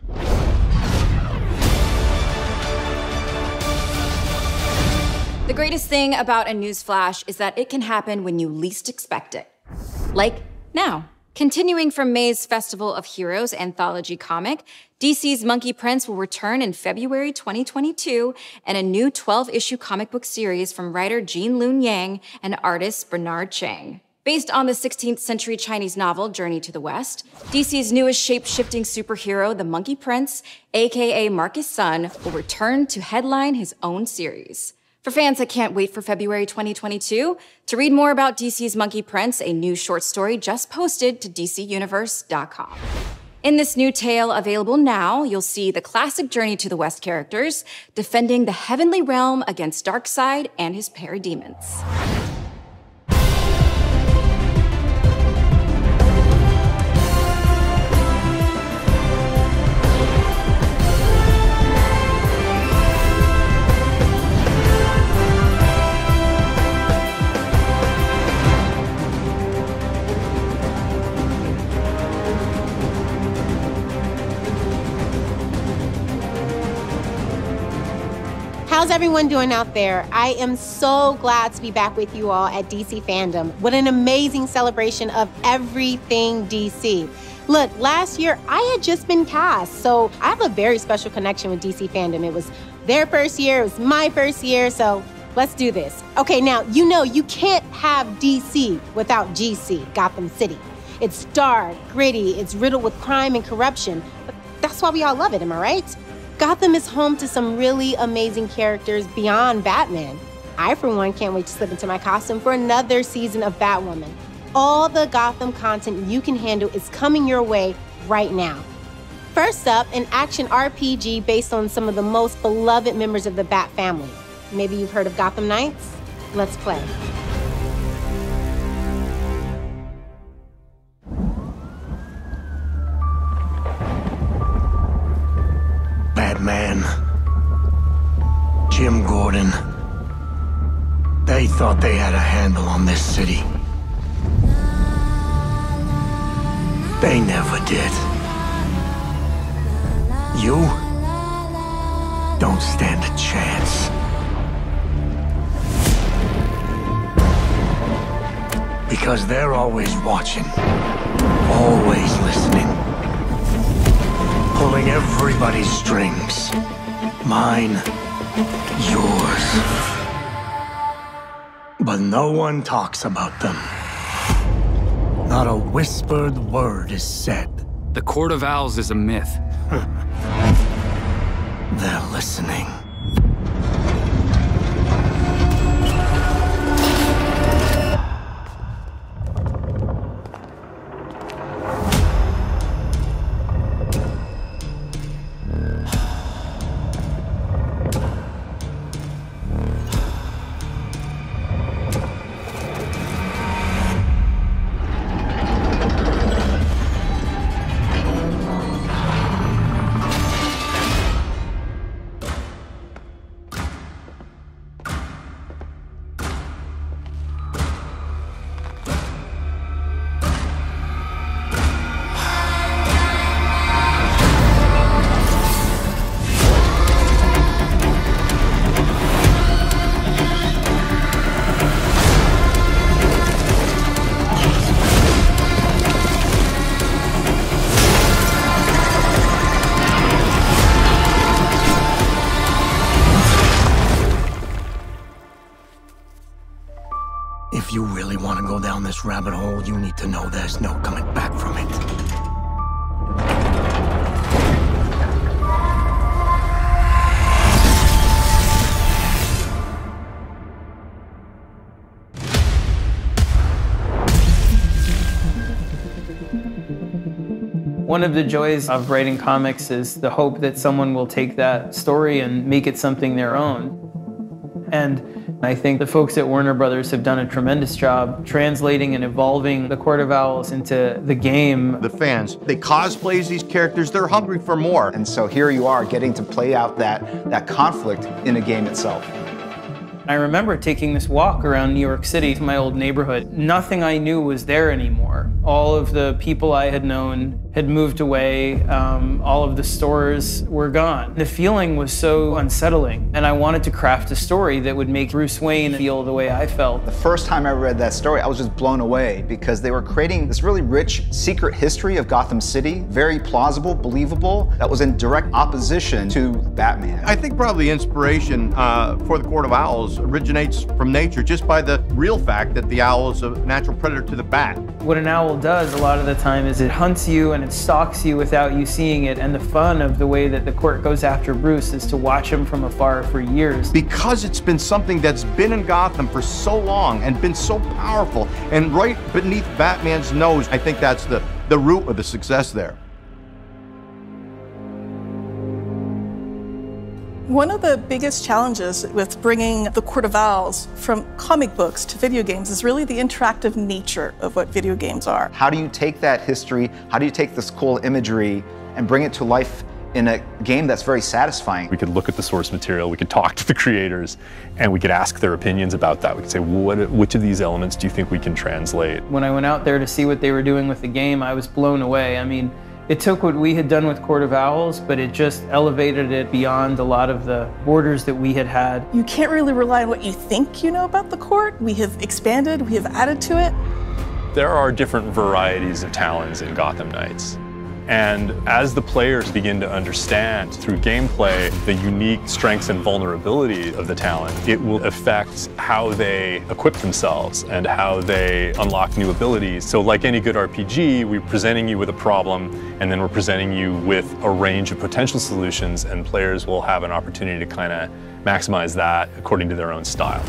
Speaker 26: The greatest thing about a news flash is that it can happen when you least expect it. Like now. Continuing from May's Festival of Heroes anthology comic, DC's Monkey Prince will return in February 2022 in a new 12-issue comic book series from writer Gene Luen Yang and artist Bernard Chang. Based on the 16th century Chinese novel Journey to the West, DC's newest shape-shifting superhero, the Monkey Prince, aka Marcus Sun, will return to headline his own series. For fans that can't wait for February 2022, to read more about DC's Monkey Prince, a new short story just posted to DCUniverse.com. In this new tale available now, you'll see the classic Journey to the West characters defending the heavenly realm against Darkseid and his parademons.
Speaker 2: How's everyone doing out there? I am so glad to be back with you all at DC Fandom. What an amazing celebration of everything DC. Look, last year I had just been cast, so I have a very special connection with DC Fandom. It was their first year, it was my first year, so let's do this. Okay, now, you know you can't have DC without GC, Gotham City. It's dark, gritty, it's riddled with crime and corruption, but that's why we all love it, am I right? Gotham is home to some really amazing characters beyond Batman. I, for one, can't wait to slip into my costume for another season of Batwoman. All the Gotham content you can handle is coming your way right now. First up, an action RPG based on some of the most beloved members of the Bat family. Maybe you've heard of Gotham Knights? Let's play.
Speaker 3: Batman, Jim Gordon, they thought they had a handle on this city. They never did. You don't stand a chance. Because they're always watching, always listening. Pulling everybody's strings. Mine, yours. But no one talks about them. Not a whispered word is said.
Speaker 4: The Court of Owls is a myth.
Speaker 3: They're listening. If you really want to go down this rabbit hole, you need to know there's no coming back from it.
Speaker 6: One of the joys of writing comics is the hope that someone will take that story and make it something their own. And I think the folks at Warner Brothers have done a tremendous job translating and evolving the Court of Owls into the game.
Speaker 12: The fans, they cosplay as these characters, they're hungry for more.
Speaker 13: And so here you are getting to play out that conflict in a game itself.
Speaker 6: I remember taking this walk around New York City to my old neighborhood. Nothing I knew was there anymore. All of the people I had known had moved away. All of the stores were gone. The feeling was so unsettling, and I wanted to craft a story that would make Bruce Wayne feel the way I felt.
Speaker 13: The first time I read that story, I was just blown away because they were creating this really rich secret history of Gotham City, very plausible, believable, that was in direct opposition to Batman.
Speaker 12: I think probably inspiration for the Court of Owls originates from nature just by the real fact that the owl is a natural predator to the bat.
Speaker 6: What an owl does a lot of the time is it hunts you and it stalks you without you seeing it, and the fun of the way that the court goes after Bruce is to watch him from afar for years.
Speaker 12: Because it's been something that's been in Gotham for so long and been so powerful, and right beneath Batman's nose, I think that's the root of the success there.
Speaker 27: One of the biggest challenges with bringing the Court of Owls from comic books to video games is really the interactive nature of what video games are.
Speaker 13: How do you take that history, how do you take this cool imagery and bring it to life in a game that's very satisfying?
Speaker 28: We could look at the source material, we could talk to the creators, and we could ask their opinions about that. We could say, which of these elements do you think we can translate?
Speaker 6: When I went out there to see what they were doing with the game, I was blown away. I mean, It took what we had done with Court of Owls, but it just elevated it beyond a lot of the borders that we had had.
Speaker 27: You can't really rely on what you think you know about the court. We have expanded, we have added to it.
Speaker 28: There are different varieties of Talons in Gotham Knights. And as the players begin to understand through gameplay the unique strengths and vulnerabilities of the Talon, it will affect how they equip themselves and how they unlock new abilities. So like any good RPG, we're presenting you with a problem and then we're presenting you with a range of potential solutions, and players will have an opportunity to kind of maximize that according to their own style.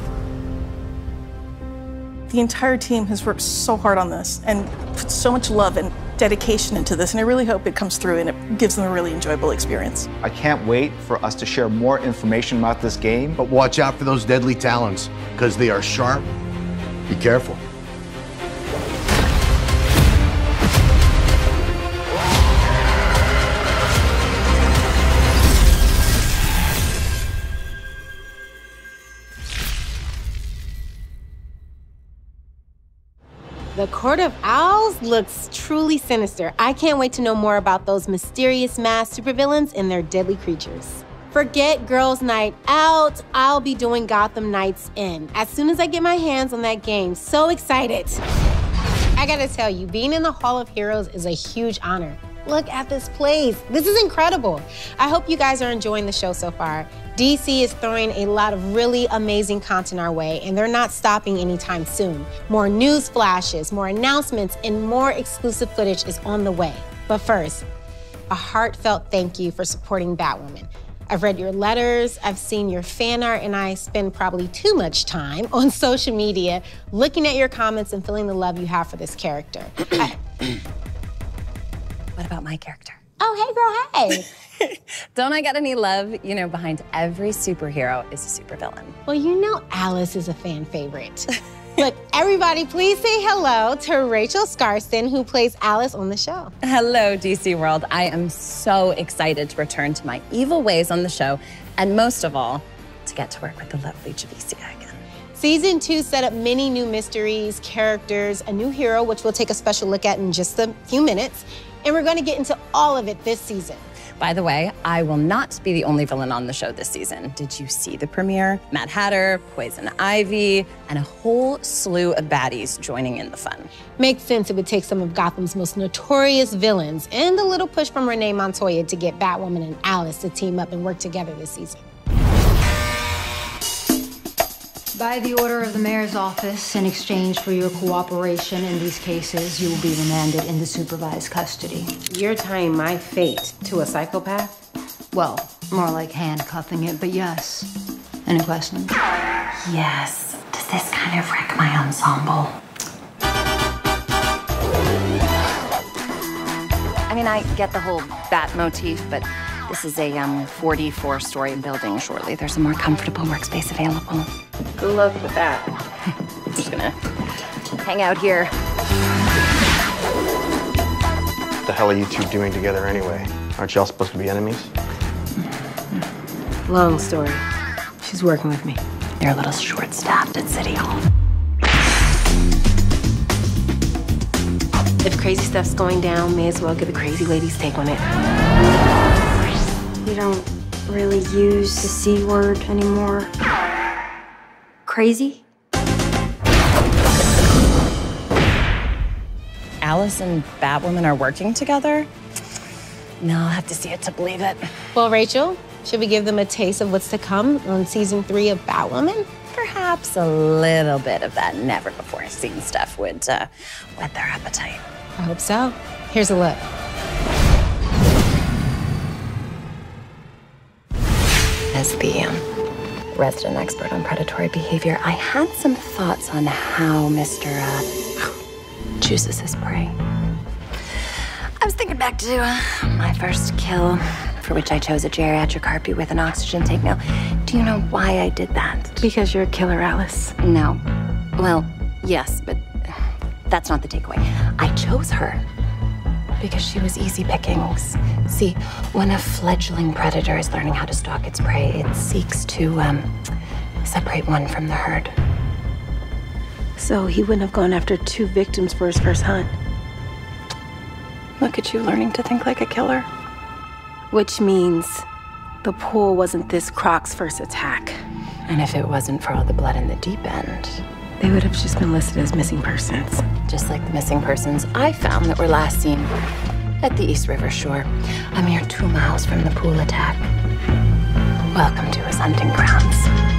Speaker 27: The entire team has worked so hard on this and put so much love and dedication into this, and I really hope it comes through and it gives them a really enjoyable experience.
Speaker 13: I can't wait for us to share more information about this game.
Speaker 12: But watch out for those deadly Talons, because they are sharp. Be careful.
Speaker 2: The Court of Owls looks truly sinister. I can't wait to know more about those mysterious masked supervillains and their deadly creatures. Forget Girls' Night Out. I'll be doing Gotham Knights In as soon as I get my hands on that game. So excited. I gotta tell you, being in the Hall of Heroes is a huge honor. Look at this place. This is incredible. I hope you guys are enjoying the show so far. DC is throwing a lot of really amazing content our way, and they're not stopping anytime soon. More news flashes, more announcements, and more exclusive footage is on the way. But first, a heartfelt thank you for supporting Batwoman. I've read your letters, I've seen your fan art, and I spend probably too much time on social media looking at your comments and feeling the love you have for this character.
Speaker 8: What about my character?
Speaker 2: Oh, hey girl, hey.
Speaker 8: Don't I get any love? You know, behind every superhero is a supervillain.
Speaker 2: Well, you know Alice is a fan favorite. Look, everybody, please say hello to Rachel Skarsten, who plays Alice on the show.
Speaker 8: Hello, DC World. I am so excited to return to my evil ways on the show, and most of all, to get to work with the lovely Javicia again.
Speaker 2: Season 2 set up many new mysteries, characters, a new hero, which we'll take a special look at in just a few minutes, and we're going to get into all of it this season.
Speaker 8: By the way, I will not be the only villain on the show this season. Did you see the premiere? Mad Hatter, Poison Ivy, and a whole slew of baddies joining in the fun.
Speaker 2: Makes sense it would take some of Gotham's most notorious villains and a little push from Renee Montoya to get Batwoman and Alice to team up and work together this season.
Speaker 9: By the order of the mayor's office, in exchange for your cooperation in these cases, you will be remanded into supervised custody.
Speaker 2: You're tying my fate to a psychopath?
Speaker 9: Well, more like handcuffing it, but yes. Any questions?
Speaker 8: Yes. Does this kind of wreck my ensemble? I mean, I get the whole bat motif, but this is a 44-story building. Shortly, there's a more comfortable workspace available.
Speaker 2: Good luck with that.
Speaker 8: I'm just gonna hang out here.
Speaker 10: What the hell are you two doing together anyway? Aren't y'all supposed to be enemies?
Speaker 2: Long story. She's working with me.
Speaker 8: They're a little short-staffed at City Hall.
Speaker 2: If crazy stuff's going down, may as well get the crazy lady's take on it.
Speaker 20: We don't really use the C word anymore. Crazy?
Speaker 8: Alice and Batwoman are working together? No, I'll have to see it to believe it.
Speaker 2: Well, Rachel, should we give them a taste of what's to come on season 3 of Batwoman?
Speaker 8: Perhaps a little bit of that never-before-seen stuff would whet their appetite.
Speaker 2: I hope so. Here's a look.
Speaker 8: As the resident expert on predatory behavior, I had some thoughts on how Mr. chooses his prey. I was thinking back to my first kill, for which I chose a geriatric harpy with an oxygen tank. Now, do you know why I did that?
Speaker 2: Because you're a killer, Alice.
Speaker 8: No. Well, yes, but that's not the takeaway. I chose her because she was easy pickings. See, when a fledgling predator is learning how to stalk its prey, it seeks to separate one from the herd.
Speaker 2: So he wouldn't have gone after 2 victims for his first hunt?
Speaker 8: Look at you learning to think like a killer.
Speaker 2: Which means the pool wasn't this Croc's first attack.
Speaker 8: And if it wasn't for all the blood in the deep end,
Speaker 2: they would have just been listed as missing persons.
Speaker 8: Just like the missing persons I found that were last seen at the East River shore, a mere 2 miles from the pool attack. Welcome to his hunting grounds.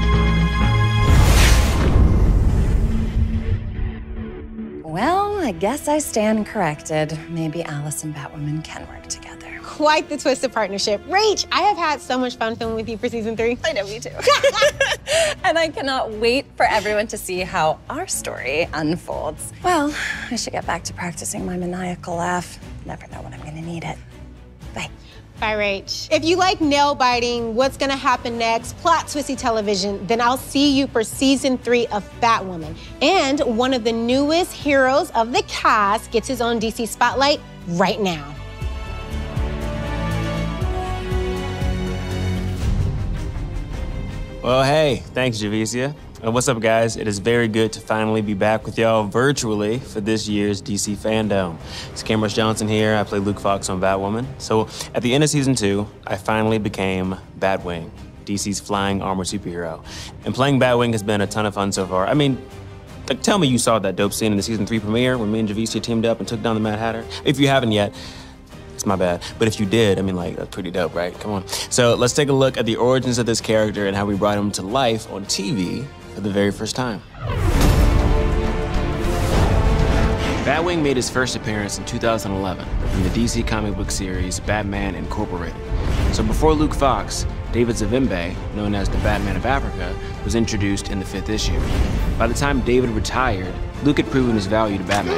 Speaker 26: Well, I guess I stand corrected. Maybe Alice and Batwoman can work together.
Speaker 2: Quite the twisted partnership. Rach, I have had so much fun filming with you for season 3.
Speaker 26: I know, me too. And I cannot wait for everyone to see how our story unfolds. Well, I should get back to practicing my maniacal laugh. Never know when I'm gonna need it. Bye.
Speaker 2: Bye, Rach. If you like nail-biting, what's gonna happen next, plot twisty television, then I'll see you for season 3 of Batwoman. And one of the newest heroes of the cast gets his own DC spotlight right now.
Speaker 11: Well, hey, thanks, Javicia. What's up, guys? It is very good to finally be back with y'all virtually for this year's DC Fandom. It's Cameron Johnson here. I play Luke Fox on Batwoman. So at the end of season 2, I finally became Batwing, DC's flying armored superhero. And playing Batwing has been a ton of fun so far. I mean, like, tell me you saw that dope scene in the season 3 premiere when me and Javicia teamed up and took down the Mad Hatter. If you haven't yet, it's my bad. But if you did, I mean, like, that's pretty dope, right? Come on. So let's take a look at the origins of this character and how we brought him to life on TV for the very first time. Batwing made his first appearance in 2011 in the DC comic book series Batman Incorporated. So before Luke Fox, David Zavimbe, known as the Batman of Africa, was introduced in the 5th issue. By the time David retired, Luke had proven his value to Batman.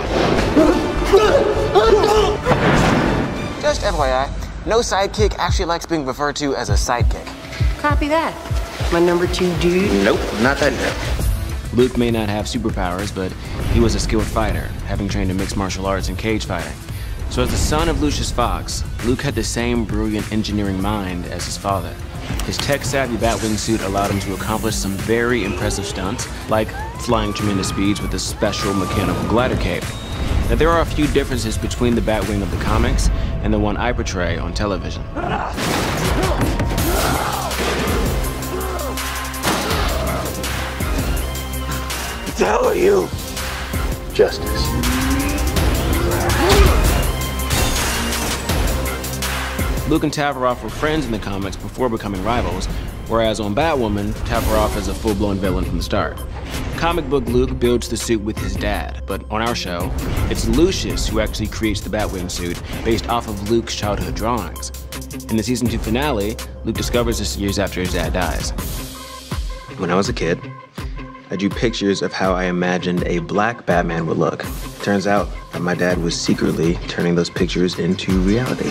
Speaker 11: Just FYI, no sidekick actually likes being referred to as a sidekick.
Speaker 2: Copy that. My number 2 dude.
Speaker 11: Nope, not that dude. Luke may not have superpowers, but he was a skilled fighter, having trained in mixed martial arts and cage fighting. So as the son of Lucius Fox, Luke had the same brilliant engineering mind as his father. His tech-savvy Batwing suit allowed him to accomplish some very impressive stunts, like flying tremendous speeds with a special mechanical glider cape. Now, there are a few differences between the Batwing of the comics and the one I portray on television.
Speaker 10: What the hell are you? Justice.
Speaker 11: Luke and Tavaroff were friends in the comics before becoming rivals, whereas on Batwoman, Tavaroff is a full-blown villain from the start. Comic book Luke builds the suit with his dad, but on our show, it's Lucius who actually creates the Batwing suit based off of Luke's childhood drawings. In the season 2 finale, Luke discovers this years after his dad dies. When I was a kid, I drew pictures of how I imagined a black Batman would look. Turns out that my dad was secretly turning those pictures into reality.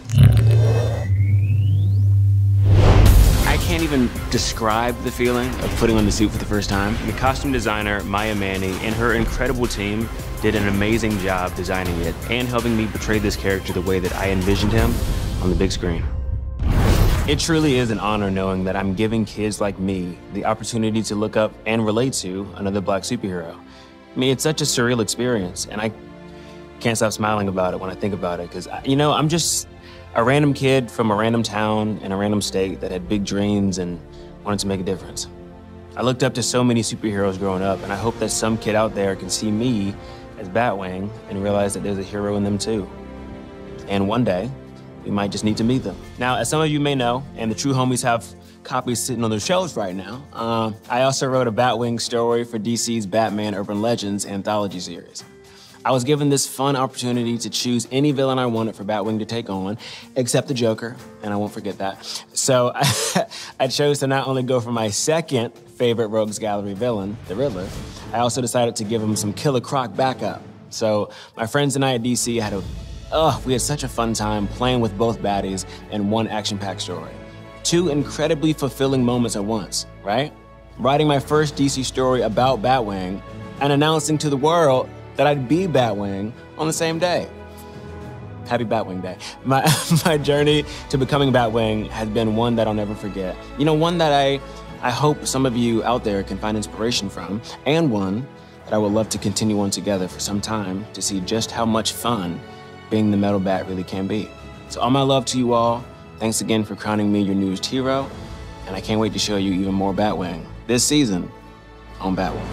Speaker 11: I can't even describe the feeling of putting on the suit for the first time. The costume designer, Maya Manny, and her incredible team did an amazing job designing it and helping me portray this character the way that I envisioned him on the big screen. It truly is an honor knowing that I'm giving kids like me the opportunity to look up and relate to another black superhero. I mean, it's such a surreal experience, and I can't stop smiling about it when I think about it, because, you know, I'm just a random kid from a random town in a random state that had big dreams and wanted to make a difference. I looked up to so many superheroes growing up, and I hope that some kid out there can see me as Batwing and realize that there's a hero in them too. And one day, we might just need to meet them. Now, as some of you may know, and the true homies have copies sitting on their shelves right now, I also wrote a Batwing story for DC's Batman Urban Legends anthology series. I was given this fun opportunity to choose any villain I wanted for Batwing to take on, except the Joker, and I won't forget that. So I chose to not only go for my second favorite Rogues Gallery villain, the Riddler, I also decided to give him some Killer Croc backup. So my friends and I at DC we had such a fun time playing with both baddies in one action-packed story. 2 incredibly fulfilling moments at once, right? Writing my first DC story about Batwing and announcing to the world that I'd be Batwing on the same day. Happy Batwing Day. My journey to becoming Batwing has been one that I'll never forget. You know, one that I hope some of you out there can find inspiration from, and one that I would love to continue on together for some time to see just how much fun being the Metal Bat really can be. So all my love to you all. Thanks again for crowning me your newest hero. And I can't wait to show you even more Batwing this season on Batwoman.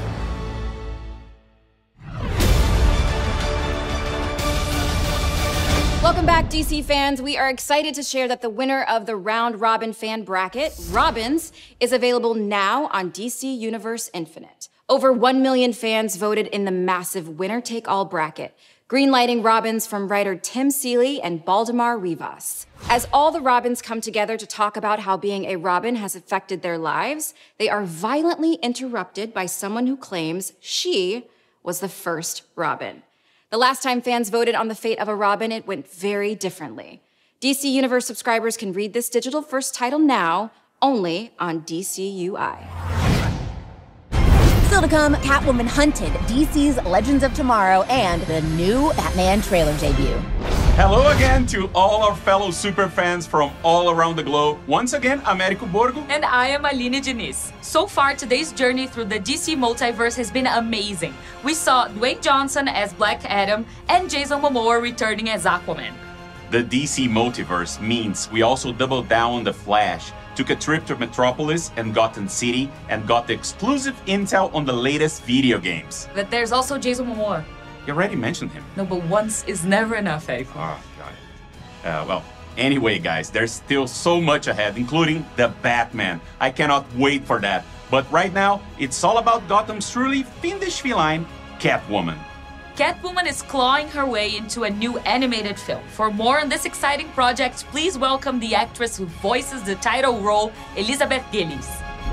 Speaker 26: Welcome back, DC fans. We are excited to share that the winner of the Round Robin fan bracket, Robins, is available now on DC Universe Infinite. Over 1 million fans voted in the massive winner-take-all bracket, greenlighting Robins from writer Tim Seeley and Baldemar Rivas. As all the Robins come together to talk about how being a Robin has affected their lives, they are violently interrupted by someone who claims she was the first Robin. The last time fans voted on the fate of a Robin, it went very differently. DC Universe subscribers can read this digital-first title now, only on DCUI.
Speaker 14: Still to come, Catwoman Hunted, DC's Legends of Tomorrow, and the new Batman trailer debut.
Speaker 15: Hello again to all our fellow super fans from all around the globe. Once again, Américo Borgo.
Speaker 17: And I am Aline Diniz. So far, today's journey through the DC multiverse has been amazing. We saw Dwayne Johnson as Black Adam and Jason Momoa returning as Aquaman.
Speaker 15: The DC multiverse means we also doubled down on The Flash, took a trip to Metropolis and Gotham City, and got the exclusive intel on the latest video games.
Speaker 17: But there's also Jason Momoa.
Speaker 15: You already mentioned him.
Speaker 17: No, but once is never enough, eh?
Speaker 15: Oh, God. Well, anyway, guys, there's still so much ahead, including the Batman. I cannot wait for that. But right now, it's all about Gotham's truly fiendish feline, Catwoman.
Speaker 17: Catwoman is clawing her way into a new animated film. For more on this exciting project, please welcome the actress who voices the title role, Elizabeth Gillies.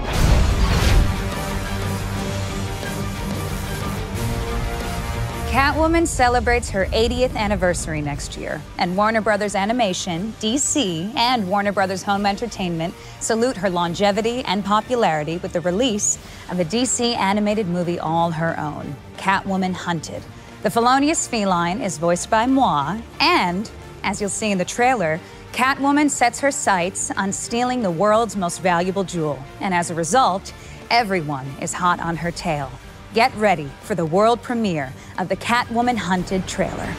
Speaker 18: Catwoman celebrates her 80th anniversary next year, and Warner Brothers Animation, DC, and Warner Brothers Home Entertainment salute her longevity and popularity with the release of a DC animated movie all her own, Catwoman Hunted. The felonious feline is voiced by moi, and, as you'll see in the trailer, Catwoman sets her sights on stealing the world's most valuable jewel, and as a result, everyone is hot on her tail. Get ready for the world premiere of the Catwoman Hunted trailer.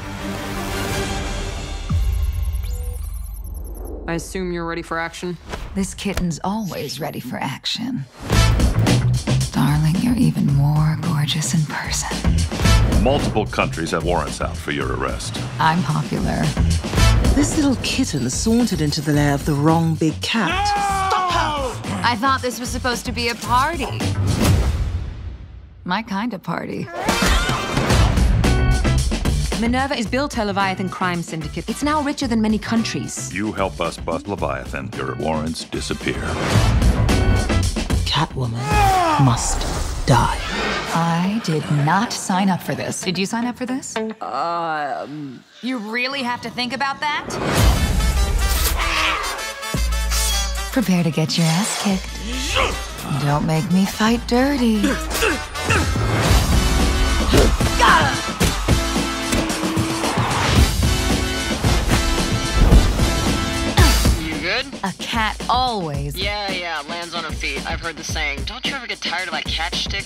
Speaker 19: I assume you're ready for action?
Speaker 21: This kitten's always ready for action. Darling, you're even more gorgeous in person.
Speaker 22: Multiple countries have warrants out for your arrest.
Speaker 21: I'm popular.
Speaker 25: This little kitten sauntered into the lair of the wrong big cat.
Speaker 21: No! Stop her! I thought this was supposed to be a party. My kind of party.
Speaker 29: Minerva is built her Leviathan crime syndicate. It's now richer than many countries.
Speaker 22: You help us bust Leviathan, your warrants disappear.
Speaker 25: Catwoman must die.
Speaker 21: I did not sign up for this. Did you sign up for this?
Speaker 19: You really have to think about that?
Speaker 21: Prepare to get your ass kicked. Don't make me fight dirty.
Speaker 30: You good?
Speaker 21: A cat always.
Speaker 30: Yeah, lands on her feet. I've heard the saying. Don't you ever get tired of that catch stick?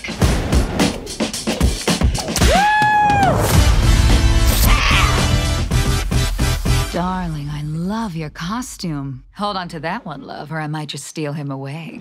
Speaker 21: Darling, I love your costume. Hold on to that one, love, or I might just steal him away.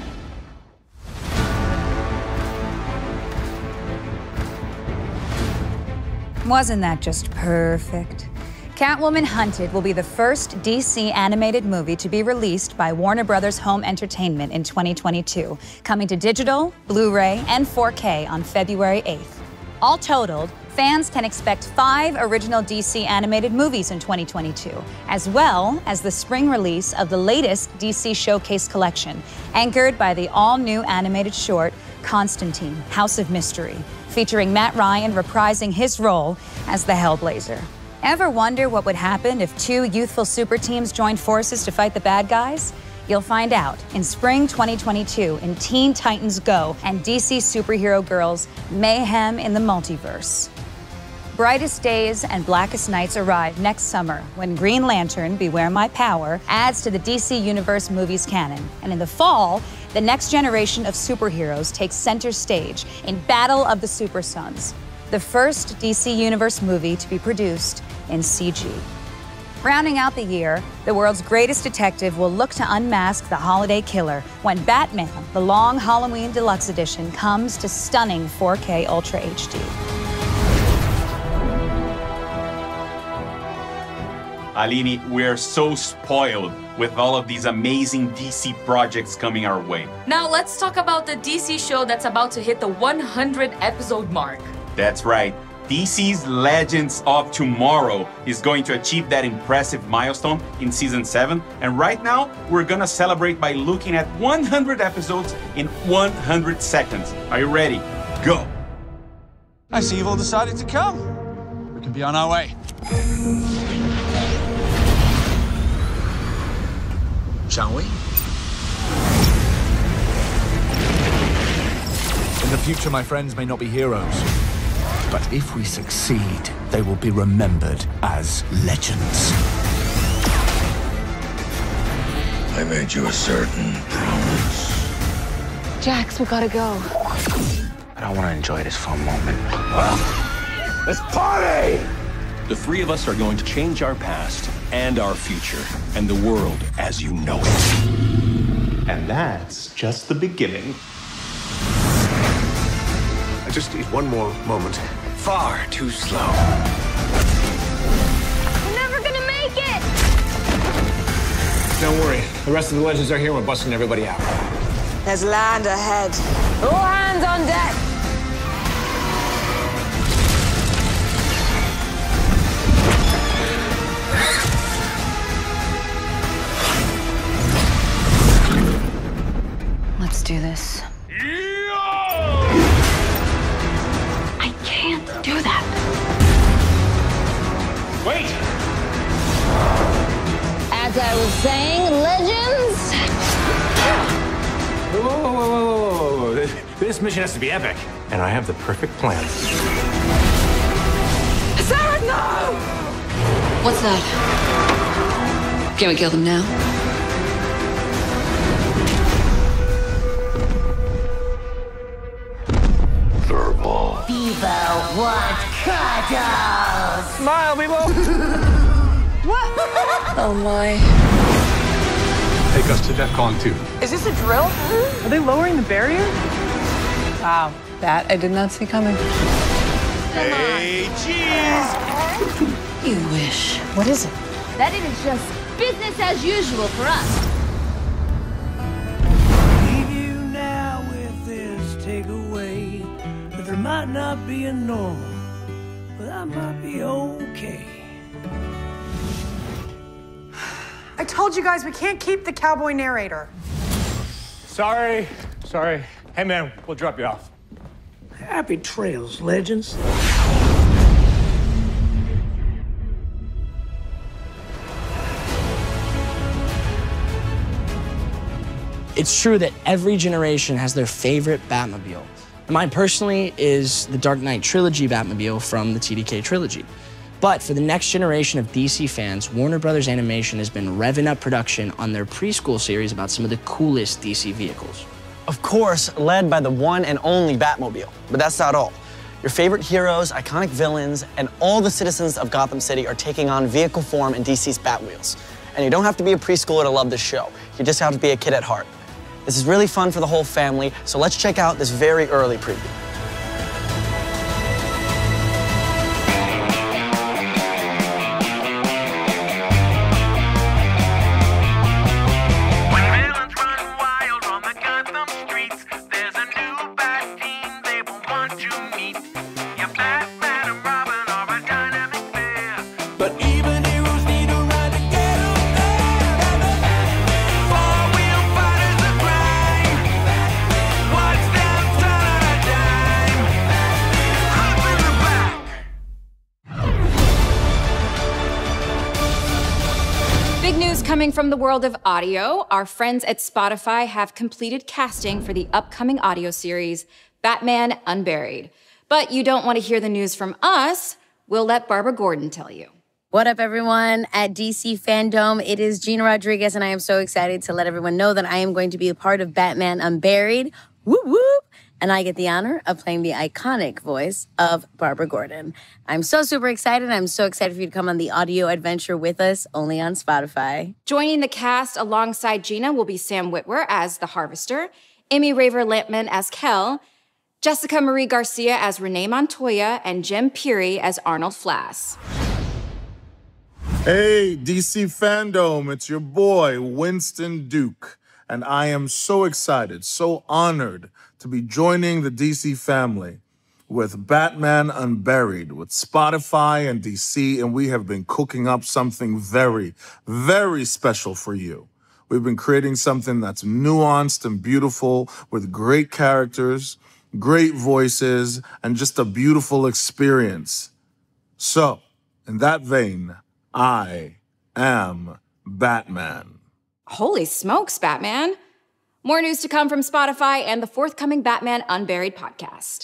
Speaker 18: Wasn't that just perfect? Catwoman Hunted will be the first DC animated movie to be released by Warner Brothers Home Entertainment in 2022, coming to digital, Blu-ray, and 4K on February 8th. All totaled, fans can expect 5 original DC animated movies in 2022, as well as the spring release of the latest DC Showcase collection, anchored by the all-new animated short, Constantine, House of Mystery, featuring Matt Ryan reprising his role as the Hellblazer. Ever wonder what would happen if 2 youthful super teams joined forces to fight the bad guys? You'll find out in spring 2022 in Teen Titans Go and DC Superhero Girls Mayhem in the Multiverse. Brightest Days and Blackest Nights arrive next summer when Green Lantern, Beware My Power, adds to the DC Universe movies canon. And in the fall, the next generation of superheroes takes center stage in Battle of the Super Sons. the first DC Universe movie to be produced in CG. Rounding out the year, the world's greatest detective will look to unmask the holiday killer when Batman, the Long Halloween Deluxe Edition, comes to stunning 4K Ultra HD.
Speaker 15: Aline, we're so spoiled with all of these amazing DC projects coming our way.
Speaker 17: Now let's talk about the DC show that's about to hit the 100 episode mark.
Speaker 15: That's right. DC's Legends of Tomorrow is going to achieve that impressive milestone in Season 7. And right now, we're gonna celebrate by looking at 100 episodes in 100 seconds. Are you ready? Go!
Speaker 1: I see you've all decided to come. We can be on our way. Shall we?
Speaker 3: In the future, my friends may not be heroes. But if we succeed, they will be remembered as legends.
Speaker 4: I made you a certain promise.
Speaker 29: Jax, we gotta go.
Speaker 11: I don't want to enjoy this for a moment.
Speaker 3: Let's party!
Speaker 5: The three of us are going to change our past and our future and the world as you know it.
Speaker 6: And that's just the beginning.
Speaker 7: I just need one more moment.
Speaker 5: Far too slow.
Speaker 29: We're never gonna make it!
Speaker 7: Don't worry. The rest of the legends are here. We're busting everybody out.
Speaker 16: There's land ahead.
Speaker 29: All hands on deck! Let's do this. I can't do that.
Speaker 7: Wait!
Speaker 29: As I was saying, legends?
Speaker 7: Whoa. This mission has to be epic. And I have the perfect plan.
Speaker 29: Sarah, no! What's that? Can we kill them now?
Speaker 4: People want cuddles!
Speaker 7: Smile, people!
Speaker 29: What? Oh my.
Speaker 3: Take us to DEFCON 2.
Speaker 29: Is this a drill?
Speaker 27: Are they lowering the barrier?
Speaker 29: Wow, that I did not see coming.
Speaker 4: Hey, cheese!
Speaker 29: You wish. What is it?
Speaker 23: That it is just business as usual for us.
Speaker 24: Leave you now with this takeaway that there might not be a normal, but that might be okay.
Speaker 28: I told you guys we can't keep the cowboy narrator.
Speaker 7: Sorry. Hey, man, we'll drop you off.
Speaker 24: Happy trails, legends.
Speaker 31: It's true that every generation has their favorite Batmobile. And mine personally is the Dark Knight Trilogy Batmobile from the TDK Trilogy. But for the next generation of DC fans, Warner Brothers Animation has been revving up production on their preschool series about some of the coolest DC vehicles.
Speaker 32: Of course, led by the one and only Batmobile. But that's not all. Your favorite heroes, iconic villains, and all the citizens of Gotham City are taking on vehicle form in DC's Batwheels. And you don't have to be a preschooler to love this show. You just have to be a kid at heart. This is really fun for the whole family, so let's check out this very early preview.
Speaker 26: Coming from the world of audio, our friends at Spotify have completed casting for the upcoming audio series, Batman Unburied. But you don't want to hear the news from us. We'll let Barbara Gordon tell you.
Speaker 33: What up, everyone? At DC Fandom, it is Gina Rodriguez, and I am so excited to let everyone know that I am going to be a part of Batman Unburied. Whoop, whoop. And I get the honor of playing the iconic voice of Barbara Gordon. I'm so super excited. I'm so excited for you to come on the audio adventure with us, only on Spotify.
Speaker 26: Joining the cast alongside Gina will be Sam Witwer as the Harvester, Amy Raver Lampman as Kel, Jessica Marie Garcia as Renee Montoya, and Jim Peary as Arnold Flass.
Speaker 2: Hey, DC Fandom, it's your boy, Winston Duke. And I am so excited, so honored to be joining the DC family with Batman Unburied, with Spotify and DC, and we have been cooking up something very, very special for you. We've been creating something that's nuanced and beautiful with great characters, great voices, and just a beautiful experience. So, in that vein, I am Batman.
Speaker 26: Holy smokes, Batman. More news to come from Spotify and the forthcoming Batman Unburied podcast.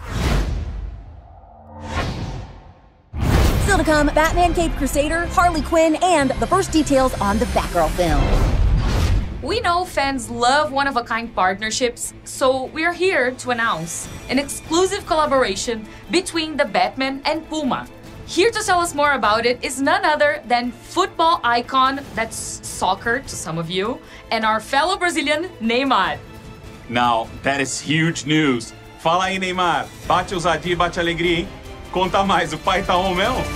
Speaker 33: Still to come, Batman Caped Crusader, Harley Quinn, and the first details on the Batgirl film.
Speaker 17: We know fans love one-of-a-kind partnerships, so we're here to announce an exclusive collaboration between the Batman and Puma. Here to tell us more about it is none other than football icon, that's soccer to some of you, and our fellow Brazilian, Neymar.
Speaker 15: Now, that is huge news. Fala aí, Neymar. Bate ousadia e bate alegria, hein? Conta mais, o pai tá on mesmo?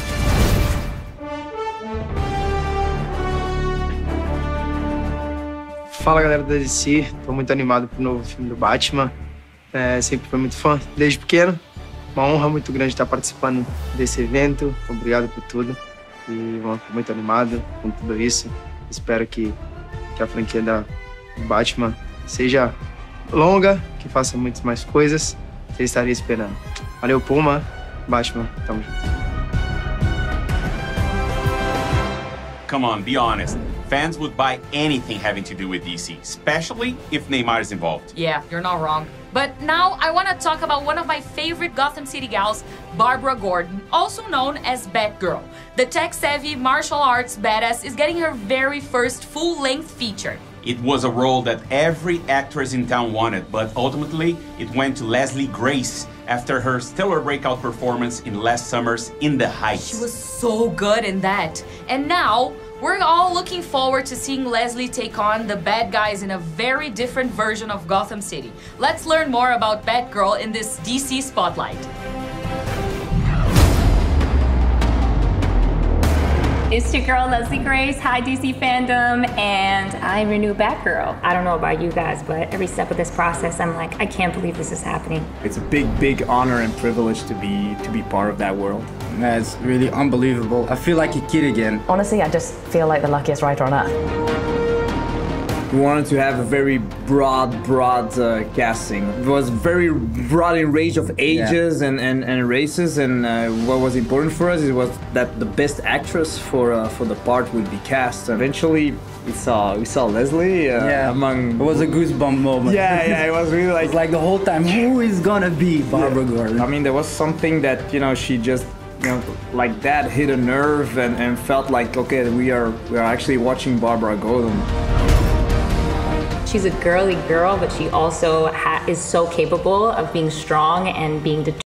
Speaker 8: Fala, galera da DC. Tô muito animado pro novo filme do Batman. Sempre fui muito fã, desde pequeno. Uma honra muito grande estar participando desse evento. Obrigado por tudo. E tô muito animado com tudo isso. Espero que a franquia da Batman seja longa, que faça muitas mais coisas. Você estaria esperando. Valeu, Puma. Batman, tamo junto.
Speaker 15: Come on, be honest. Fans would buy anything having to do with DC, especially if Neymar is involved.
Speaker 17: Yeah, you're not wrong. But now I want to talk about one of my favorite Gotham City gals, Barbara Gordon, also known as Batgirl. The tech-savvy martial arts badass is getting her very first full-length feature.
Speaker 15: It was a role that every actress in town wanted, but ultimately it went to Leslie Grace after her stellar breakout performance in last summer's In the Heights.
Speaker 17: She was so good in that. And now, we're all looking forward to seeing Leslie take on the bad guys in a very different version of Gotham City. Let's learn more about Batgirl in this DC Spotlight.
Speaker 9: It's your girl, Leslie Grace. Hi, DC Fandom, and I'm your new Batgirl. I don't know about you guys, but every step of this process, I'm like, I can't believe this is happening.
Speaker 10: It's a big, big honor and privilege to be part of that world.
Speaker 12: That's really unbelievable. I feel like a kid again.
Speaker 13: Honestly, I just feel like the luckiest writer on earth.
Speaker 12: We wanted to have a very broad casting. It was very broad in range of ages and races, and what was important for us was that the best actress for the part would be cast. Eventually, we saw Leslie among. It was a goosebump moment. Yeah, it was really like. It's like the whole time, who is gonna be Barbara Gordon?
Speaker 10: I mean, there was something that she just. Like that hit a nerve and felt like, okay, we are actually watching Barbara Gordon.
Speaker 9: She's a girly girl, but she also is so capable of being strong and being determined.